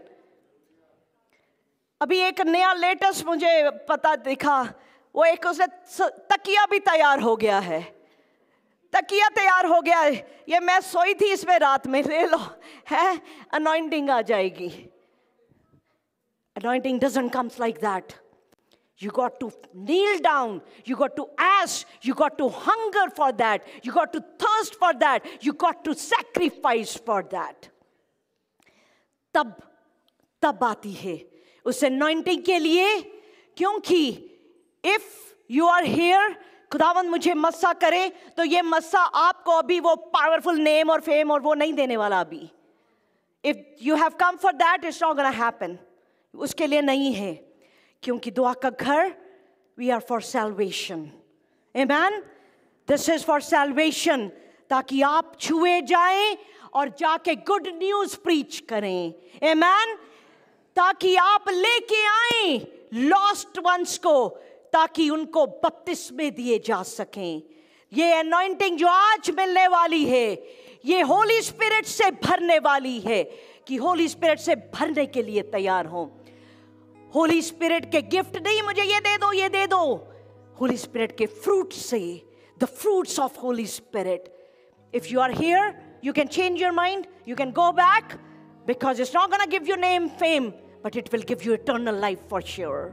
अभी एक नया लेटेस्ट मुझे पता दिखा, वो एक उसने तकिया भी तैयार हो गया है. तकिया तैयार हो गया है. ये मैं सोई थी इसमें रात में, ले लो, है, अनॉइंटिंग आ जाएगी. Anointing doesn't comes like that. You got to kneel down. You got to ask. You got to hunger for that. You got to thirst for that. You got to sacrifice for that. तब तब आती है उस anointing के लिए. क्योंकि if you are here, खुदावंद मुझे मस्सा करे, तो ये मस्सा आपको अभी वो powerful name और fame और वो नहीं देने वाला अभी. If you have come for that, it's not gonna happen. उसके लिए नहीं है. क्योंकि दुआ का घर, we are for salvation. Amen. This is for salvation. ताकि आप छुए जाएं और जाके good news preach करें. Amen. ताकि आप लेके आएं lost ones को, ताकि उनको बपतिस्मे दिए जा सकें. ये anointing जो आज मिलने वाली है, ये होली स्पिरिट से भरने वाली है, कि होली स्पिरिट से भरने के लिए तैयार हो. होली स्पिरिट के गिफ्ट नहीं, मुझे ये दे दो, ये दे दो. होली स्पिरिट के फ्रूट से, the fruits of holy spirit. If you are here, you can change your mind, you can go back, because it's not going to give you name, fame, but it will give you eternal life for sure.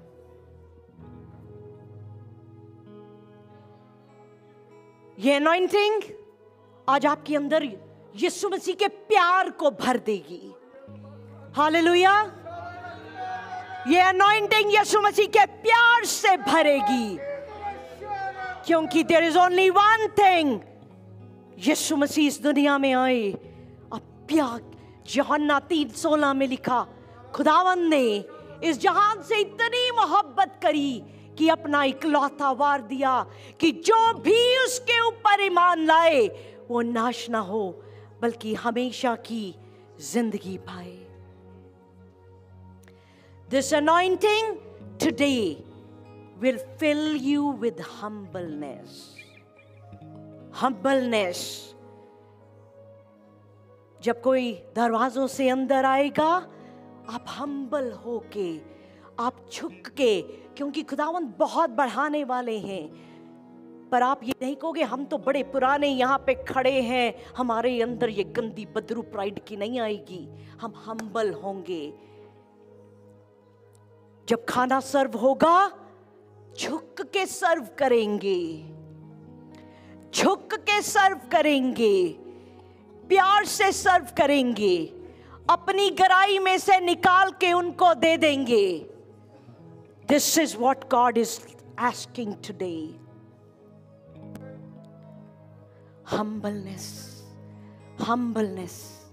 ये anointing आज आपके अंदर यीशु मसीह के प्यार को भर देगी. हालेलुया. ये anointing यीशु मसीह के प्यार से भरेगी. क्योंकि there is only one thing. यीशु मसीह इस दुनिया में आए, अब प्यार, यूहन्ना तीन सोलह में लिखा, खुदावंद ने इस जहान से इतनी मोहब्बत करी कि अपना इकलौता वार दिया, कि जो भी उसके ऊपर ईमान लाए वो नाश ना हो, बल्कि हमेशा की जिंदगी पाए. This anointing today will fill you with humbleness. Humbleness. जब कोई दरवाजों से अंदर आएगा, आप हम्बल होके, आप झुक के, क्योंकि खुदावंद बहुत बढ़ाने वाले हैं। पर आप ये नहीं कहोगे हम तो बड़े पुराने यहाँ पे खड़े हैं, हमारे अंदर ये गंदी बदरू प्राइड की नहीं आएगी। हम हम्बल होंगे। जब खाना सर्व होगा झुक के सर्व करेंगे, झुक के सर्व करेंगे, प्यार से सर्व करेंगे, अपनी गराई में से निकाल के उनको दे देंगे। This is what God is asking today. Humbleness, humbleness,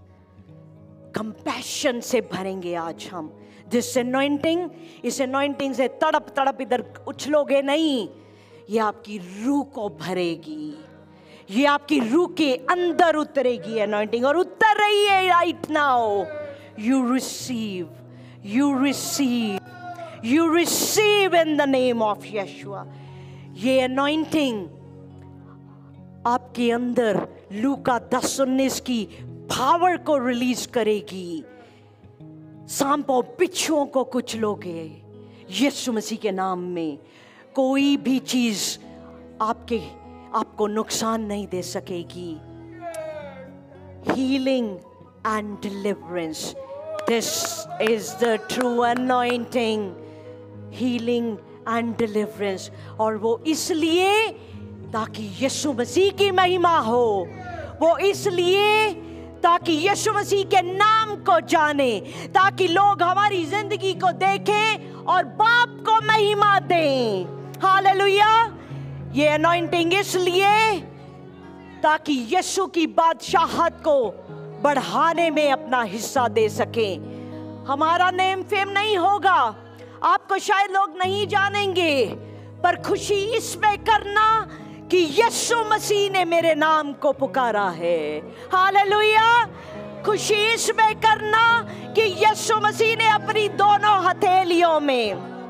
compassion से भरेंगे आज हम। दिस एनॉइंटिंग, इस एनॉइंटिंग से तड़प तड़प इधर उछलोगे नहीं, ये आपकी रूह को भरेगी, ये आपकी रूह के अंदर उतरेगी एनॉइंटिंग, और उतर रही है right now. You receive, you receive, you receive in the name of Yeshua. ये एनॉइंटिंग आपके अंदर लूका दस उन्नीस की पावर को रिलीज करेगी। सांपों बिच्छुओं को कुचलोगे यीशु मसीह के नाम में। कोई भी चीज आपके आपको नुकसान नहीं दे सकेगी। Healing and deliverance, this is the true anointing. Healing and deliverance, और वो इसलिए ताकि यीशु मसीह की महिमा हो, वो इसलिए ताकि यीशु मसीह के नाम को जाने, ताकि लोग हमारी जिंदगी को देखें और बाप को महिमा दें। हालेलुया। ये अनॉइंटिंग इसलिए ताकि यीशु की बादशाहत को बढ़ाने में अपना हिस्सा दे सके। हमारा नेम फेम नहीं होगा, आपको शायद लोग नहीं जानेंगे, पर खुशी इसमें करना कि यीशु मसीह ने मेरे नाम को पुकारा है। हालेलुया। खुशी इसमें करना कि यीशु मसीह ने अपनी दोनों हथेलियों में,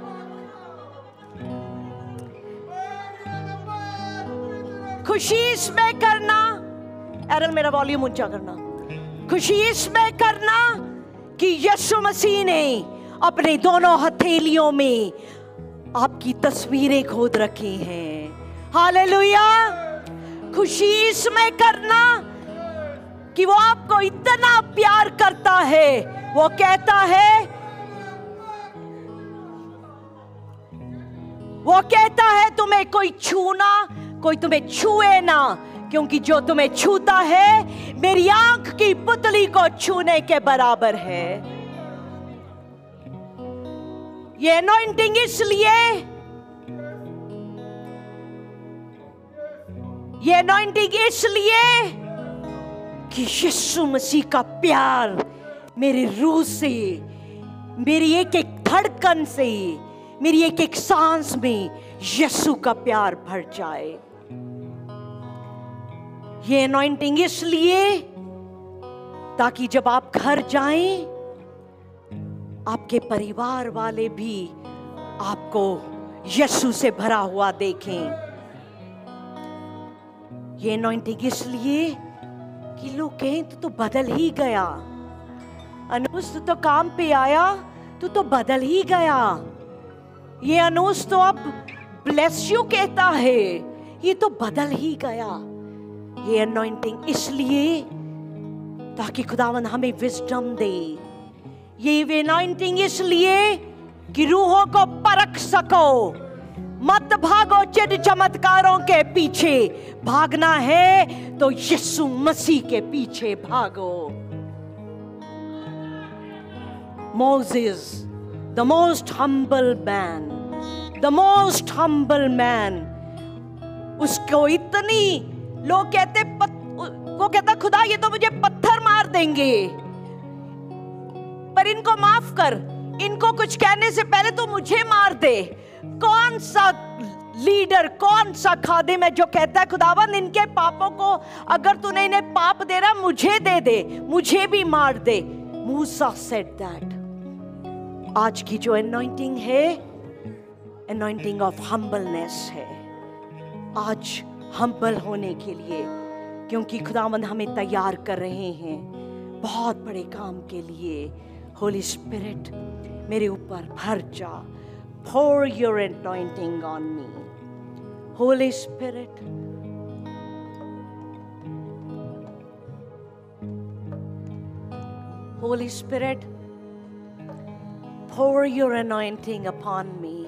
खुशी इसमें करना, एरल मेरा वॉल्यूम ऊंचा करना, खुशी इसमें करना कि यीशु मसीह ने अपने दोनों हथेलियों में आपकी तस्वीरें खोद रखी हैं। हालेलुया। खुशी इसमें करना कि वो आपको इतना प्यार करता है, वो कहता है, वो कहता है तुम्हें कोई छूना, कोई तुम्हें छुए ना, क्योंकि जो तुम्हें छूता है मेरी आंख की पुतली को छूने के बराबर है। ये अनॉइंटिंग इसलिए, ये अनॉइंटिंग इसलिए कि यीशु मसीह का प्यार मेरी रूह से, मेरी एक एक धड़कन से, मेरी एक एक सांस में यीशु का प्यार भर जाए। ये अनॉइंटिंग इसलिए ताकि जब आप घर जाएं, आपके परिवार वाले भी आपको यीशु से भरा हुआ देखें। ये अनॉइंटिंग इसलिए कि लोग कहें तू तो बदल ही गया, अनुस तू तो काम पे आया, तू तो बदल ही गया। ये अनुस तो अब ब्लेस यू कहता है, ये तो बदल ही गया। ये अनॉइंटिंग इसलिए ताकि खुदावन हमें विजडम दे। ये अनॉइंटिंग इसलिए कि रूहों को परख सको। मत भागो चिद चमत्कारों के पीछे, भागना है तो यीशु मसीह के पीछे भागो। Moses, the most humble man, the most humble man, उसको इतनी लोग कहते पत, वो कहता खुदा ये तो मुझे पत्थर मार देंगे, पर इनको माफ कर, इनको कुछ कहने से पहले तो मुझे मार दे। कौन सा लीडर, कौन सा खादिम है जो कहता है खुदावन इनके पापों को अगर तूने इन्हें पाप दे रहा मुझे दे दे, मुझे भी मार दे। मूसा सेड दैट। आज की जो अनॉइंटिंग है, अनॉइंटिंग ऑफ हम्बलनेस है। आज हम्बल होने के लिए, क्योंकि खुदावंद हमें तैयार कर रहे हैं बहुत बड़े काम के लिए। होली स्पिरिट मेरे ऊपर भर जा. Pour your anointing on me. Holy Spirit. Holy Spirit, pour your anointing upon me.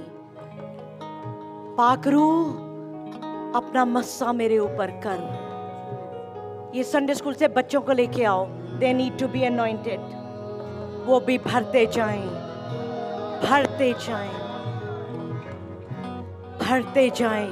पाकरू अपना मस्सा मेरे ऊपर कर. ये संडे स्कूल से बच्चों को लेके आओ. They need to be anointed. वो भी भरते जाएं, भरते जाएं, भरते जाएं.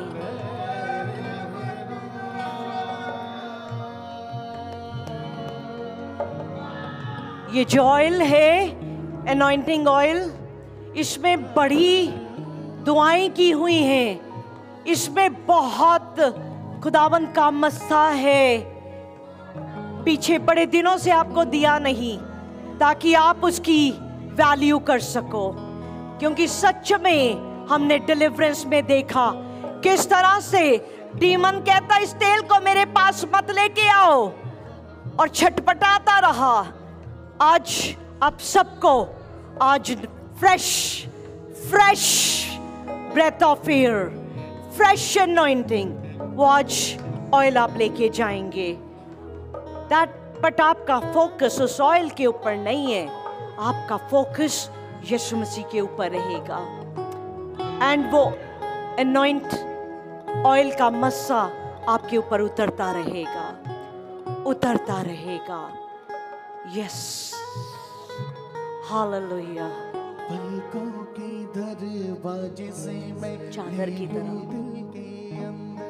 ये जो ऑयल है, अनॉइंटिंग ऑयल, इसमें बड़ी दुआएं की हुई हैं. इसमें बहुत खुदावंद का मस्सा है. पीछे बड़े दिनों से आपको दिया नहीं ताकि आप उसकी वैल्यू कर सको. क्योंकि सच में हमने डिलीवरेंस में देखा किस तरह से डीमन कहता इस तेल को मेरे पास मत लेके आओ, और छटपटाता रहा. आज आप सबको आज fresh fresh breath of air, fresh anointing, वो आज ऑयल आप लेके जाएंगे. दैट बट आपका फोकस उस ऑयल के ऊपर नहीं है, आपका फोकस यीशु मसीह के ऊपर रहेगा. एंड वो अनॉइंट ऑयल का मस्सा आपके ऊपर उतरता रहेगा, उतरता रहेगा. Yes, hallelujah. पलकों के दरवाजे से मैं चादर की तरह दिल के अंदर.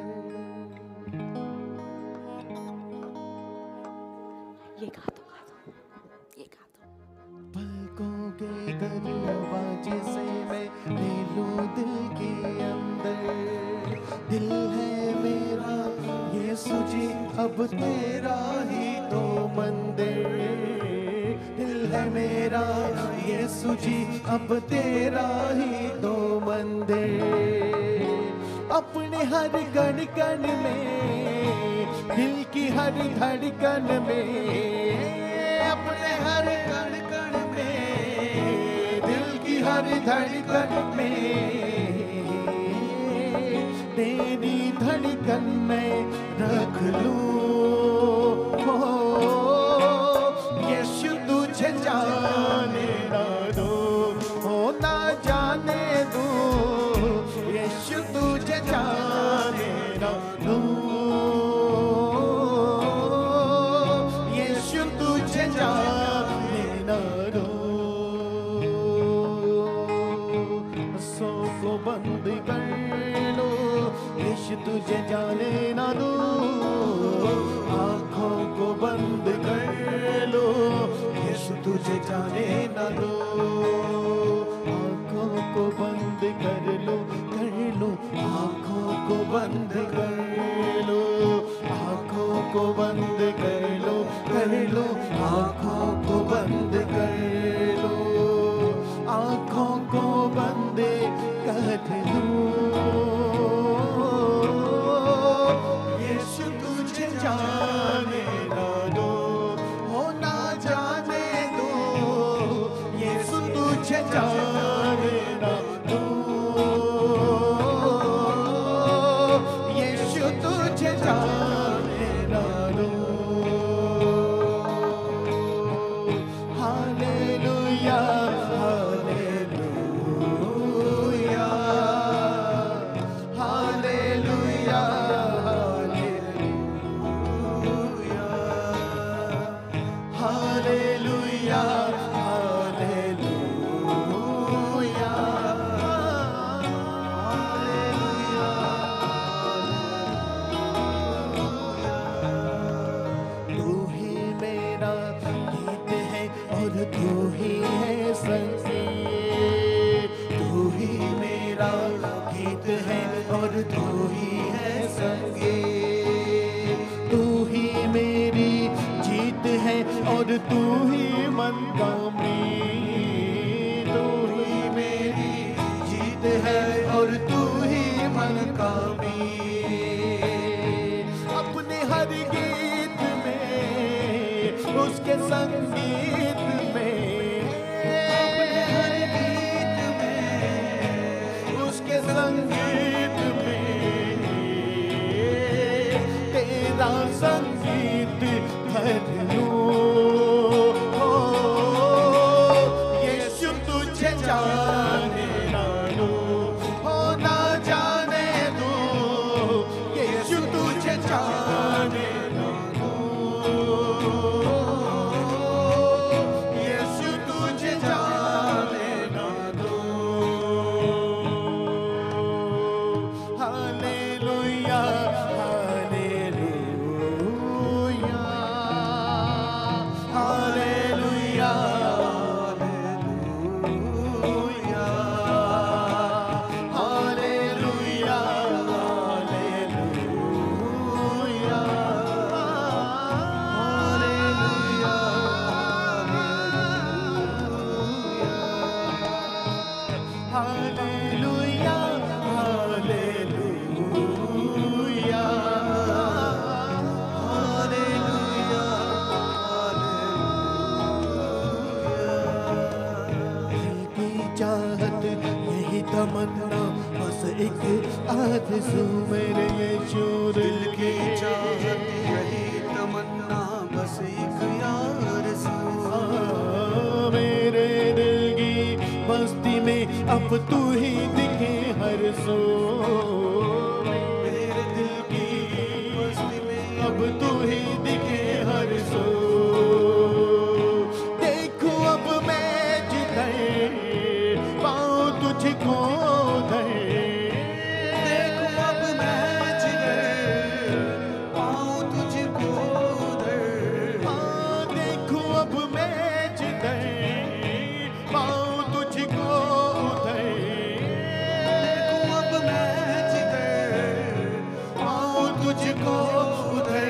ये गा दो, गा दो, ये गा दो. पलकों के दरवाजे से मैं ले लूं दिल के अंदर. दिल है मेरा यीशु जी अब तेरा ही तो मंदिर. दिल है मेरा यीशु जी अब तेरा ही तो मंदिर. अपने हर कण कण में, दिल की हर धड़कन में, अपने हर कण कण में, दिल की हर धड़कन में, तेरी धड़कन में रख लूं. यीशु तुझे जाने ना दो, हो ना जाने दो. यीशु तुझे जाने ना दो, यीशु तुझे जाने ना दो. आँखों को बंद कर लो, यीशु तुझे जाने ना दो. आँखों को बंद कर लो, यीशु तुझे जाने ना दो. आँखों को बंद कर लो, कर लो. आँखों को बंद कर लो, आँखों को बंद कर लो, कर लो. आँखों को बंद कर लो, आँखों को बंद कर लो. यीशु तुझे जाने ना दो, हो ना जाने दो. यीशु तुझे जाने ना दो, यीशु तुझे जाने ना दो. Hallelujah, hallelujah, hallelujah, hallelujah, hallelujah, hallelujah. तू ही मेरा गीत है और तू ही है संगीत. तू ही मेरा गीत है और तू ही है संगीत. तू ही मेरी जीत है और तू ही मन का मीत. तू ही मेरी जीत है और तू ही मन का मीत. अपने हर गीत में, उसके संगीत में, संगीत भर लूं। हो यीशु तुझे जाने ना दूं, हो ना जाने दूं, यीशु तुझे जाने ना दूं, यीशु तुझे जाने ना दूं। Hallelujah hallelujah hallelujah hallelujah hallelujah hallelujah hallelujah दिल की चाहत यही तमन्ना बस एक आरज़ू मेरे यीशु, दिल की चाहत यही तमन्ना बस एक आरज़ू। मेरे दिल की बस्ती में अब तू ही दिखे हर सो, मेरे दिल की बस्ती में अब तू ही दिखे हर सो। देखो अब मैं जिधर पाऊं तुझको उधर, देखो अब मैं जिधर पाऊं तुझको उधर, हाँ देखो अब मैं जिधर पाऊं तुझको उधर, देखो अब मैं जिधर पाऊं तुझको उधर।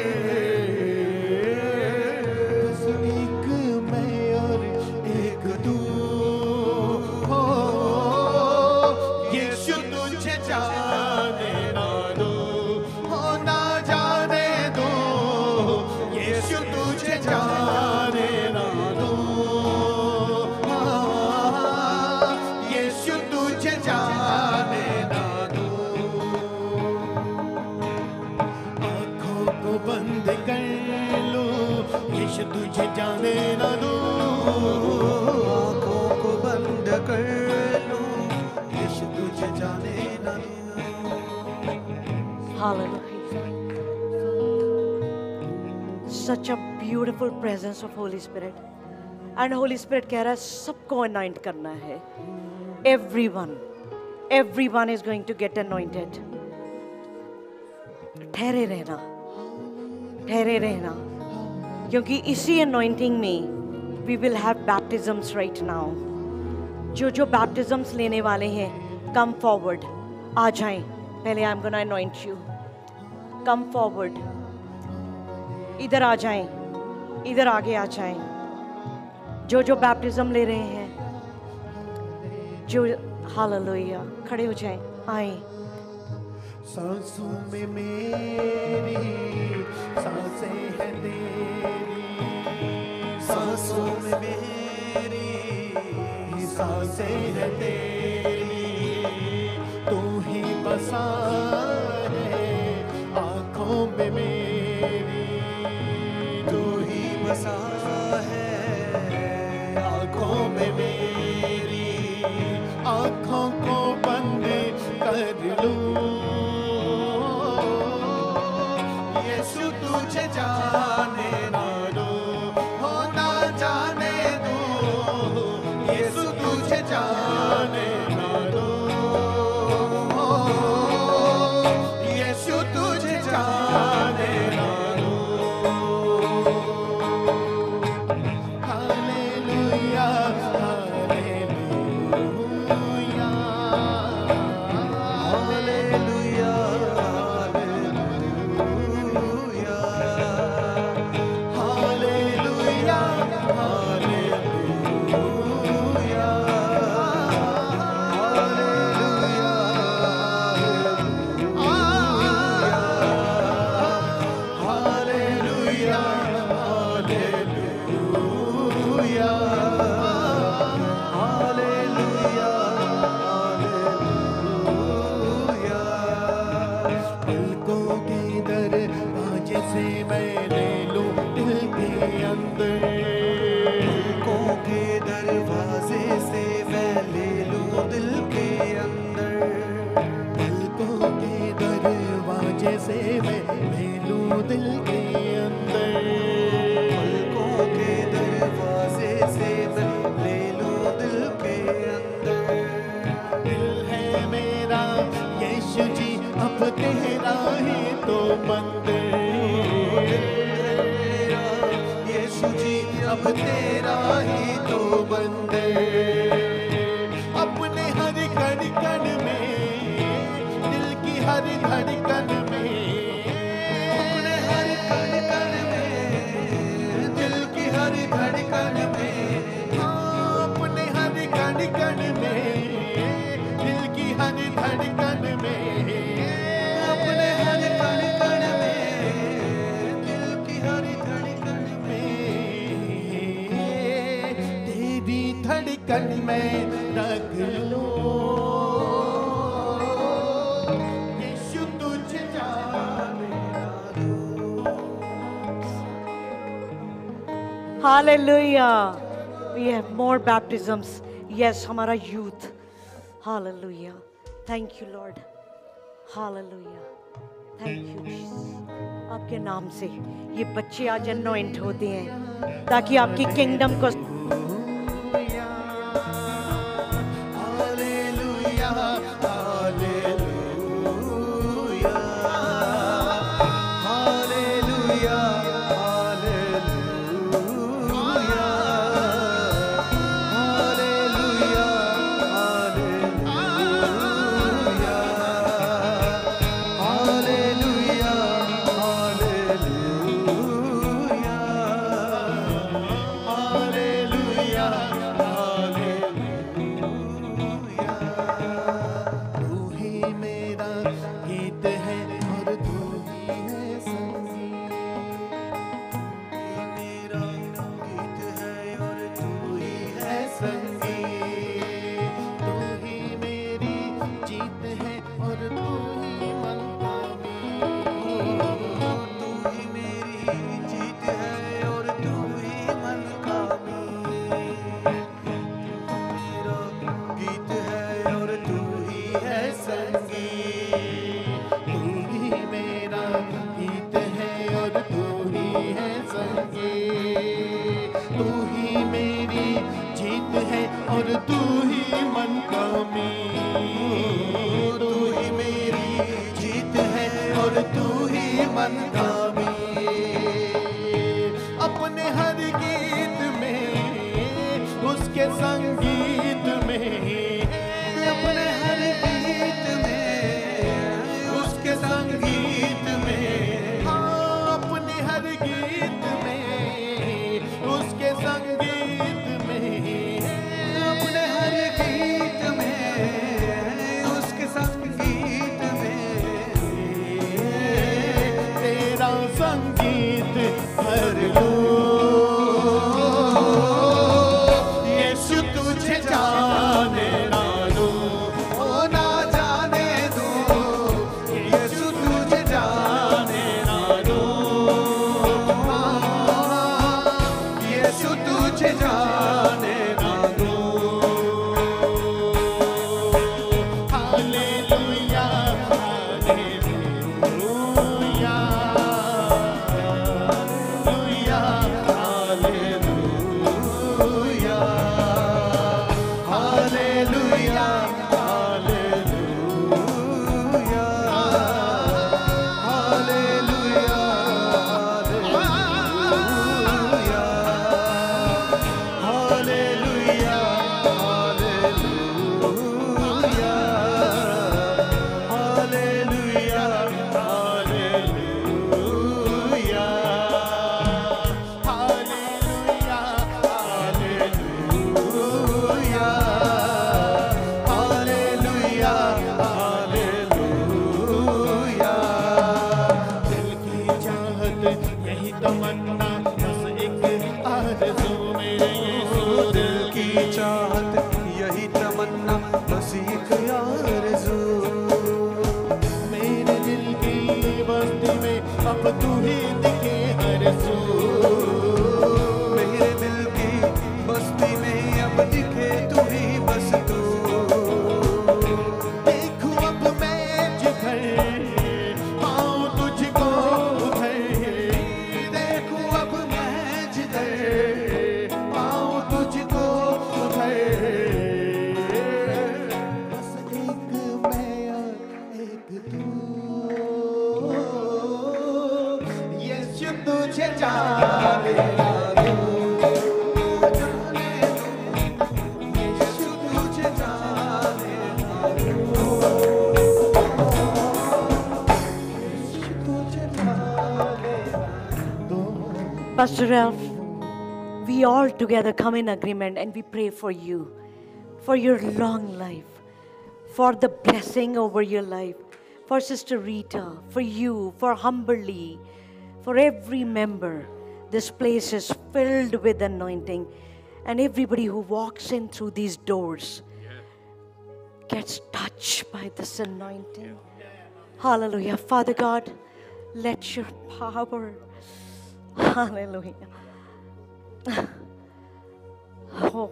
बस एक मैं और एक तू, हो यीशु तुझे जाने ना दो, हो ना जाने दो, यीशु तुझे जाने ना दो, हाँ, यीशु तुझे जाने ना दो। आँखों को बंद कर लो, यीशु तुझे जाने ना दो, आँखों को बंद कर लो, यीशु तुझे जाने ना दो। Hallelujah. Such a beautiful presence of Holy Spirit. And Holy Spirit कह रहा है सबको anoint करना है. Everyone, everyone is going to get anointed. ठहरे रहना, ठहरे रहना, क्योंकि इसी anointing में we will have baptisms right now. जो जो baptisms लेने वाले हैं, come forward, आ जाएं. पहले I'm gonna anoint you. Come forward. इधर आ जाएं, इधर आगे आ जाएं. जो जो बैप्टिज्म ले रहे हैं, जो हालेलुया, खड़े हो जाएं, आए. सांसों में मेरी सांसें हैं तेरी, सांसों में मेरी सांसें हैं तेरी, तू ही बसा है आँखों में मेरी, तू ही बसा है आँखों में मेरी, आँखों को बंद कर लूं, यीशु तुझे जाने ना दो, हो ना जाने दो, यीशु तुझे जाने ना दो, यीशु तुझे जाने ना दो। हालेलुया हालेलुया हालेलुया हालेलुया दिल के अंदर, पलकों के दरवाजे से मैं ले लो दिल के अंदर। दिल है मेरा यीशु जी अब तेरा ही तो मंदिर, यीशु जी अब तेरा ही तो मंदिर। अपने हर धड़कन में, दिल की हर धड़कन में, अपने हर धड़कन में, दिल की हर धड़कन में, हाँ, अपने हर धड़कन में, दिल की हर धड़कन में, अपने हर धड़कन में, दिल की हर धड़कन में, तेरी धड़कन में रख लो यीशु तुझे जाने ना दो। Hallelujah. We have more baptisms. Yes, हमारा youth. Hallelujah. Thank you, Lord. Hallelujah. Thank you, Jesus. आपके नाम से ये बच्चे आज anoint होते हैं ताकि आपकी kingdom को और तू ही मन कामी, तू ही मेरी जीत है और तू ही मन कामी। अपने हर गीत में उसके संगीत में, अपने हर गीत में, उसके संगीत में, हाँ, अपने हर गीत में उसके संगीत में, अपने हर गीत में, उसके संगीत में, तेरा संगीत भर लूं, यीशु तुझे जाने ना दूं, ओ ना जाने दूं, यीशु तुझे जाने ना दूं, यीशु तुझे जाने ना दूं। हालेलुया, हालेलुया, हालेलुया, दिल की चाहत यही तमन्ना, बस एक आरज़ू मेरे यीशु, दिल की चाहत यही तमन्ना, बस एक आरज़ू, मेरे दिल की बस्ती में अब तू ही दिखे हर सू, मेरे दिल की बस्ती में अब दिखे तू ही बस तू। देखूं अब मैं जिधर पाऊं तुझको उधर, तुझे जाने ना दूं, जाने दूं, यीशु तुझे जाने ना दूं, यीशु तुझे जाने ना दूं। Pastor Ralph, we all together come in agreement and we pray for you, for your long life, for the blessing over your life, for Sister Rita, for you, for Humberly, for every member. This place is filled with anointing, and everybody who walks in through these doors gets touched by this anointing. Hallelujah. Father God, let your power, hallelujah. Oh.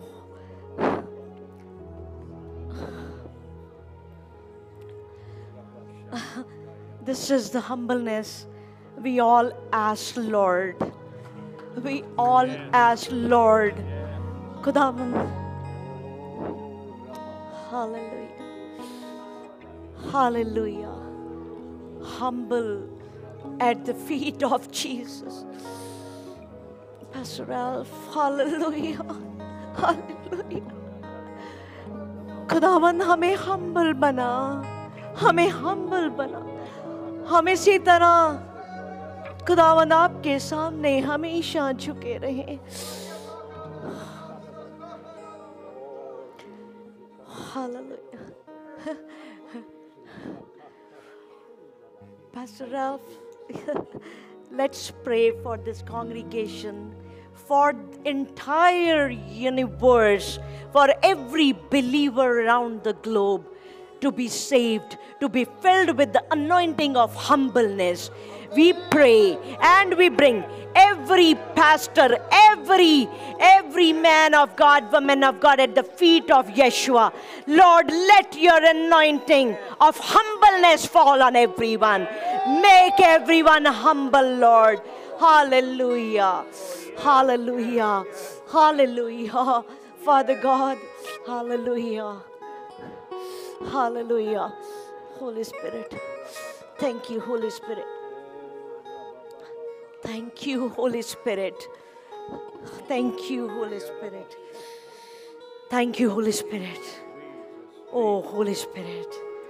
This is the humbleness we all ask, Lord. We all ask, Lord. Khudavan. Hallelujah. Hallelujah. Humble at the feet of Jesus. Pastor Ralph, hallelujah. Hallelujah. खुदावन हमें humble बना, हमें humble बना, हम इसी तरह खुदावन आपके सामने हमेशा झुके रहे. Hallelujah. Pastor Ralph, let's pray for this congregation, for the entire universe, for every believer around the globe to be saved, to be filled with the anointing of humbleness. We pray and we bring every pastor, every, every man of God, woman of God at the feet of Yeshua. Lord, let your anointing of humbleness fall on everyone. Make everyone humble, Lord. Hallelujah. Hallelujah. Hallelujah. Father God, hallelujah. Hallelujah. Holy Spirit. Thank you, Holy Spirit. Thank you, Holy Spirit. Thank you, Holy Spirit. Thank you, Holy Spirit. Oh, Holy Spirit.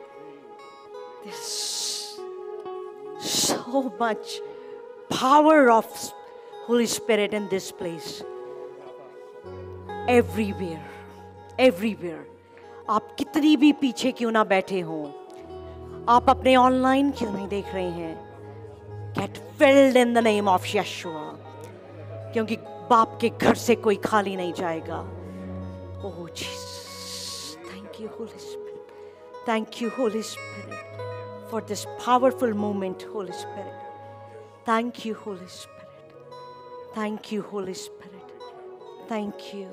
There's so much power of Holy Spirit in this place. Everywhere. Everywhere. आप कितनी भी पीछे क्यों ना बैठे हो, आप अपने ऑनलाइन क्यों नहीं देख रहे हैं, get filled in the name of Yeshua, क्योंकि बाप के घर से कोई खाली नहीं जाएगा. Oh Jesus, thank you Holy Spirit, thank you Holy Spirit for this powerful moment, Holy Spirit. Thank you Holy Spirit, thank you Holy Spirit, thank you.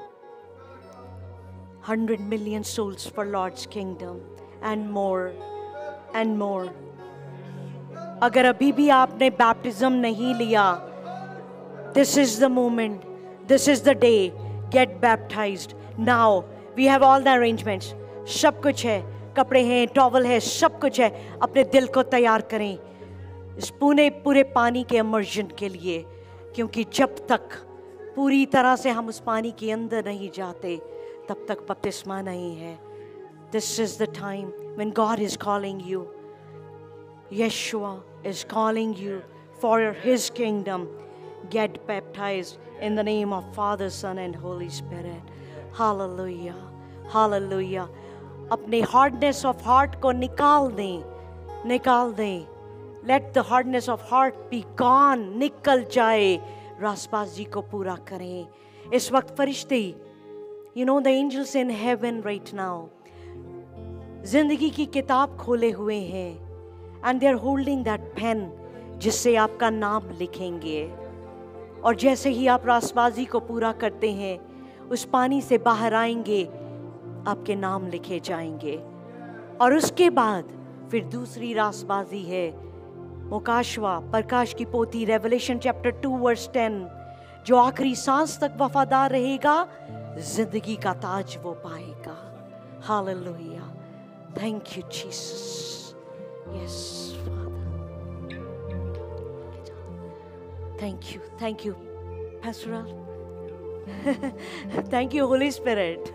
Hundred million souls for Lord's kingdom and more and more. अगर अभी भी आपने baptism नहीं लिया, this is the moment, this is the day. Get baptized now. We have all the arrangements. सब कुछ है, कपड़े हैं, टॉवल है, सब कुछ है. अपने दिल को तैयार करें इस पूरे पूरे पानी के इमर्जन के लिए, क्योंकि जब तक पूरी तरह से हम उस पानी के अंदर नहीं जाते, तब तक बपतिस्मा नहीं है. This is the time when God is calling you. Yeshua is calling you for His kingdom. Get baptized in the name of Father, Son, and Holy Spirit. Hallelujah. Hallelujah. अपने hardness of heart को निकाल दें, निकाल दें. Let the hardness of heart be gone. निकल जाए. रासबाजी को पूरा करें. इस वक्त फरिश्ते, you know the angels in heaven right now, जिंदगी की किताब खोले हुए हैं, and they are holding that pen जिससे आपका नाम लिखेंगे. और जैसे ही आप रासबाजी को पूरा करते हैं, उस पानी से बाहर आएंगे, आपके नाम लिखे जाएंगे. और उसके बाद फिर दूसरी रासबाजी है, मुकाशवा, प्रकाश की पोथी, revelation chapter two verse ten. जो आखिरी सांस तक वफादार रहेगा, जिंदगी का ताज वो पाएगा. Hallelujah. Thank you Jesus. Yes, Father. Thank you. Thank you, Pastor Ralph. Thank you, Holy Spirit.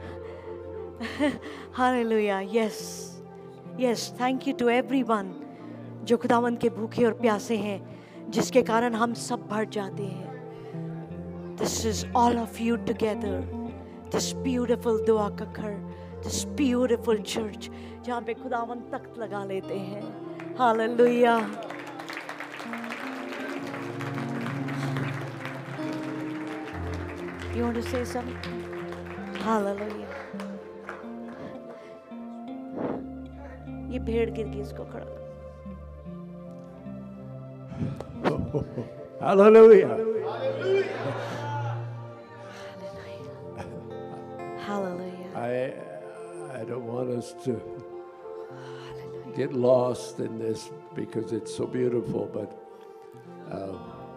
Hallelujah. Yes. Yes. Thank you to everyone जो खुदावंद के भूखे और प्यासे हैं, जिसके कारण हम सब भर जाते हैं. This is all of you together. This beautiful दुआ का घर, this beautiful church, जहाँ पे खुदावंद तख्त लगा लेते हैं. Hallelujah. You want to say something? Hallelujah. ये भेड़ गिर गई, इसको खड़ा कर. Hallelujah. Hallelujah. I, I don't want us to get lost in this because it's so beautiful, but uh,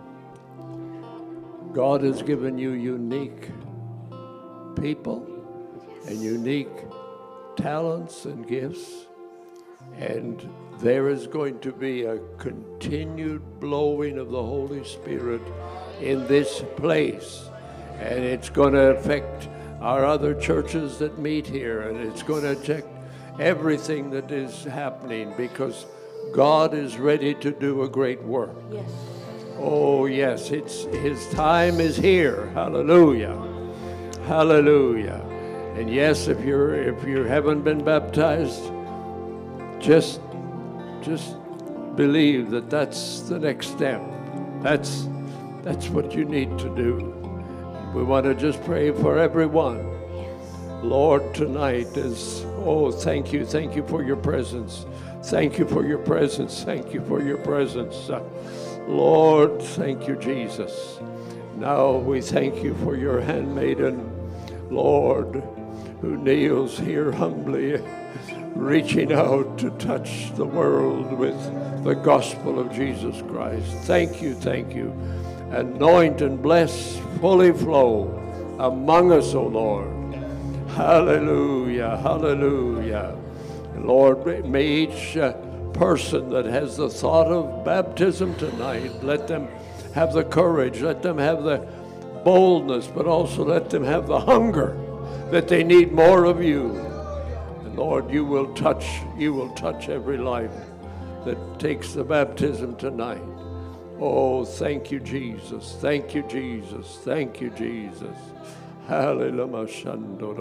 God has given you unique people and unique talents and gifts, and there is going to be a continued blowing of the Holy Spirit in this place, and it's going to affect our other churches that meet here, and it's going to check everything that is happening because God is ready to do a great work. Yes. Oh yes, it's His time is here. Hallelujah, hallelujah. And yes, if you're if you haven't been baptized, just just believe that that's the next step. That's that's what you need to do. We want to just pray for everyone. Lord, tonight is, oh, thank you, thank you for your presence. Thank you for your presence. Thank you for your presence. Uh, Lord, thank you, Jesus. Now we thank you for your handmaiden, Lord, who kneels here humbly, reaching out to touch the world with the gospel of Jesus Christ. Thank you, thank you. Anoint and bless, fully flow among us, O Lord. Hallelujah, hallelujah. Lord, may each uh, person that has the thought of baptism tonight, let them have the courage, let them have the boldness, but also let them have the hunger that they need more of you. And Lord, you will touch, you will touch every life that takes the baptism tonight. Oh, thank you, Jesus. Thank you, Jesus. Thank you, Jesus. Hallelujah.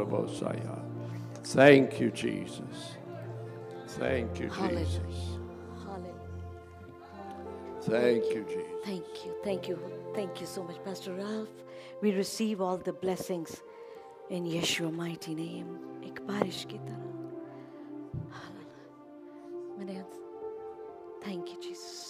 Thank you, Jesus. Thank you, Hallelujah. Jesus. Hallelujah. Thank you, Jesus. Thank you. Thank you. Thank you so much, Pastor Ralph. We receive all the blessings in Yeshua mighty name. एक बारिश की तरह. Hallelujah. मैंने Thank you, Jesus.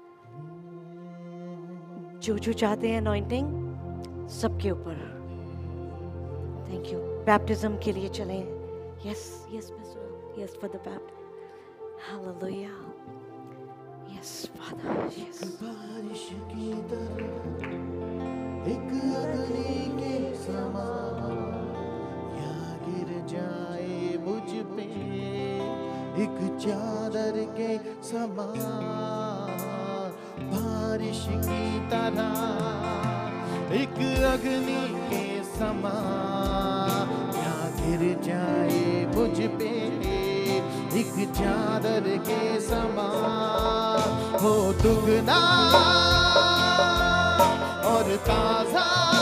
जो जो चाहते हैं anointing सबके ऊपर. Thank you. Baptism के लिए चलें. Yes, yes, Pastor Ralph. Yes, for the baptism. Hallelujah. Yes, Father. Yes. बारिश की तरह एक अग्नि के समान या गिर जाए मुझ पे एक चादर के समान. बारिश की तरह एक अग्नि के समान या गिर जाए मुझ पे एक चादर के समान. हो दुगना और ताजा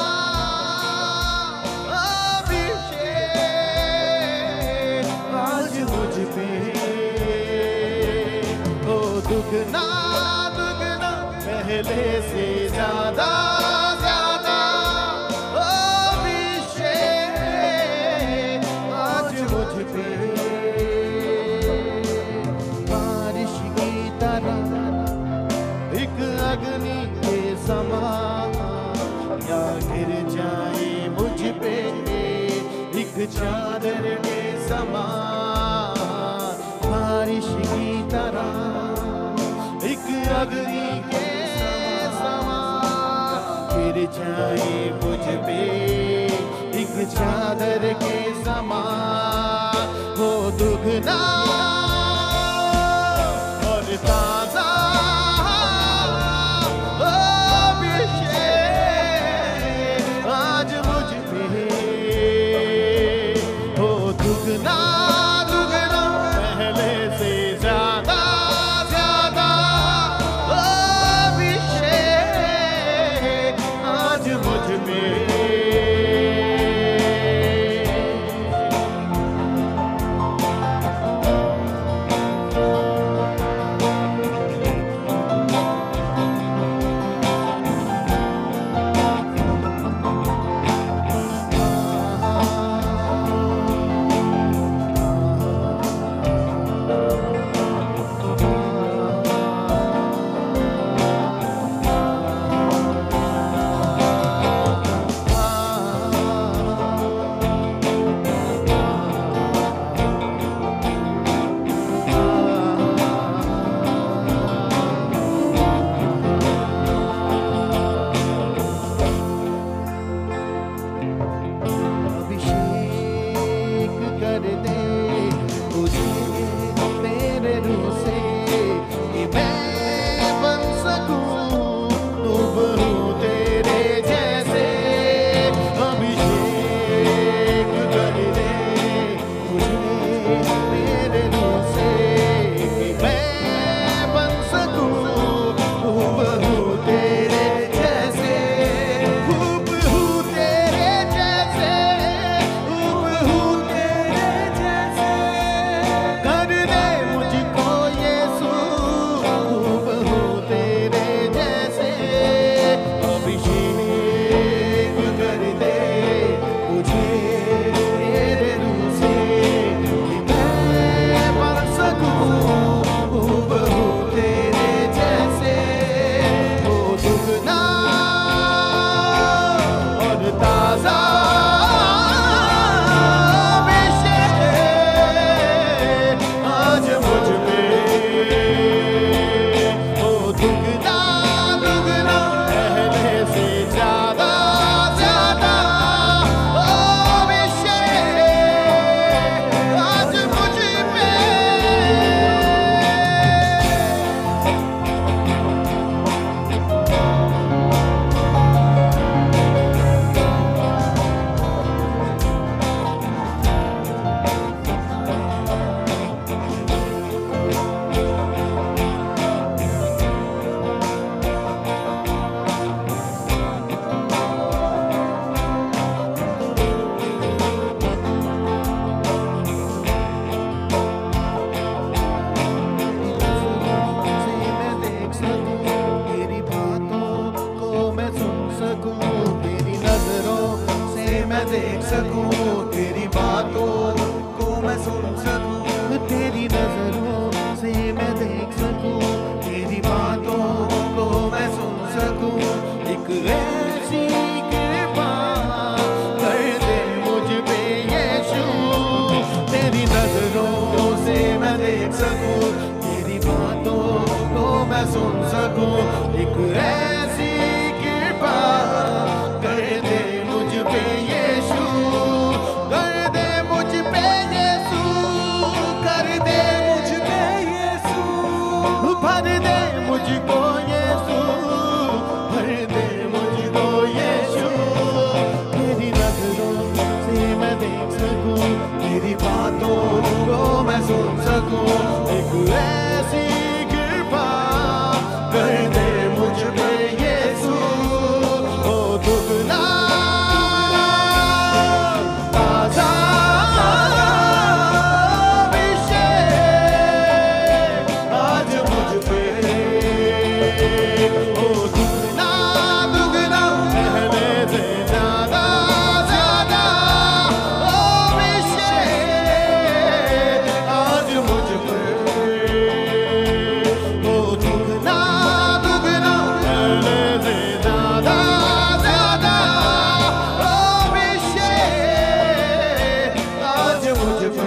अभिषेक आज मुझ पे. हो दुगना दुगना पहले से ज्यादा ज्यादा अभिषेक आज मुझ पे. बारिश की तरह एक अग्नि के समान या गिर जाए मुझ पे एक चादर के समान. बारिश की तरह एक अग्नि के समान गिर जाए मुझ पे एक चादर के समान. हो दुगना और ताजा अभिषेक मैं देख सकूं, तेरी बातों को मैं सुन सकूं, तेरी नजरों से मैं देख सकूं, तेरी बातों को मैं सुन सकूं, एक ऐसी कृपा कर दे मुझ पे यीशु, तेरी नजरों से मैं देख सकूं, तेरी बातों को मैं सुन सकूं, एक ऐसी कृपा कर दे मुझ पे यीशु, कर दे मुझ पे यीशु, कर दे मुझ पे यीशु, भर दे मुझको यीशु, भर दे मुझको यीशु, तेरी नजरों से मैं देख सकूं, तेरी बातों को मैं सुन सकूं, एक ऐसी कृपा कर दे मुझ पे यीशु, ओ दुगना ताजा अभिषेक आज मुझ पे, ओ दुगना दुगना पहले से ज्यादा ज्यादा अभिषेक आज मुझ पे, ओ दुगना दुगना पहले से ज्यादा ज्यादा अभिषेक आज मुझ पे,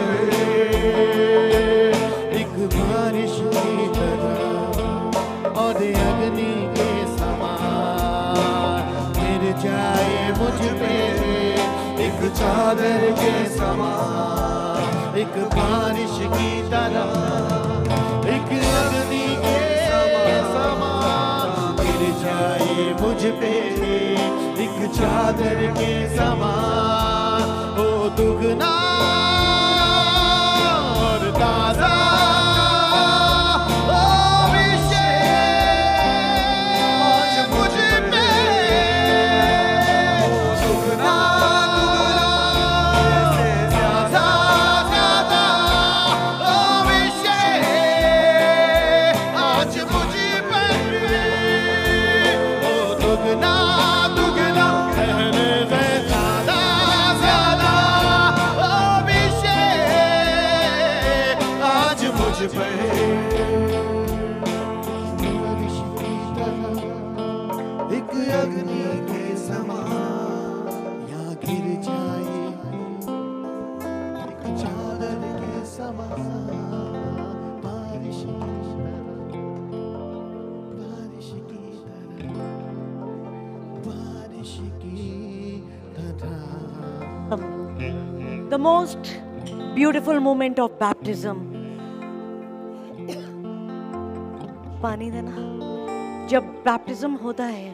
एक बारिश की तरह और अग्नि के समान गिर जाए मुझ पे, एक चादर के समान, एक बारिश की तरह, एक अग्नि के समान गिर जाए मुझ पे, एक चादर के समान, ओ दुगना और ताजा अभिषेक मुझ पे, दुगना ज्यादा ज्यादा अभिषेक आज मुझ पे, ओ दुगना दुगना पहले से ज्यादा ज्यादा अभिषेक आज मुझ पे, एक अग्नि के समान यहाँ गिर जाए एक चादर के समान, बारिश की तरह, बारिश की तरह, बारिश की तरह। The most beautiful moment of baptism. पानी देना, जब बैप्टिज्म होता है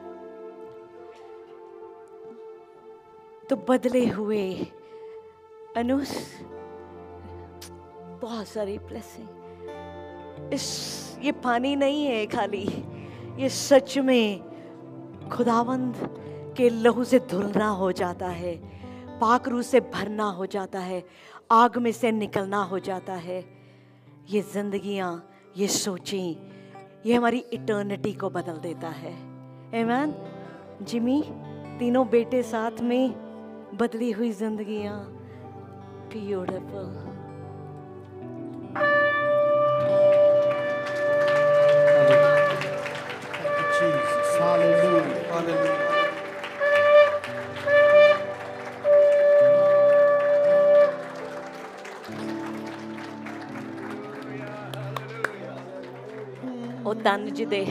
तो बदले हुए अनुस बहुत सारी ब्लेसिंग, इस ये पानी नहीं है खाली, ये सच में खुदावंद के लहू से धुलना हो जाता है, पाक रूह से भरना हो जाता है, आग में से निकलना हो जाता है। ये जिंदगियां, ये सोचें, ये हमारी इटर्निटी को बदल देता है। आमीन। जिमी, तीनों बेटे साथ में बदली हुई जिंदगियां, ब्यूटीफुल। Jesus, hallelujah. Hallelujah. ओ तन जी दे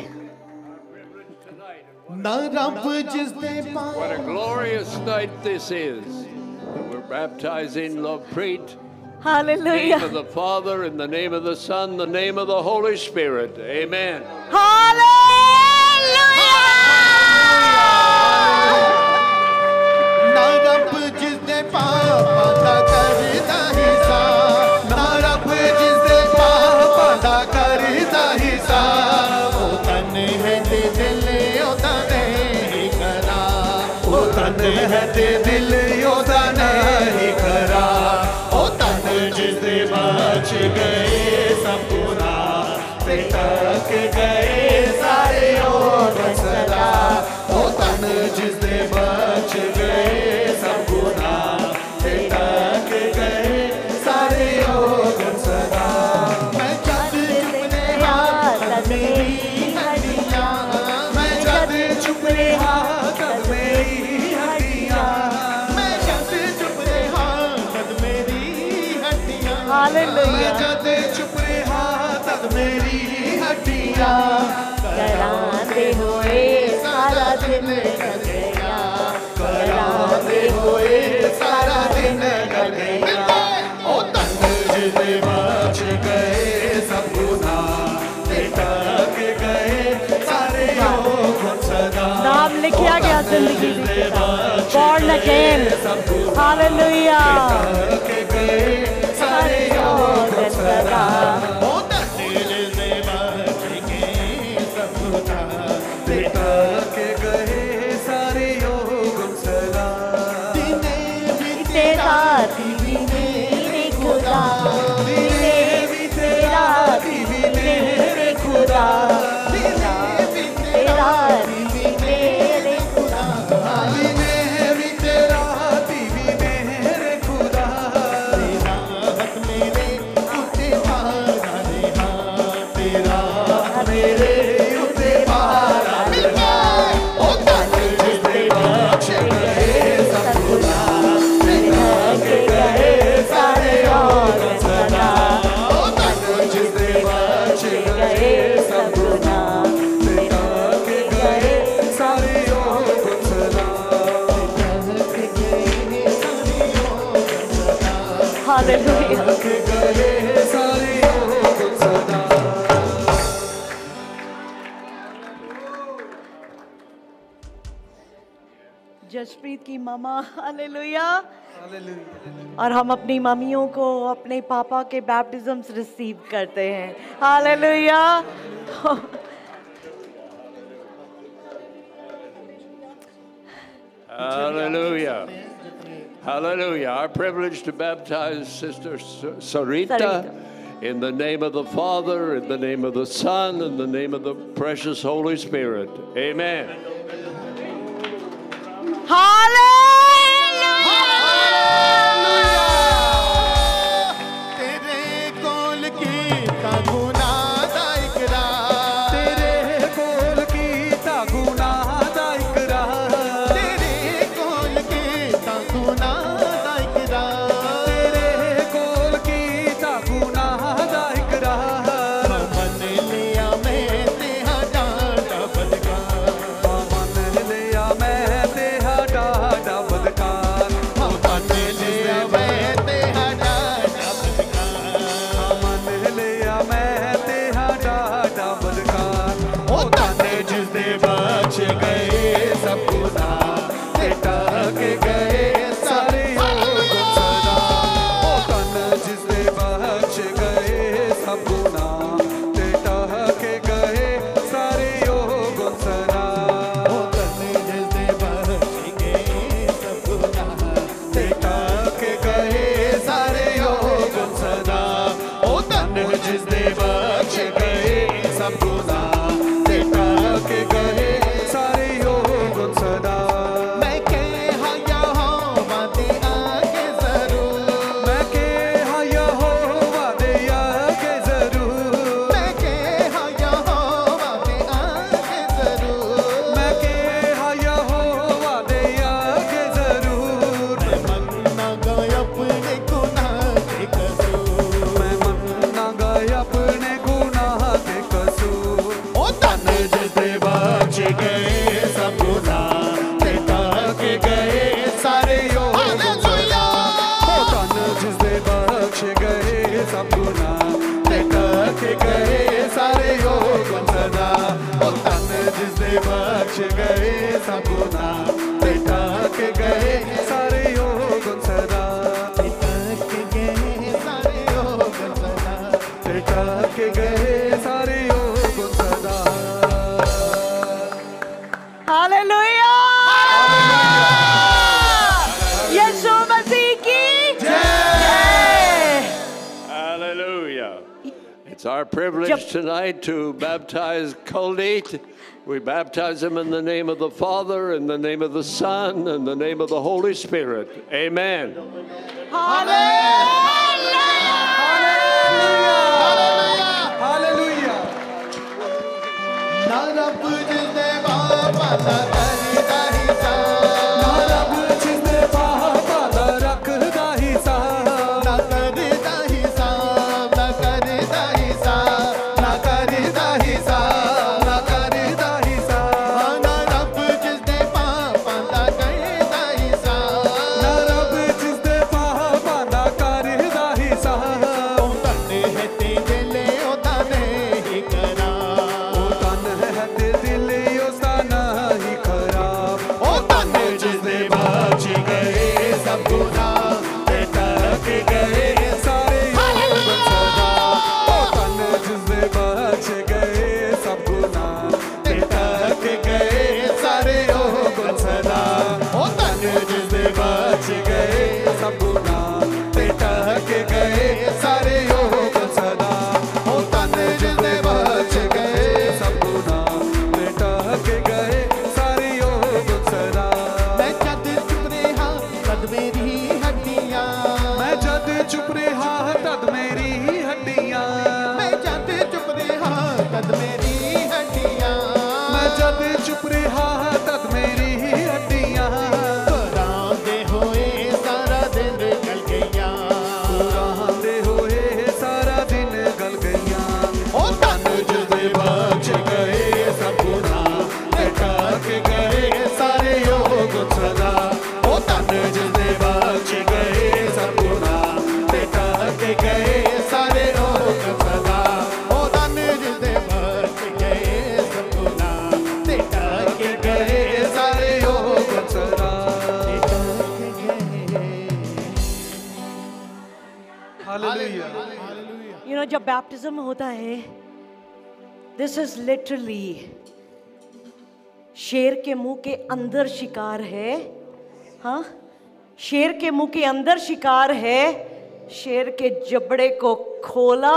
ना रब जिस दे पाए, What a glorious night this is. We're baptizing Lovepreet. In the hallelujah, name of the Father, in the name of the Son, the name of the Holy Spirit. Amen. Hallelujah. ना रब जिस दे पापा करता हिसाब, ना रब जिस दे पापा करता हिसाब, ओ तन है ते दिल ओ तन ही करा, ओ तन है ते दिल ओ तन ही करा, ओ तन जिस दे बच गए सब गुनाह से टक गए सारे और सदा, ओ तन जिस दे बच गए सब दी हड्डियां करांदे होए सारा दिन लग गया, करांदे होए सारा दिन लग गया। ओ तन जिदे बच गए सब गुनाह, बेटा के गए सारे योग सदा। नाम लिखा गया जिंदगी में, born again, hallelujah, के गए सारे योग सदा। ओ दिल से बच गए सब गुनाह, बेटा के गए सारे योग सदा। दिने भी तेरा दीवी मेरे खुदा, दिने भी तेरा दीवी मेरे खुदा, तेरा भी तेरा दीवी मेरे खुदा। दिने भी तेरा दीवी मेरे खुदा। तेरा हक मेरे उते भारा रहा, तेरा मेरे उते पारा रहा। ओ तन जिसने बख्श गए सब गुनाह, बेटा के गए सारे योग सदा। ओ तन जिसने बख्श गए सब गुनाह, बेटा के गए सारे योग सदा। Hallelujah. के गए सारे योग सदा। जसप्रीत की मामा, हालेलुया। और हम अपनी मम्मियों को अपने पापा के बैप्टिज्म रिसीव करते हैं, hallelujah. Hallelujah. Hallelujah. Our privilege to baptize Sister Sarita, Sarita. in the name of the Father, in the name of the Son, in the name of the precious Holy Spirit. Amen. तेरे कोल की गुना दा इकरार, तेरे कोल की गुना दा इकरार। तेरे कोल की गुना दा इकरार, तेरे कोल की गुना दा इकरार। मन लिया मैं तेहा डाटा बदकार, मन लिया मैं तेहा डाटा बदकार। मन लिया मैं तेहा डाटा बदकार, मन लिया मैं तेहा डाटा बदकार। ओ ताने जिसदे बच गए सब गुनाह, बेटा के गए सारे योग सदा। ओ तन जिसने बख्श गए सब गुनाह, बेटा के गए सारे योग सदा। ओ ताने जिसदे बच गए सब गुनाह, बेटा के गए सारे योग सदा। ओ ताने जिसदे बच गए सब गुनाह, बेटा के गए सारे योग सदा। मैं कहा यहाँ वादे आके जरूर, मैं के हया हो वादे आके जरूर। मैं कहा यहाँ वादे आके जरूर, मैं के हया हो वादे आके जरूर। मन न गए अपने गुनाह के कसूर, मैं मन न गए अपने गुनाह के कसूर। ओ तन जिसदे बच गए सब गुनाह, बेटा के गए सारे योग सदा। ओ तन जिसने बख्श गए सब गुनाह, बेटा के गए सारे योग सदा। ओ तन जिसने बख्श गए सब गुनाह, बेटा के गए सारे योग सदा। बेटा के गए सारे योग सदा, बेटा के गए सारे योग सदा। हालेलुया। यीशु मसीह की जय। Hallelujah. It's our privilege tonight to baptize Kuldit. We baptize him in the name of the Father, in the name of the Son, in the name of the Holy Spirit. Amen. Hallelujah. ना रब जिसदे बाबा दा करदा हिसाब, ना रब जिसने बाबा दा रखदा हिसाब। ना करदा हिसाब, ना करदा हिसाब, ना करदा जब बैप्टिज्म होता है, दिस इज लिटरली शेर के मुंह के अंदर शिकार है। हाँ, शेर के मुंह के अंदर शिकार है। शेर के जबड़े को खोला,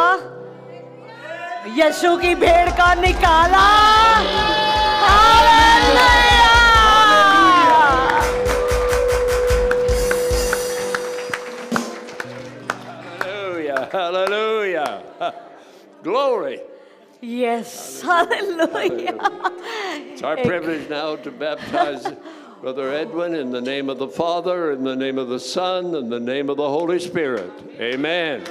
यीशु की भेड़ का निकाला। Hallelujah. Hallelujah. Glory. Yes, hallelujah. It's our privilege now to baptize Brother Edwin in the name of the Father, in the name of the Son, in the name of the Holy Spirit. Amen.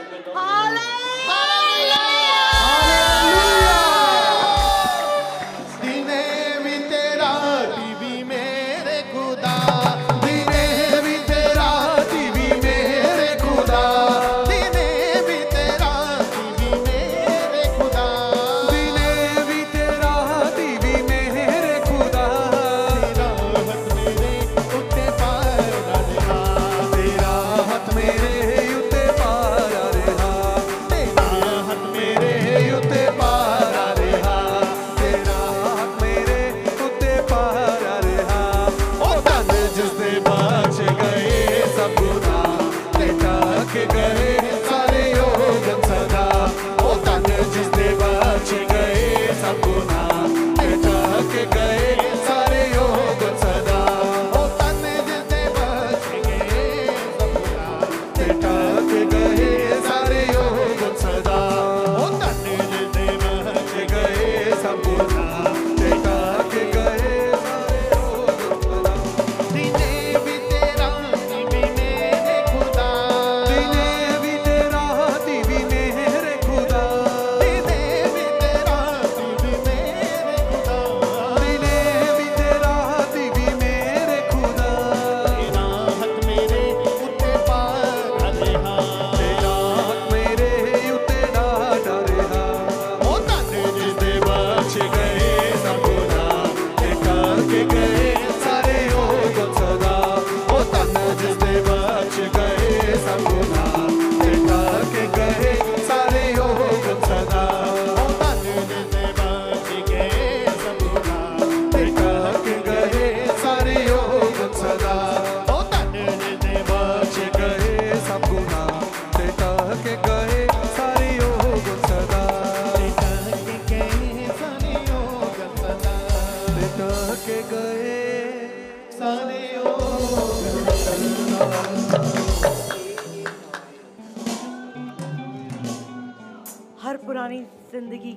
हर पुरानी जिंदगी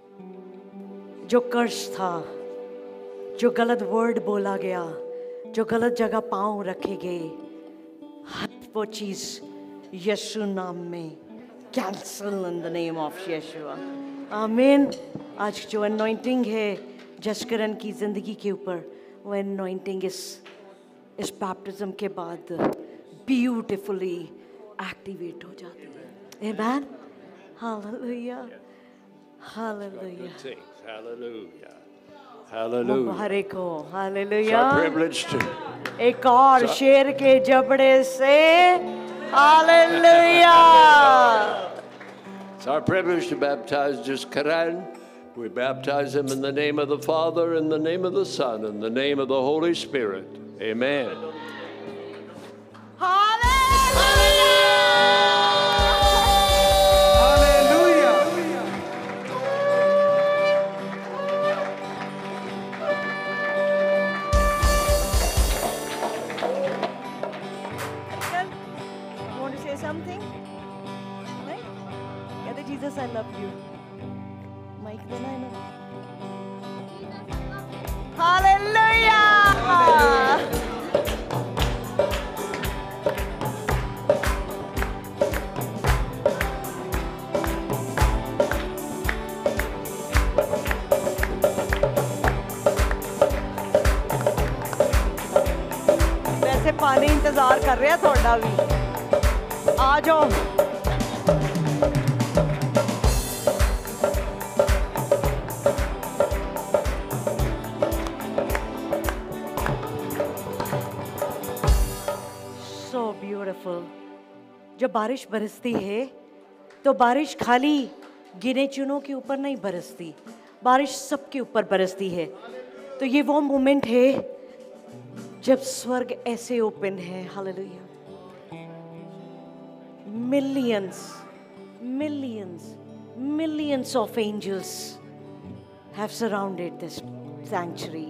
जो कर्ज था, जो गलत word बोला गया, जो गलत जगह पांव रखे गए, हर वो चीज यीशु नाम में cancel in the name of Yeshu. आमीन। आज जो अनॉइंटिंग है जसकरण की जिंदगी के ऊपर, वो अनॉइंटिंग इस इस बैप्टिज्म के बाद ब्यूटीफुली एक्टिवेट हो जाती है। आमीन। Hallelujah, hallelujah. Hallelujah. Hallelujah. मुबारक हो। It's hallelujah. our privilege to एक और शेर के जबड़े से hallelujah. It's our privilege to baptize Jiscaran. We baptize him in the name of the Father, in the name of the Son, in the name of the Holy Spirit. Amen. Want to say something? नहीं? कहते Jesus I love you. Mike देना है ना? Hallelujah. वैसे पानी इंतजार कर रहे हैं थोड़ा भी। आ जाओ। So beautiful. जब बारिश बरसती है तो बारिश खाली गिने चुनों के ऊपर नहीं बरसती, बारिश सबके ऊपर बरसती है। तो ये वो मोमेंट है जब स्वर्ग ऐसे ओपन है। Hallelujah. Millions millions millions of angels have surrounded this sanctuary,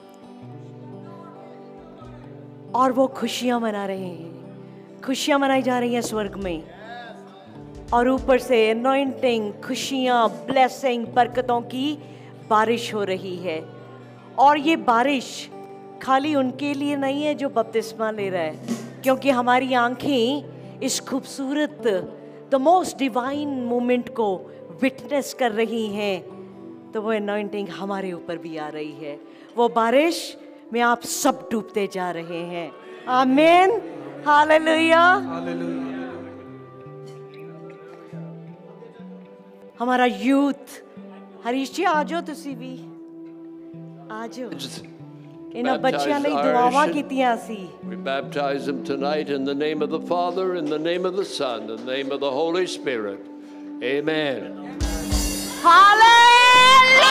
और वो खुशियां मना रहे हैं, खुशियां मनाई जा रही हैं स्वर्ग में, और ऊपर से अनॉइंटिंग, खुशियां, ब्लेसिंग, बरकतों की बारिश हो रही है। और ये बारिश खाली उनके लिए नहीं है जो बपतिस्मा ले रहा है, क्योंकि हमारी आंखें इस खूबसूरत द मोस्ट डिवाइन मोमेंट को विटनेस कर रही हैं, तो वो अनॉइंटिंग हमारे ऊपर भी आ रही है। वो बारिश में आप सब डूबते जा रहे हैं। आमीन, हालेलुया। हमारा यूथ, हरीश जी आ जाओ, तुसी भी आ जाओ। इन्हां बच्चियां ਲਈ ਦੁਆਵਾਂ ਕੀਤੀਆਂ ਸੀ। We baptize them tonight in the name of the Father, in the name of the Son, in the name of the Holy Spirit. Amen. Hallelujah.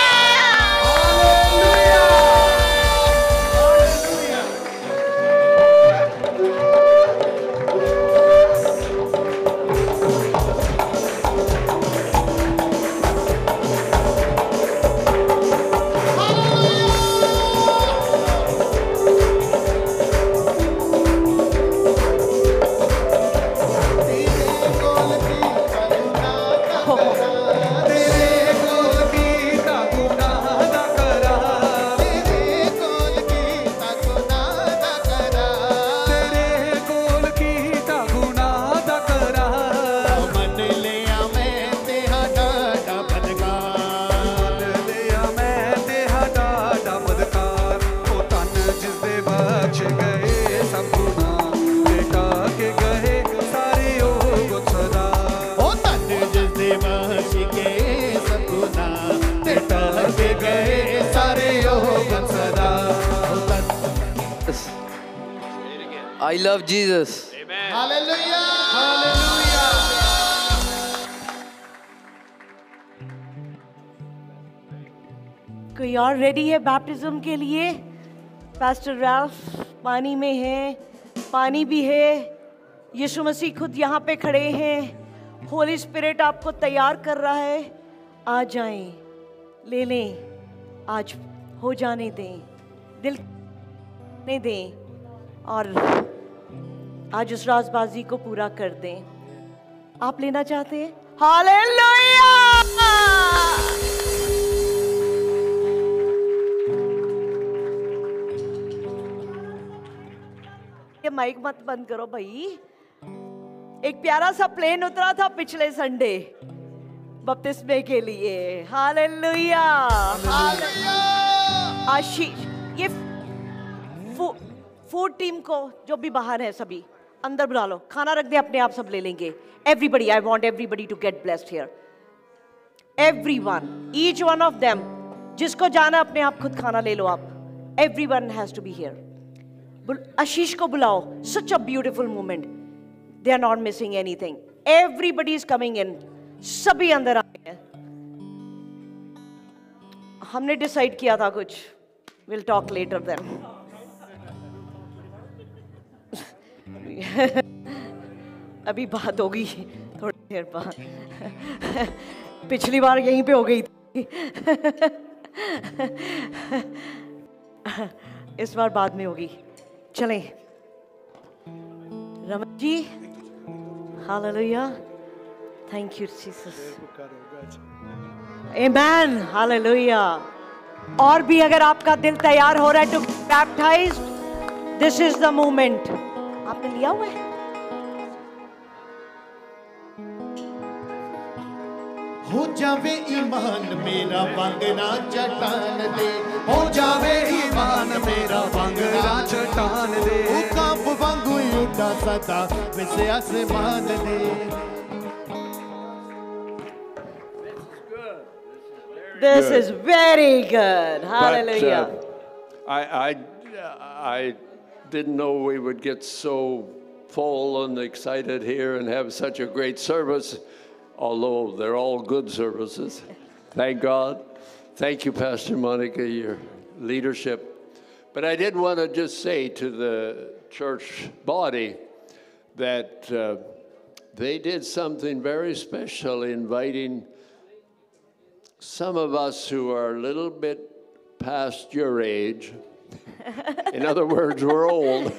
I love Jesus. Amen. Hallelujah. Hallelujah. कोई और ready है baptism के लिए? Pastor Ralph पानी में है, पानी भी है, यीशु मसीह खुद यहाँ पे खड़े हैं, होली स्पिरिट आपको तैयार कर रहा है। आ जाएं, ले लें, आज हो जाने दें, दिल ने दें, और आज उस राजबाजी को पूरा कर दें। आप लेना चाहते हैं? हालेलुया। ये माइक मत बंद करो भाई। एक प्यारा सा प्लेन उतरा था पिछले संडे बपतिस्मे के लिए। हालेलुया। आशीष, ये फूड टीम को जो भी बाहर है सभी अंदर बुला लो, खाना रख दे, अपने आप सब ले लेंगे। Everybody, I want everybody to get blessed here, everyone, each one of them. जिसको जाना अपने आप खुद खाना ले लो आप। Everyone has to be here. Ashish को बुलाओ, such a beautiful moment, they are not missing anything, everybody is coming in, सभी अंदर आ गए हैं। हमने डिसाइड किया था कुछ, विल टॉक लेटर देन। अभी बात होगी थोड़ी देर बाद। पिछली बार यहीं पे हो गई थी। इस बार बाद में होगी। चलें Raman ji. Hallelujah, thank you Jesus, amen, hallelujah. और भी अगर आपका दिल तैयार हो रहा है to baptize, this is the moment. आपने लिया हुआ है? हो जावे ईमान मेरा वांगना चट्टान दे, हो जावे ईमान मेरा वांगना चट्टान दे, ओ कांप वांगू उड़ा सदा वैसे आसमान दे। This is very good. Hallelujah. But, uh, I, I, I didn't know we would get so full and excited here and have such a great service, although they're all good services. Thank God. Thank you, Pastor Monica, your leadership. But I did want to just say to the church body that uh, they did something very special, inviting some of us who are a little bit past your age. In other words, we're old.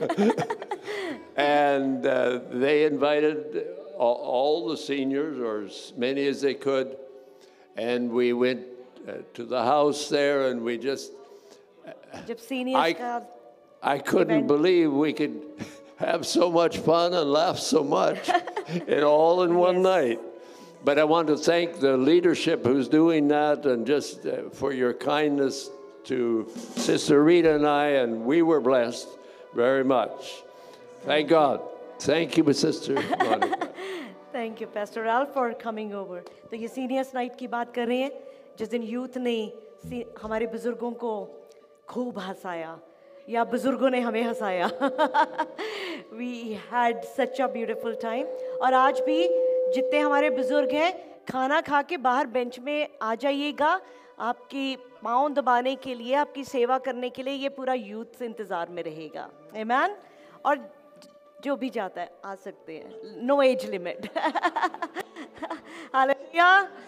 And uh, they invited all, all the seniors, or as many as they could, and we went uh, to the house there, and we just... जब seniors का I couldn't event. believe we could have so much fun and laugh so much, and all in one Yes. night. But I want to thank the leadership who's doing that, and just uh, for your kindness to Sister Rita and I, and we were blessed very much. Thank God. Thank you, Sister Monica. Thank you, Pastor Ralph, for coming over. तो ये seniors night की बात कर रहे हैं, जिस दिन youth ने सी- हमारे बुजुर्गों को खूब हंसाया, या बुजुर्गों ने हमें हंसाया. We had such a beautiful time. और आज भी जितने हमारे बुजुर्ग हैं, खाना खा के बाहर बेंच में आ जाइएगा, आपकी पाँव दबाने के लिए, आपकी सेवा करने के लिए ये पूरा यूथ इंतज़ार में रहेगा. Amen? और जो भी जाता है आ सकते हैं. No age limit. हालेलुया.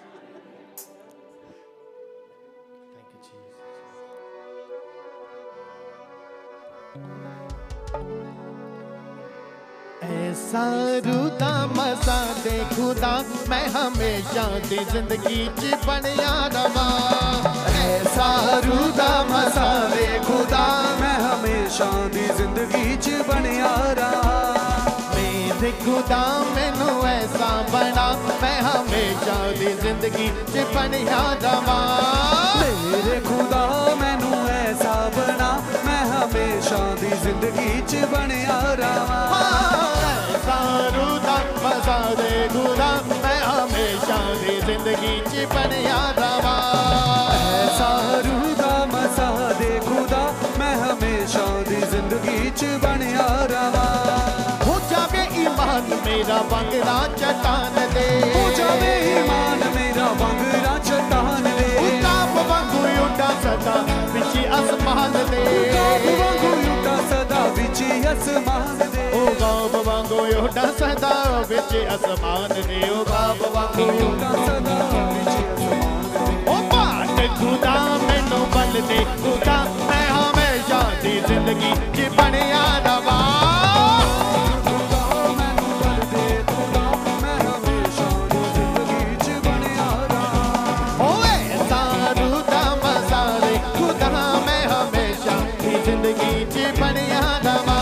ऐसा रूदा मजा दे खुदा मैं हमेशा दी जिंदगी च बनया रवा. ऐसा रूदा मजा दे खुदा मैं हमेशा दी जिंदगी च बनया रहा. मेरे खुदा मैनू ऐसा बना मैं हमेशा दी जिंदगी च बनया रवा. मेरे खुदा मैनू ऐसा बना मैं हमेशा दी जिंदगी च बनया रहा. ऐसा रूदा मजा दे खुदा मैं हमेशा दी जिंदगी च बनया रवा. ऐसा रूदा मसा दे खुदा मैं हमेशा दी जिंदगी च बनया रहा. हो जावे ईमान मेरा बंगला चट्टान दे. हो जावे ईमान मेरा बंगला चट्टान दे. उताप वांगू उड़ा सदा विच आसमान दे. गाब वांगू उड़ा सदा विच आसमान दे. ओ गाब वांगू उड़ा सदा विच आसमान दे. ओ गाब वांगू उड़ा सदा विच आसमान दे. ओ बाट खुदा मैनू बल दे खुदा मैं हमेशा दी जिंदगी च बनया रवा. खुदा मैनू बल दे खुदा मैं हमेशा दी जिंदगी च बनया रहा. ओ ऐसा रूदा मजा दे खुदा मैं हमेशा दी जिंदगी च बनया रवा.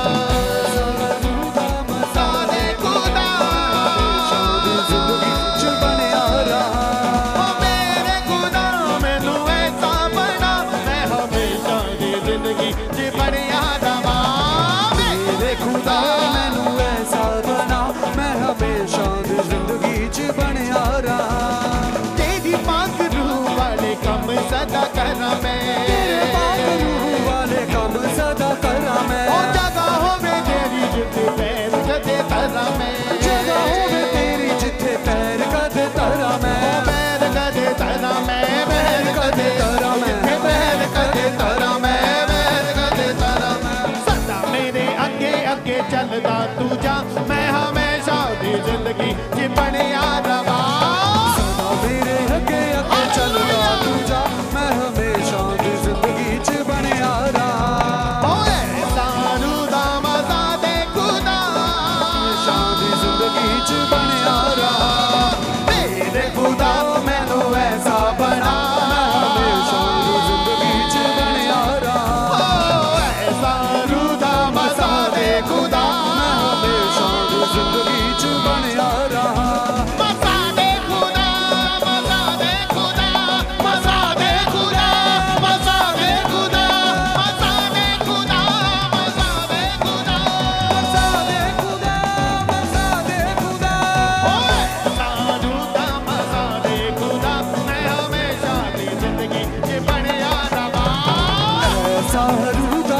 रूदा मसा दे खुदा जिंदगी च बनया रहा. ओ मेरे खुदा मैनू ऐसा बना मैं हमेशा दी जिंदगी च बनया रवा. मेरे खुदा मैनू ऐसा बना मैं हमेशा दी जिंदगी च बनया रहा. तेरी पाक रूह वाले कम सदा करा मैं. तेरे पाक रूह वाले कम सदा करा मैं. ओ जगह होवे तेरी जिथे पैर कदे तरा मैं. जगह होवे तेरी जिथे पैर कदे तरा मैं. ओ पैर कदे तरा मैं. पैर कदे तरा मैं. पैर कदे तरा मैं. पैर कदे तरा मैं.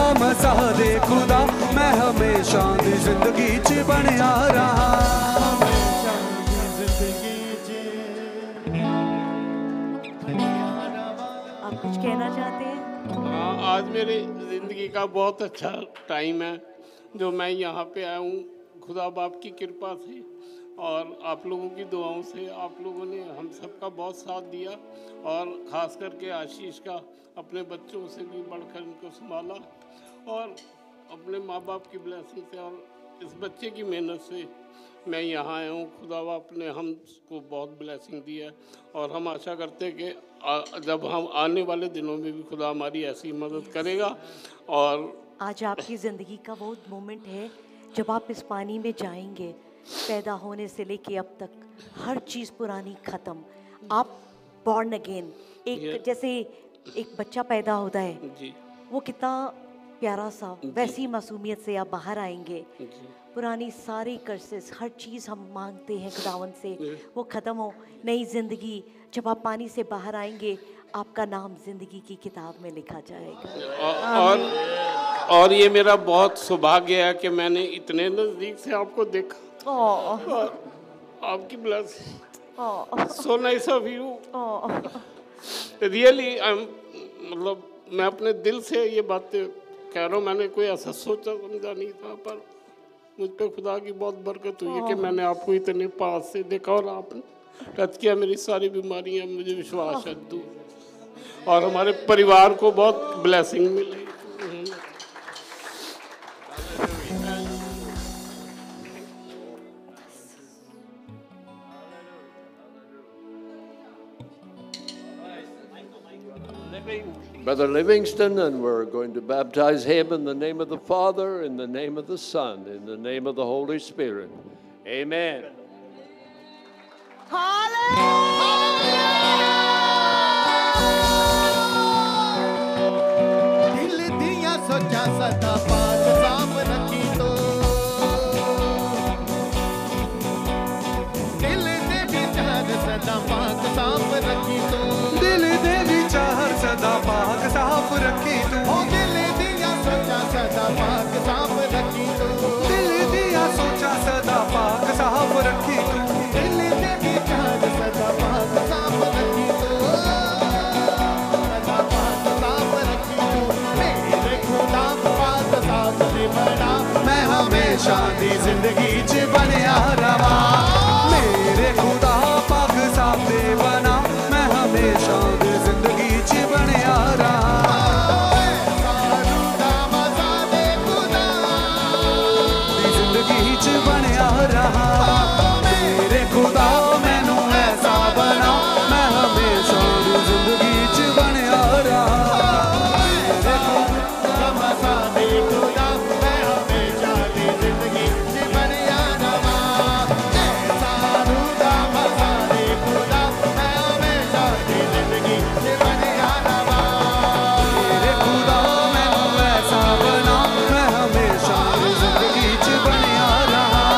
मसा दे खुदा मैं हमेशा दी जिंदगी च बनया रहा हमेशा दी जिंदगी च बनिया रहा। आप कुछ कहना चाहते हैं? हाँ, आज मेरी ज़िंदगी का बहुत अच्छा टाइम है जो मैं यहाँ पे आया हूँ खुदा बाप की कृपा से और आप लोगों की दुआओं से। आप लोगों ने हम सबका बहुत साथ दिया और ख़ास करके आशीष का अपने बच्चों से भी बढ़कर इनको संभाला और अपने माँ बाप की ब्लेसिंग से और इस बच्चे की मेहनत से मैं यहाँ आया हूँ। खुदा बाप ने हमको बहुत ब्लेसिंग दी है और हम आशा करते हैं कि आ- जब हम आने वाले दिनों में भी खुदा हमारी ऐसी मदद करेगा। और आज आपकी ज़िंदगी का वो मोमेंट है जब आप इस पानी में जाएंगे। पैदा होने से लेके अब तक हर चीज़ पुरानी ख़त्म, आप बॉर्न अगेन। एक जैसे एक बच्चा पैदा होता है, जी वो कितना प्यारा सा, वैसी मासूमियत से आप बाहर आएंगे। जी पुरानी सारी कर्सेस, हर चीज़ हम मांगते हैं खुदावन से वो ख़त्म हो। नई ज़िंदगी, जब आप पानी से बाहर आएंगे आपका नाम ज़िंदगी की किताब में लिखा जाएगा। और और ये मेरा बहुत सौभाग्य है कि मैंने इतने नज़दीक से आपको देखा ओह, और आपकी blessing oh, so nice of you oh. Really. मतलब मैं अपने दिल से ये बातें कह रहा हूँ। मैंने कोई ऐसा सोचा समझा नहीं था पर मुझ पे खुदा की बहुत बरकत हुई है कि मैंने आपको इतने पास से देखा और आपने टच किया। मेरी सारी बीमारियां मुझे विश्वास है दूर और हमारे परिवार को बहुत ब्लेसिंग मिली। Brother Livingston, and we're going to baptize him in the name of the Father, in the name of the Son, in the name of the Holy Spirit. Amen. दिल दिया सोचा सदा पाक साफ रखी तो दिल दे विचार सदा पाक साफ रखी तो दिल दे विचार सदा पाक साफ रखी तू ओ दिल दिया सोचा सदा पाक साफ रखी तो दिल दिया सोचा सदा पाक साफ रखी तू दिल दे विचार सदा पाक साफ रखी तो सदा पाक साफ रखी तो मेरे खुदा पाक साफ दे बड़ा मैं हमेशा दी जिंदगी च बनया रवा मेरे खुदा पाक साफ दे बना मैं हमेशा दी जिंदगी च बनया रहा दी जिंदगी च बनया रहा मेरे खुदा मैनू ऐसा बना मैं हमेशा दी जिंदगी च बनया रहा मेरे खुदा मैनू ऐसा बना मैं हमेशा दी जिंदगी च बनया रहा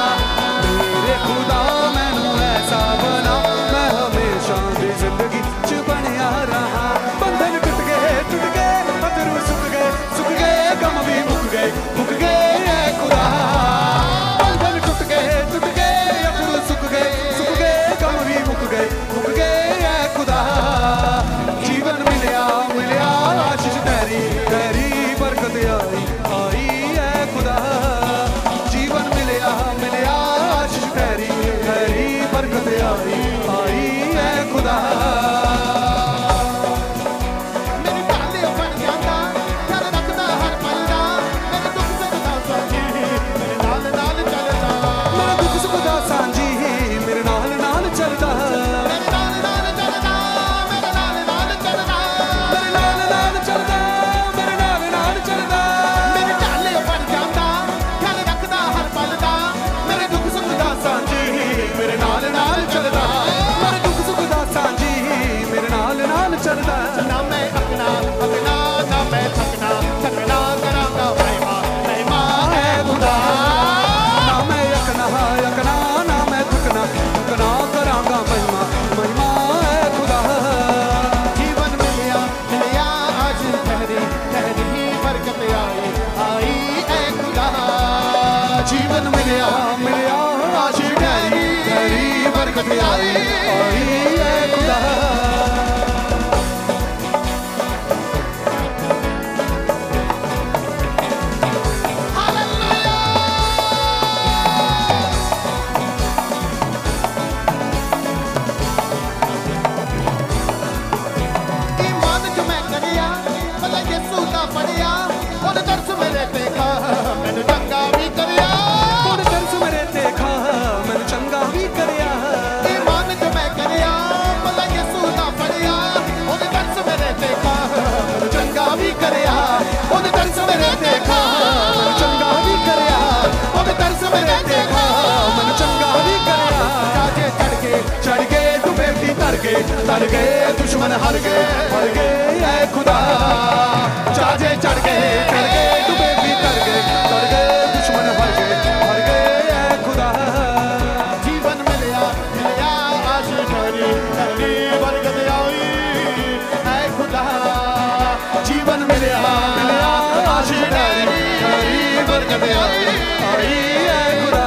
मेरे देखा मैंने चंगा भी करिया ਉਹਨੇ ਦਰਸ ਮੇਰੇ ਤੇ ਖਾ ਮੈਨੂੰ ਚੰਗਾ ਵੀ ਕਰਿਆ ईमान जो मैं करिया भला यसू ना फड़िया ਉਹਨੇ ਦਰਸ ਮੇਰੇ ਦੇਖਾ ਮੈਨੂੰ ਚੰਗਾ ਵੀ ਕਰਿਆ ਉਹਨੇ ਦਰਸ ਮੇਰੇ ਦੇਖਾ ਮੈਨੂੰ ਚੰਗਾ ਵੀ ਕਰਿਆ ਉਹਨੇ ਦਰਸ ਮੇਰੇ ਦੇਖਾ ਮੈਨੂੰ ਚੰਗਾ ਵੀ ਕਰਿਆ ਕਾਜੇ ਚੜ ਕੇ ਚੜ ਗਏ ਡੁੱਬੇ ਵੀ ਤਰ ਗਏ ਤਰ ਗਏ ਦੁਸ਼ਮਨ ਹਰ ਗਏ ਹਰ ਗਏ ਐ ਖੁਦਾ ਚਾਜੇ ਚੜ ਕੇ ਚੜ ਗਏ ਡੁੱਬੇ ਵੀ ਤਰ ਗਏ ਤਰ ਗਏ ਦੁਸ਼ਮਨ ਹਰ ਗਏ ਹਰ ਗਏ ਐ ਖੁਦਾ जीवन मिलया मिलया आश भरी धरनी बरकत आई ऐ खुदा जीवन मिलया मिलया आश भरी धरनी बरकत आई आई ऐ खुदा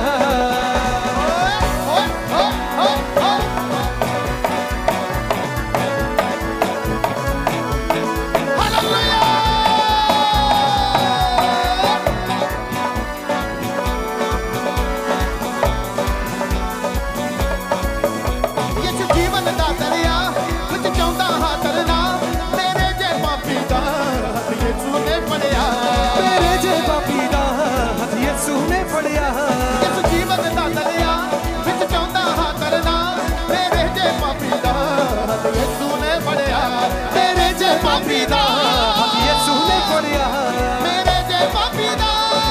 ओए ओए ओए ओए हालेलुया यीशु जीवन दा दरिया विच चाहुंदा हां तरना मेरे जे पापी दा हथ यीशु ने फड़िया ਮੇਰੇ ਜੇ ਪਾਪੀ ਦਾ ਹੱਥ ਯਿਸੂ ਨੇ ਫੜਿਆ यीशु जीवन दा दरिया विच चाहुंदा हां तरना मेरे जे पापी दा हथ यीशु ने फड़िया मेरे जे पापी दा ਹੱਥ ਯਿਸੂ ਨੇ ਫੜਿਆ मेरे जे पापी दा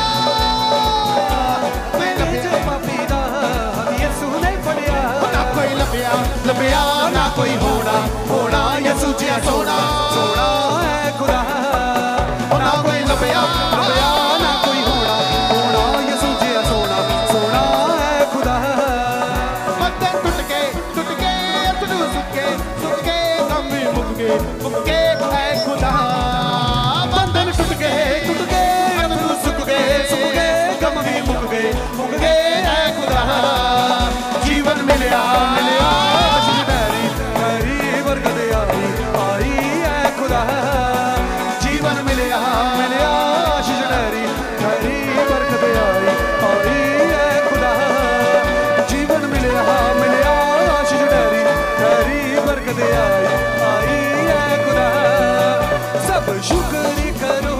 ਮੇਰੇ ਜੇ ਪਾਪੀ ਦਾ ਹੱਥ ਯਿਸੂ ਨੇ ਫੜਿਆ ना कोई लभया लभया ना कोई होना होना यीशु जिया सोना ਸੋਹਣਾ ਐ ਖੁਦਾ ना कोई लभया ਲੱਭਿਆ ਨਾ ਕੋਈ ਹੋਣਾ ਹੋਣਾ ਯਿਸੂ ਜਿਹਾ ਸੋਹਣਾ ਸੋਹਣਾ ਐ ਖੁਦਾ बंधन टूट गए टूट गए अथरू सुख गए सुख गए गम भी मुक गए मुक गए ऐ खुदा ਬੰਧਨ ਟੁੱਟ ਗਏ ਟੁੱਟ ਗਏ ਅਥਰੂ ਸੁੱਕ ਗਏ ਸੁੱਕ ਗਏ ਗਮ ਵੀ ਮੁੱਕ ਗਏ ਮੁੱਕ ਗਏ ਐ ਖੁਦਾ जीवन मिलया ਮਿਲਿਆ ਆਸ਼ਿਸ਼ ਤੇਰੀ ਤੇਰੀ ਬਰਕਤ ਆਈ ਆਈ ਐ ਖੁਦਾ जीवन मिलया ਮਿਲਿਆ ਆਸ਼ਿਸ਼ ਤੇਰੀ ਤੇਰੀ ਬਰਕਤ ਆਈ ਆਈ ਐ ਖੁਦਾ ਜੀਵਨ ਮਿਲਿਆ ਮਿਲਿਆ ਆਸ਼ਿਸ਼ ਤੇਰੀ ਤੇਰੀ ਬਰਕਤ ਆਈ ਆਈ ਐ ਖੁਦਾ ਸਭ ਸ਼ੁਕਰ ਕਰੋ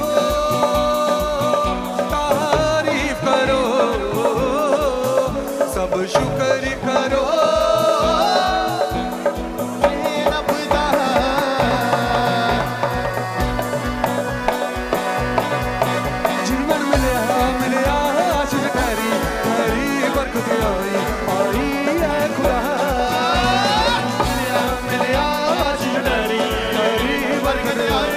ਤਾਰੀਫ ਕਰੋ ਸਭ ਸ਼ੁਕਰ ਕਰੋ रब दा ਜੀਵਨ ਮਿਲਿਆ ਮਿਲਿਆ ਆਸ਼ਿਸ਼ ਤੇਰੀ ਤੇਰੀ ਬਰਕਤ ਆਈ ਆਈ ਐ ਖੁਦਾ ਮਿਲਿਆ ਮਿਲਿਆ ਆਸ਼ਿਸ਼ ਤੇਰੀ ਤੇਰੀ ਬਰਕਤ ਆਈ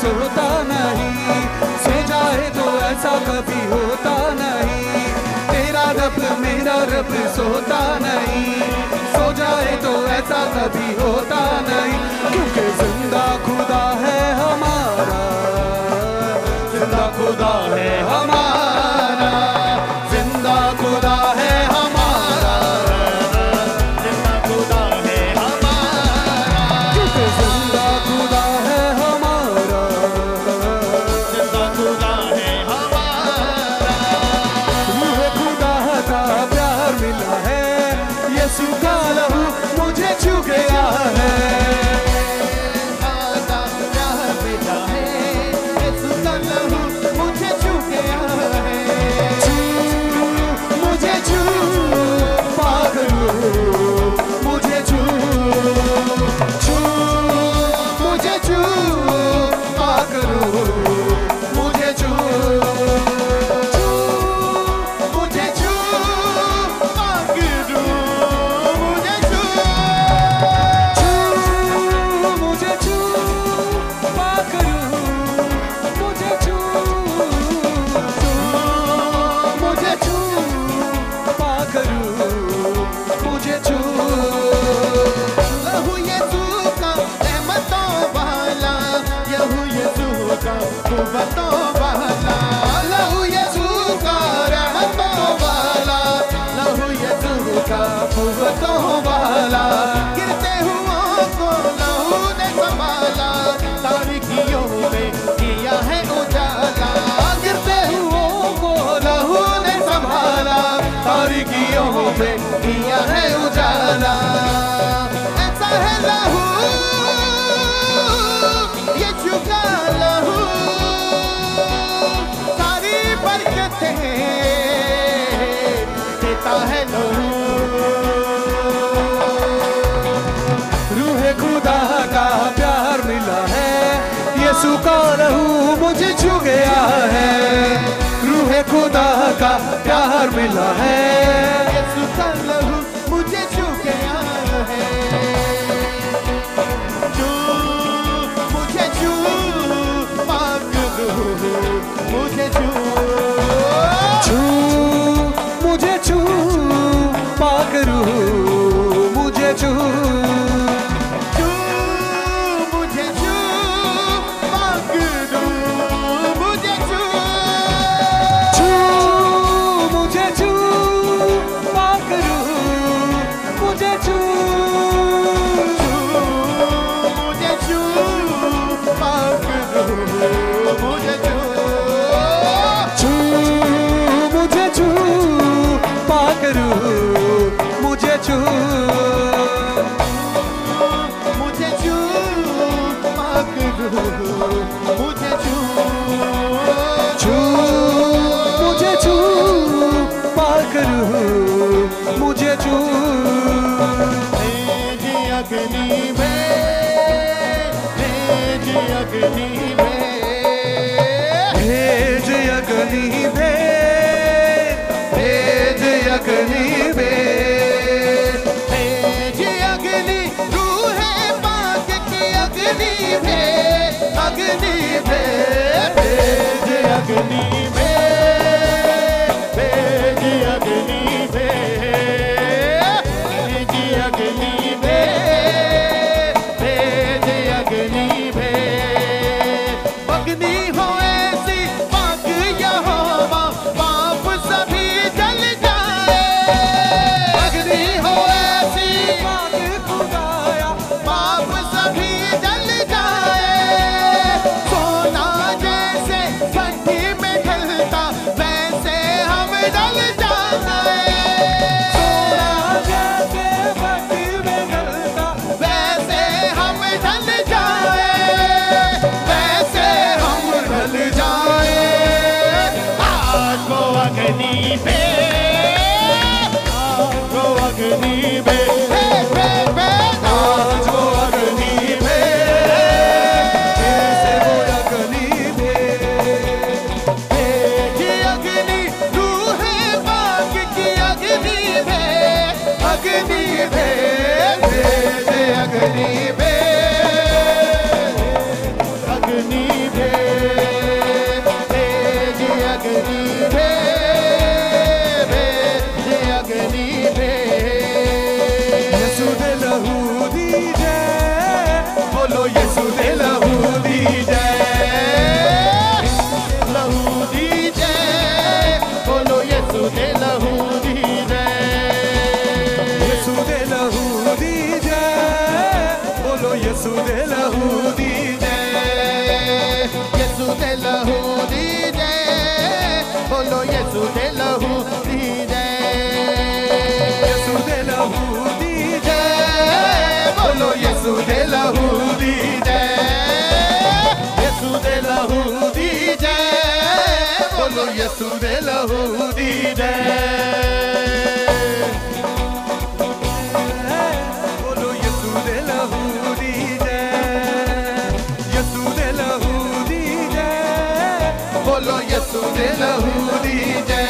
सोता नहीं, सो जाए तो ऐसा कभी होता नहीं। तेरा रब मेरा रब सोता नहीं, सो जाए तो ऐसा कभी होता नहीं। क्योंकि जिंदा खुदा है हमारा, जिंदा खुदा है हमारा, जिंदा खुदा है हमारा, जिंदा खुदा है हमारा। क्योंकि जिंदा खुदा है हमारा, जिंदा खुदा है हमारा। रूह खुदा का प्यार मिला है, यीशु का लहू मुझे छू गया है। गिरते हुओं को लहू ने संभाला, तारीकियों में किया है उजाला। गिरते हुओं को लहू ने संभाला, तारीकियों में किया है उजाला। ऐसा है लहू यीशु का लहू, सारी बरकतें देता है लहू। खुदा का प्यार मिला है, यीशु का लहू मुझे छू गया है। रूह खुदा का प्यार मिला है, यीशु का लहू मुझे छू गया है। छू मुझे छू पाक रूह मुझे छू, छू मुझे छू पाक रूह मुझे छू। मुझे छू, मुझे छू पाक रूह मुझे छू, छू मुझे छू पाक रूह मुझे छू। भेज अग्नि में, भेज अग्नि में, भेज अग्नि में, भेज अग्नि में, भेज अग्नि रूह पाक की अग्नि में, अग्नि में, भेज अग्नि में, भेज अग्नि में, भेज अग्नि में, भेज अग्नि में। अग्नि हो ऐसी पाक यहोवा, पाप सभी जल जाए। अग्नि हो ऐसी पाक खुदाया, पाप सभी जल जाए। सोना जैसे भट्टी में ढलता, वैसे हम ढल जाए। सोना जैसे भट्टी में ढलता, वैसे हम ढल जाए, वैसे हम ढल जाए। आग को अग्नि पे, आग को अग्नि पे, आज वो अग्नि पे, कैसे वो अग्नि पे। भेज अग्नि रूह पाक की अग्नि पे, अग्नि पे, भेज अग्नि पे, अग्नि पे, यसू दे लहू दी जय यसू दे लहू दी जय बोलो यसू दे लहू दी जय यसू दे लहू दी जय बोलो यसू दे लहू दी जय यसू दे लहू दी जय बोलो यसू दे लहू दी जय बोलो यसू दे लहू दी जय यसू दे लहू दी जय बोलो यसू दे लहू दी जय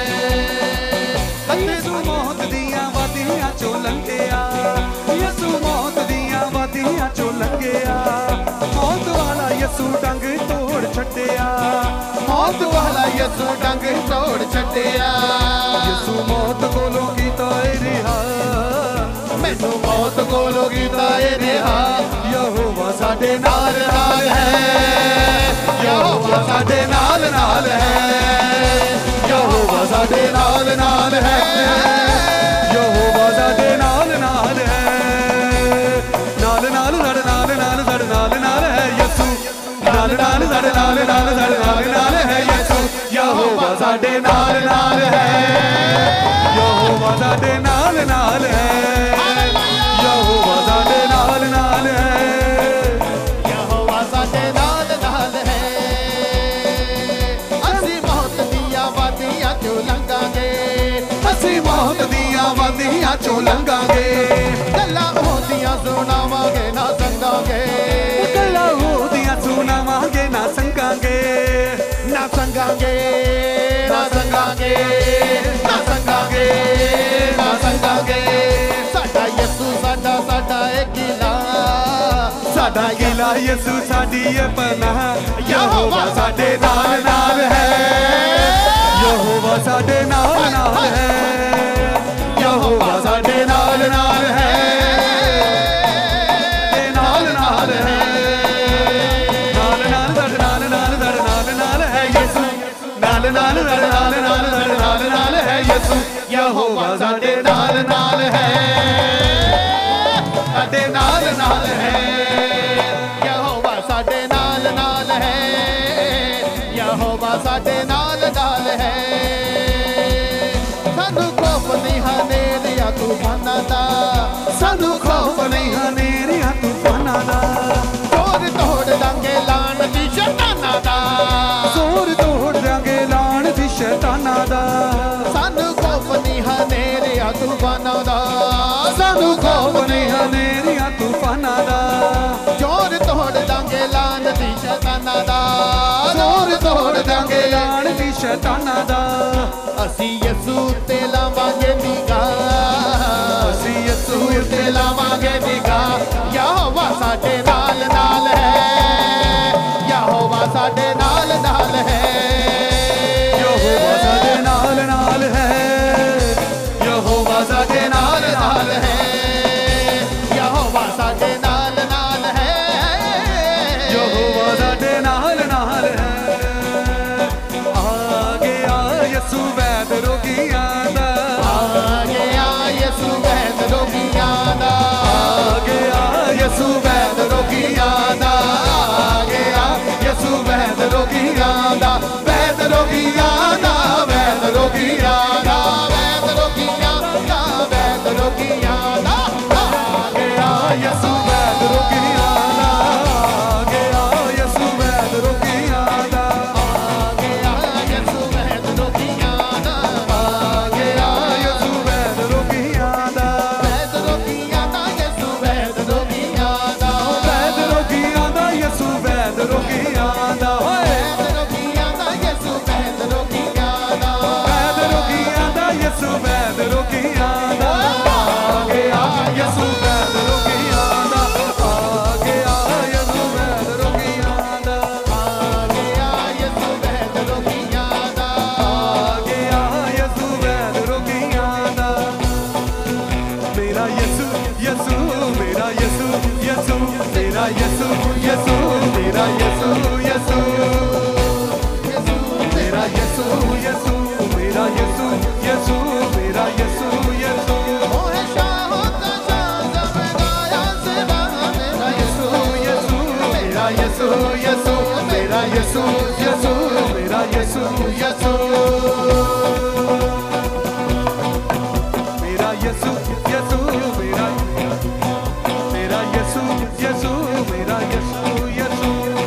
यसू मौत दियां वादियां चों लंघिया यसू मौत दियां वादियां चों लंघिया मौत वाला यसू डंग तोड़ छड्डिया मौत वाला यसू डंग तोड़ छड्डिया यसू मौत कोलों कीता ए रिहा मैनू मौत कोलों कीता ए रिहा यहोवा साडे नाल नाल है यहोवा साडे नाल नाल है यहोवा साडे नाल नाल है यहोवा साडे नाल नाल है नाल नाल साडे नाल नाल साडे नाल नाल है यसू नाल नाल साडे नाल नाल साडे नाल नाल है यसू यहोवा साडे नाल नाल है यहोवा साडे नाल नाल है यहोवा साडे नाल नाल है यहोवा साडे नाल नाल है असी मौत दियां वादियां चों लंघांगे असी मौत दियां वादियां चों लंघांगे गल्लां होंदियां सुणावांगे ना संगांगे गल्लां होंदियां सुणावांगे ना संगांगे ना संगांगे ना संगांगे ना संगांगे ना संगांगे साडा यसू साडा साडा ए किला साडा किला यसू साडी ए पनाह यहोवा साडे नाल नाल है यहोवा साडे नाल नाल है यहोवा साडे नाल नाल है नाल नाल है नाल नाल साडे नाल नाल साडे नाल नाल है यसू नाल नाल साडे नाल नाल साडे नाल नाल है यसू यहोवा साडे नाल नाल है साडे नाल नाल है यहोवा साडे नाल नाल है यहोवा साडे नाल नाल है सानू खौफ नहीं हनेरिया तूफानां दा सानू खौफ नहीं हनेरिया तूफानां दा जोर तोड़ दांगे लान दी शैतानां दा जोर तोड़ दांगे लान दी शैतानां दा सानू खौफ नहीं हनेरिया तूफानां दा सानू खौफ नहीं हनेरिया तूफानां दा जोर तोड़ दांगे लान दी शैतानां दा जोर तोड़ दांगे लान दी शैतानां दा असी यसू ते लावांगे निगाह असी यसू ते लावांगे निगाह यहोवा साडे नाल नाल है यहोवा साडे नाल नाल है यहोवा साडे नाल नाल है यहोवा साडे नाल नाल है यहोवा साडे नाल नाल है यहोवा साडे नाल नाल है आ गया यसू वैद रोगियां दा आ गया यसू वैद रोगियां दा आ गया यसू वैद रोगियां दा आ गया यसू वैद रोगियां दा वैद रोगियां दा वैद रोगियां दा वैद रोगियां दा वैद रोगियां दा आ गया यसू वैद यसू मेरा यसू यसू मेरा यसू यसू मेरा मेरा यसू यसू मेरा यसू यसू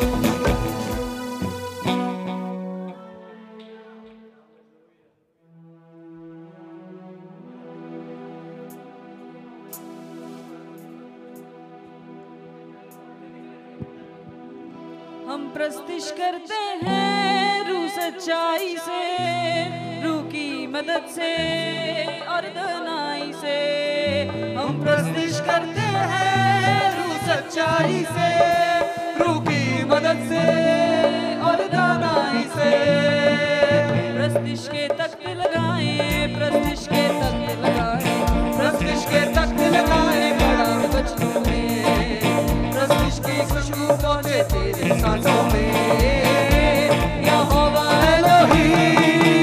हम प्रस्तिश करते हैं रूह सच्चाई से, रूह की मदद से और दनाई से। हम प्रस्तिश करते हैं रूह सच्चाई से, रूह की मदद से और दनाई से। प्रस्तिश के तख्त लगाएं, प्रस्तिश के तख्त लगाएं, प्रस्तिश के तख्त लगाएं बड़ा बचनों में। प्रस्तिश की खुशबू पहुंचे तेरे सांसों में। यहोवा एलोहीम,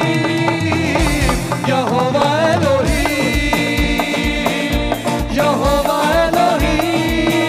यहोवा एलोहीम, यहोवा एलोहीम,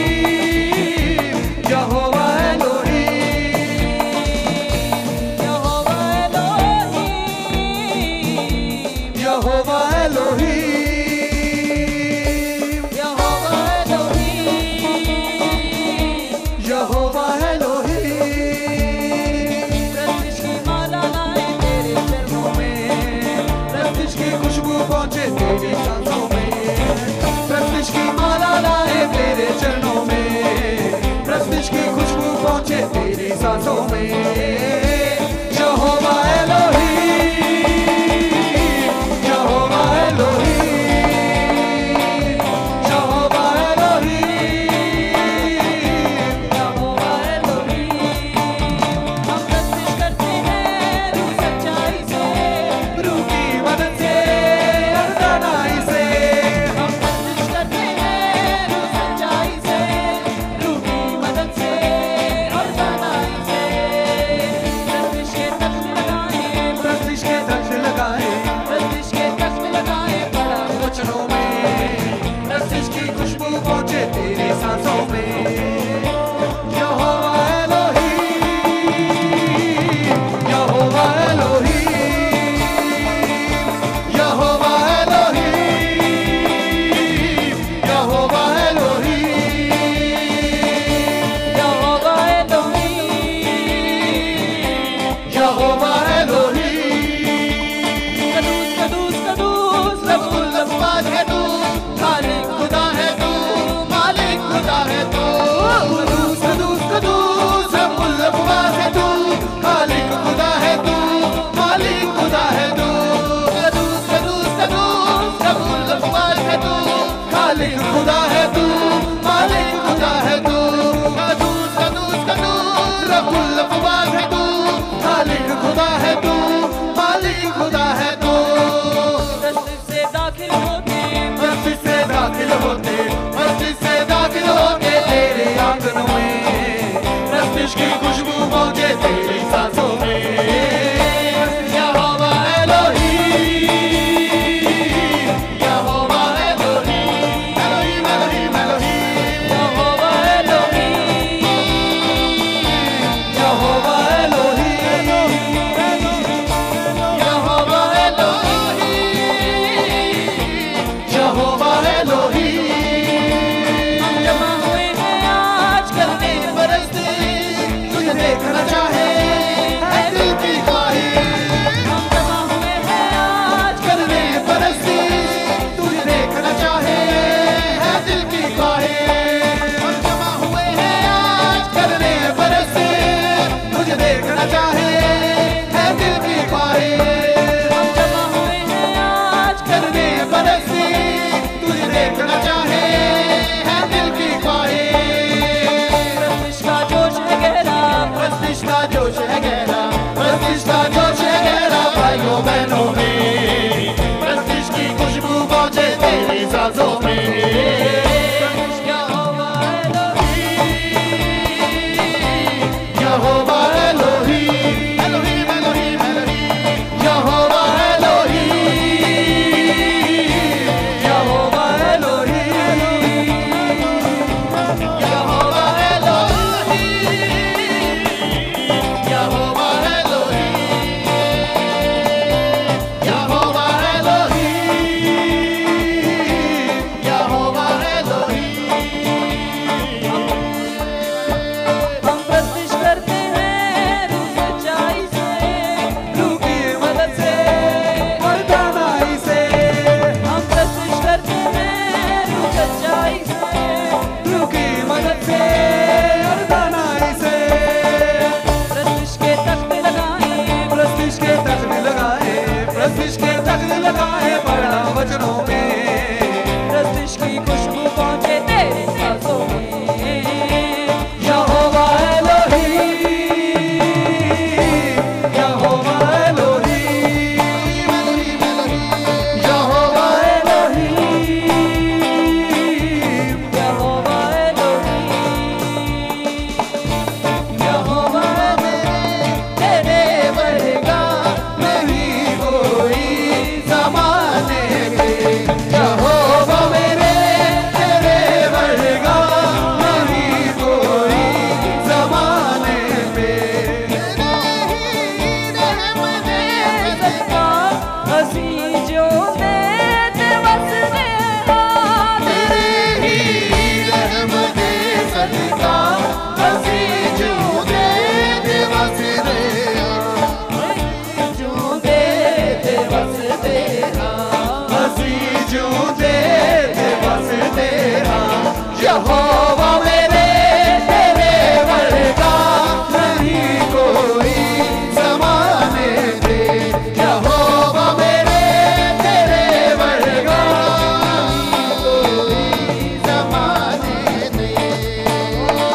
मदद से और दानाई से प्रस्तिश के तख्त लगाए प्रस्तिश के तख्त लगाए प्रस्तिश के तख्त लगाए पढ़ा वचनों में प्रस्तिश की खुशबू पहुंचे तेरे सांसों में यहोवा एलोहीम यहोवा एलोहीम यहोवा एलोहीम यहोवा एलोहीम यहोवा तेरे वर्गा नहीं कोई ज़माने में यहोवा मेरे तेरे वर्गा नहीं कोई ज़माने में हसी जो दे दिवस दे तेरे ही रहमते सदका हसी जो दे दिवस दे जो दे दिवस दे हसी जो दे दिवस दे यहोवा मेरे तेरे वर्गा नहीं कोई ज़माने दे यहोवा मेरे तेरे वर्गा नहीं कोई ज़माने दे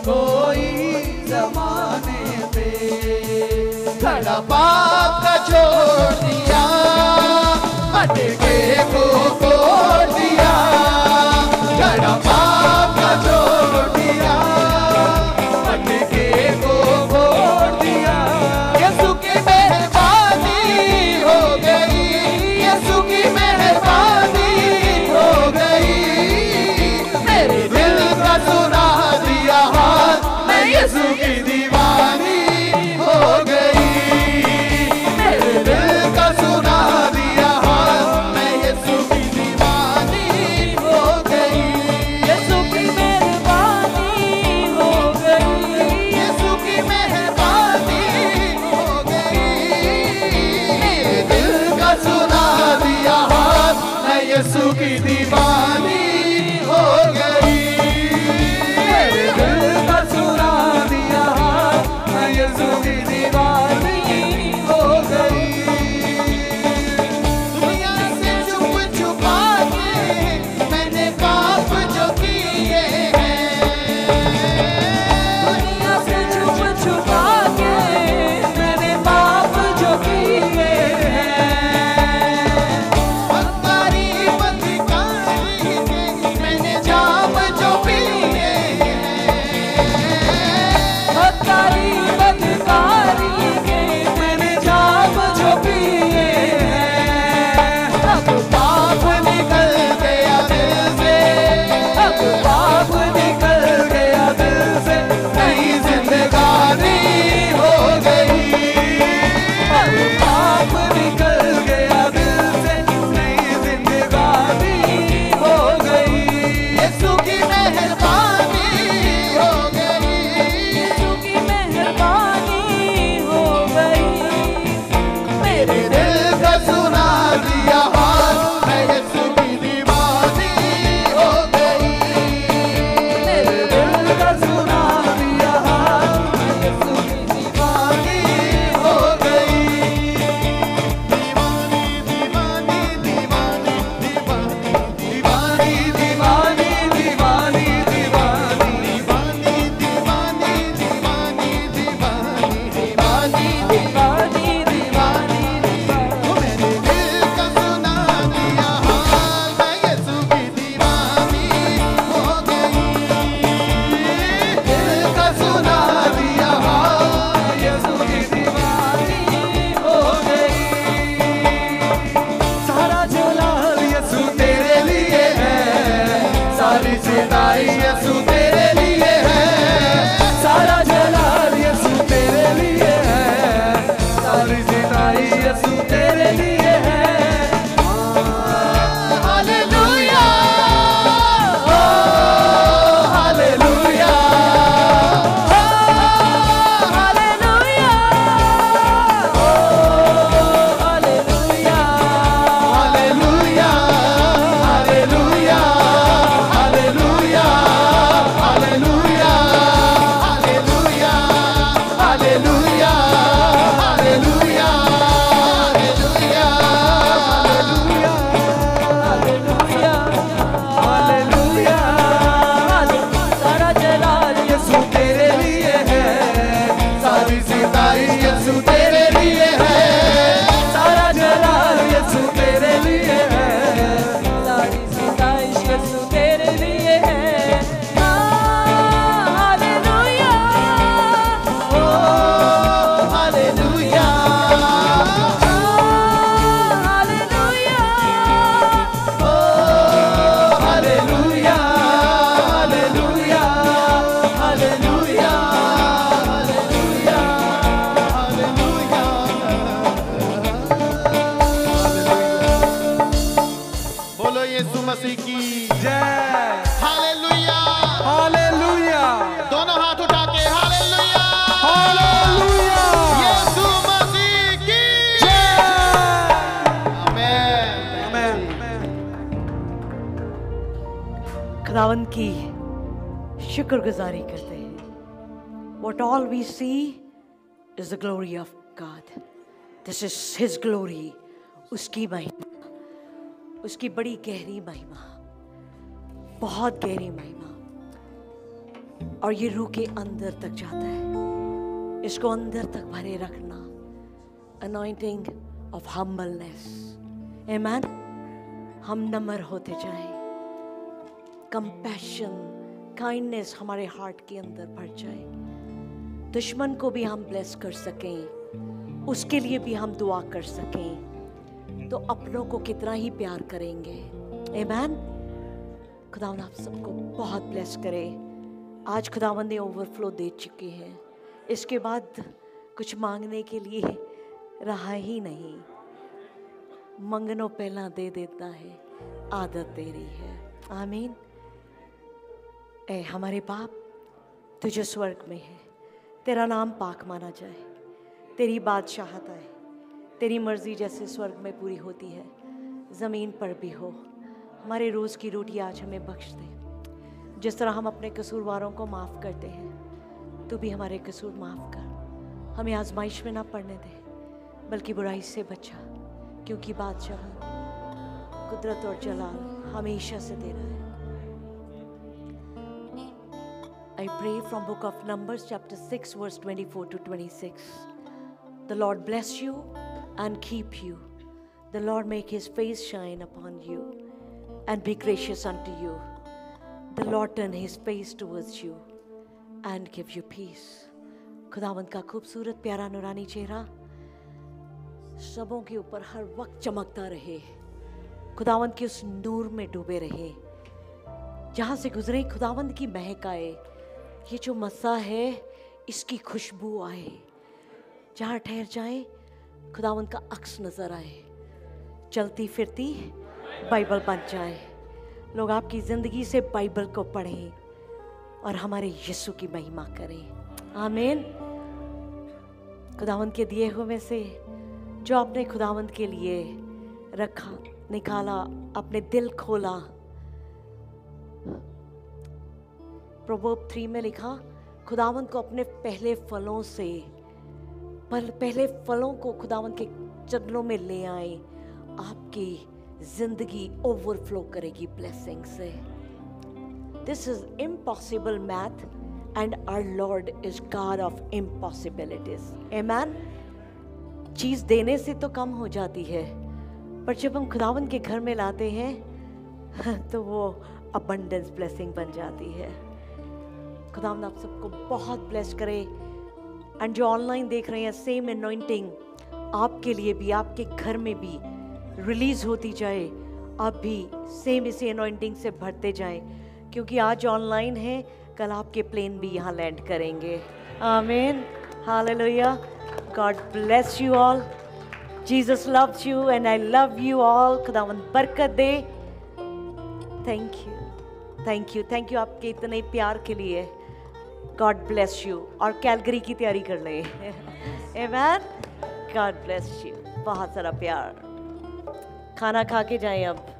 कोई जमाने पे। खड़ा पाप का छोड़ दिया, अटके को तोड़ दिया। खड़ा पाप का छोड़ दिया, अटके को तोड़ दिया। यीशु की मेहरबानी हो गई, यीशु की मेहरबानी हो गई। मेरे दिल का सुना दिया हाल, मैं यीशु की दीवानी हो गई। मेरे दिल का सुना दिया हाल, मैं यीशु की दीवानी हो गई। यीशु की मेहरबानी हो गई, यीशु की मेहरबानी हो गई। मेरे दिल का सुना दिया हाल, मैं यीशु की दीवानी हो गई। मेरे दिल का सुना दिया हाल, मैं यीशु की दीवानी हो गई। दुनिया से छुप छुपा के मैंने पाप जो किए हैं, दुनिया से छुप छुपा के मैंने पाप जो किए हैं। बदकारी बदकारी के मैंने जाम जो पिए हैं। बदकारी बदकारी के मैंने जाम जो पिए हैं। अब पाप निकल गया दिल से, अब पाप निकल गया दिल से, नई जिंदगानी हो गई। अब पाप निकल गया दिल से, नई जिंदगानी हो गई। यीशु की मेहरबानी हो गई। यीशु की मेहरबानी हो गई। मेरे दिल का सुना दिया हाल, मैं यीशु की दीवानी हो गई। मेरे दिल का सुना दिया हाल, मैं यीशु की दीवानी हो गई। दीवानी दीवानी दीवानी दीवानी दीवानी दीवानी दीवानी दीवानी दीवानी दीवानी दीवानी दीवानी दीवानी दीवानी ओ मेरे दिल का सुना दिया हाल, मैं यीशु की दीवानी हो गई। दिल का सुना दिया हाल, यीशु की दीवानी हो गई। सारा जलाल यीशु तेरे लिए है, सारी सिताई यीशु तेरे लिए है। सारा जलाल यीशु तेरे लिए है, सारी सिताई यीशु तेरे लिए है। Hallelujah, oh hallelujah, hallelujah, oh hallelujah, hallelujah, hallelujah, hallelujah, hallelujah, hallelujah, hallelujah, hallelujah, hallelujah, hallelujah, hallelujah. सारा जलाल यीशु तेरे लिए है, सारी सिताई यीशु तेरे लिए है। सारा जलाल यीशु तेरे लिए है, सारी सिताइश यीशु तेरे लिए है। Hallelujah, oh hallelujah, hallelujah, oh hallelujah, hallelujah, hallelujah, hallelujah, hallelujah. बोलो यीशु मसीह की जय। हालेलुया। हालेलुया, दोनों हाथ उठा के हालेलुया, हालेलुया, यीशु मसीह की जय। आमेन। खुदावन की शुक्रगुजारी करते हैं। What all we see is the glory of God. This is His glory. उसकी महिमा, उसकी बड़ी गहरी महिमा, बहुत गहरी महिमा। और ये रूह के अंदर तक जाता है। इसको अंदर तक भरे रखना। Anointing of humbleness. आमेन। हम नम्र होते जाएं, कंपैशन, काइंडनेस हमारे हार्ट के अंदर भर जाए। दुश्मन को भी हम ब्लेस कर सकें, उसके लिए भी हम दुआ कर सकें, तो अपनों को कितना ही प्यार करेंगे। आमेन। खुदावंद आप सबको बहुत ब्लेस करे। आज खुदावंद ने ओवरफ्लो दे चुके हैं, इसके बाद कुछ मांगने के लिए रहा ही नहीं। मंगनो पहला दे देता है, आदत तेरी है। आमीन। ए हमारे बाप, तू जो स्वर्ग में है, तेरा नाम पाक माना जाए, तेरी बादशाहत आए, तेरी मर्जी जैसे स्वर्ग में पूरी होती है ज़मीन पर भी हो। हमारे रोज़ की रोटी आज हमें बख्श दे, जिस तरह हम अपने कसूरवारों को माफ़ करते हैं, तू भी हमारे कसूर माफ़ कर। हमें आजमाइश में ना पड़ने दे, बल्कि बुराई से बचा, क्योंकि बादशाह, कुदरत और जलाल हमेशा से तेरा है। I pray from book of Numbers chapter six verse twenty-four to twenty-six. The Lord bless you and keep you. The Lord make his face shine upon you and be gracious unto you. The Lord turn his face towards you and give you peace. खुदावंद का खूबसूरत प्यारा नूरानी चेहरा सबों के ऊपर हर वक्त चमकता रहे। खुदावंद के उस नूर में डूबे रहे। जहाँ से गुजरे खुदावंद की महक आए। ये जो मसा है इसकी खुशबू आए। जहाँ ठहर जाए खुदावंद का अक्स नज़र आए। चलती फिरती बाइबल बन जाए। लोग आपकी ज़िंदगी से बाइबल को पढ़ें और हमारे यीशु की महिमा करें। आमीन। खुदावंद के दिए हुए में से जो आपने खुदावंद के लिए रखा, निकाला, अपने दिल खोला। प्रोवर्ब थ्री में लिखा, खुदावंद को अपने पहले फलों से, पर पहले फलों को खुदावंद के चरणों में ले आए। आपकी जिंदगी ओवरफ्लो करेगी ब्लेसिंग से। This is impossible math and our Lord is God of impossibilities. आमीन। चीज देने से तो कम हो जाती है, पर जब हम खुदावंद के घर में लाते हैं तो वो अबंडेंस ब्लेसिंग बन जाती है। खुदावंद आप सबको बहुत ब्लेस करे। एंड जो ऑनलाइन देख रहे हैं, सेम अनॉइंटिंग आपके लिए भी, आपके घर में भी रिलीज होती जाए। आप भी सेम इसी अनॉइंटिंग से भरते जाएं, क्योंकि आज ऑनलाइन है, कल आपके प्लेन भी यहाँ लैंड करेंगे। आमीन। Hallelujah. God bless you all. Jesus loves you and I love you all. खुदावंद बरकत दे। Thank you, thank you, thank you आपके इतने प्यार के लिए। God bless you. और कैलगरी की तैयारी कर लें। आमीन। God bless you. बहुत सारा प्यार। खाना खा के जाएं अब।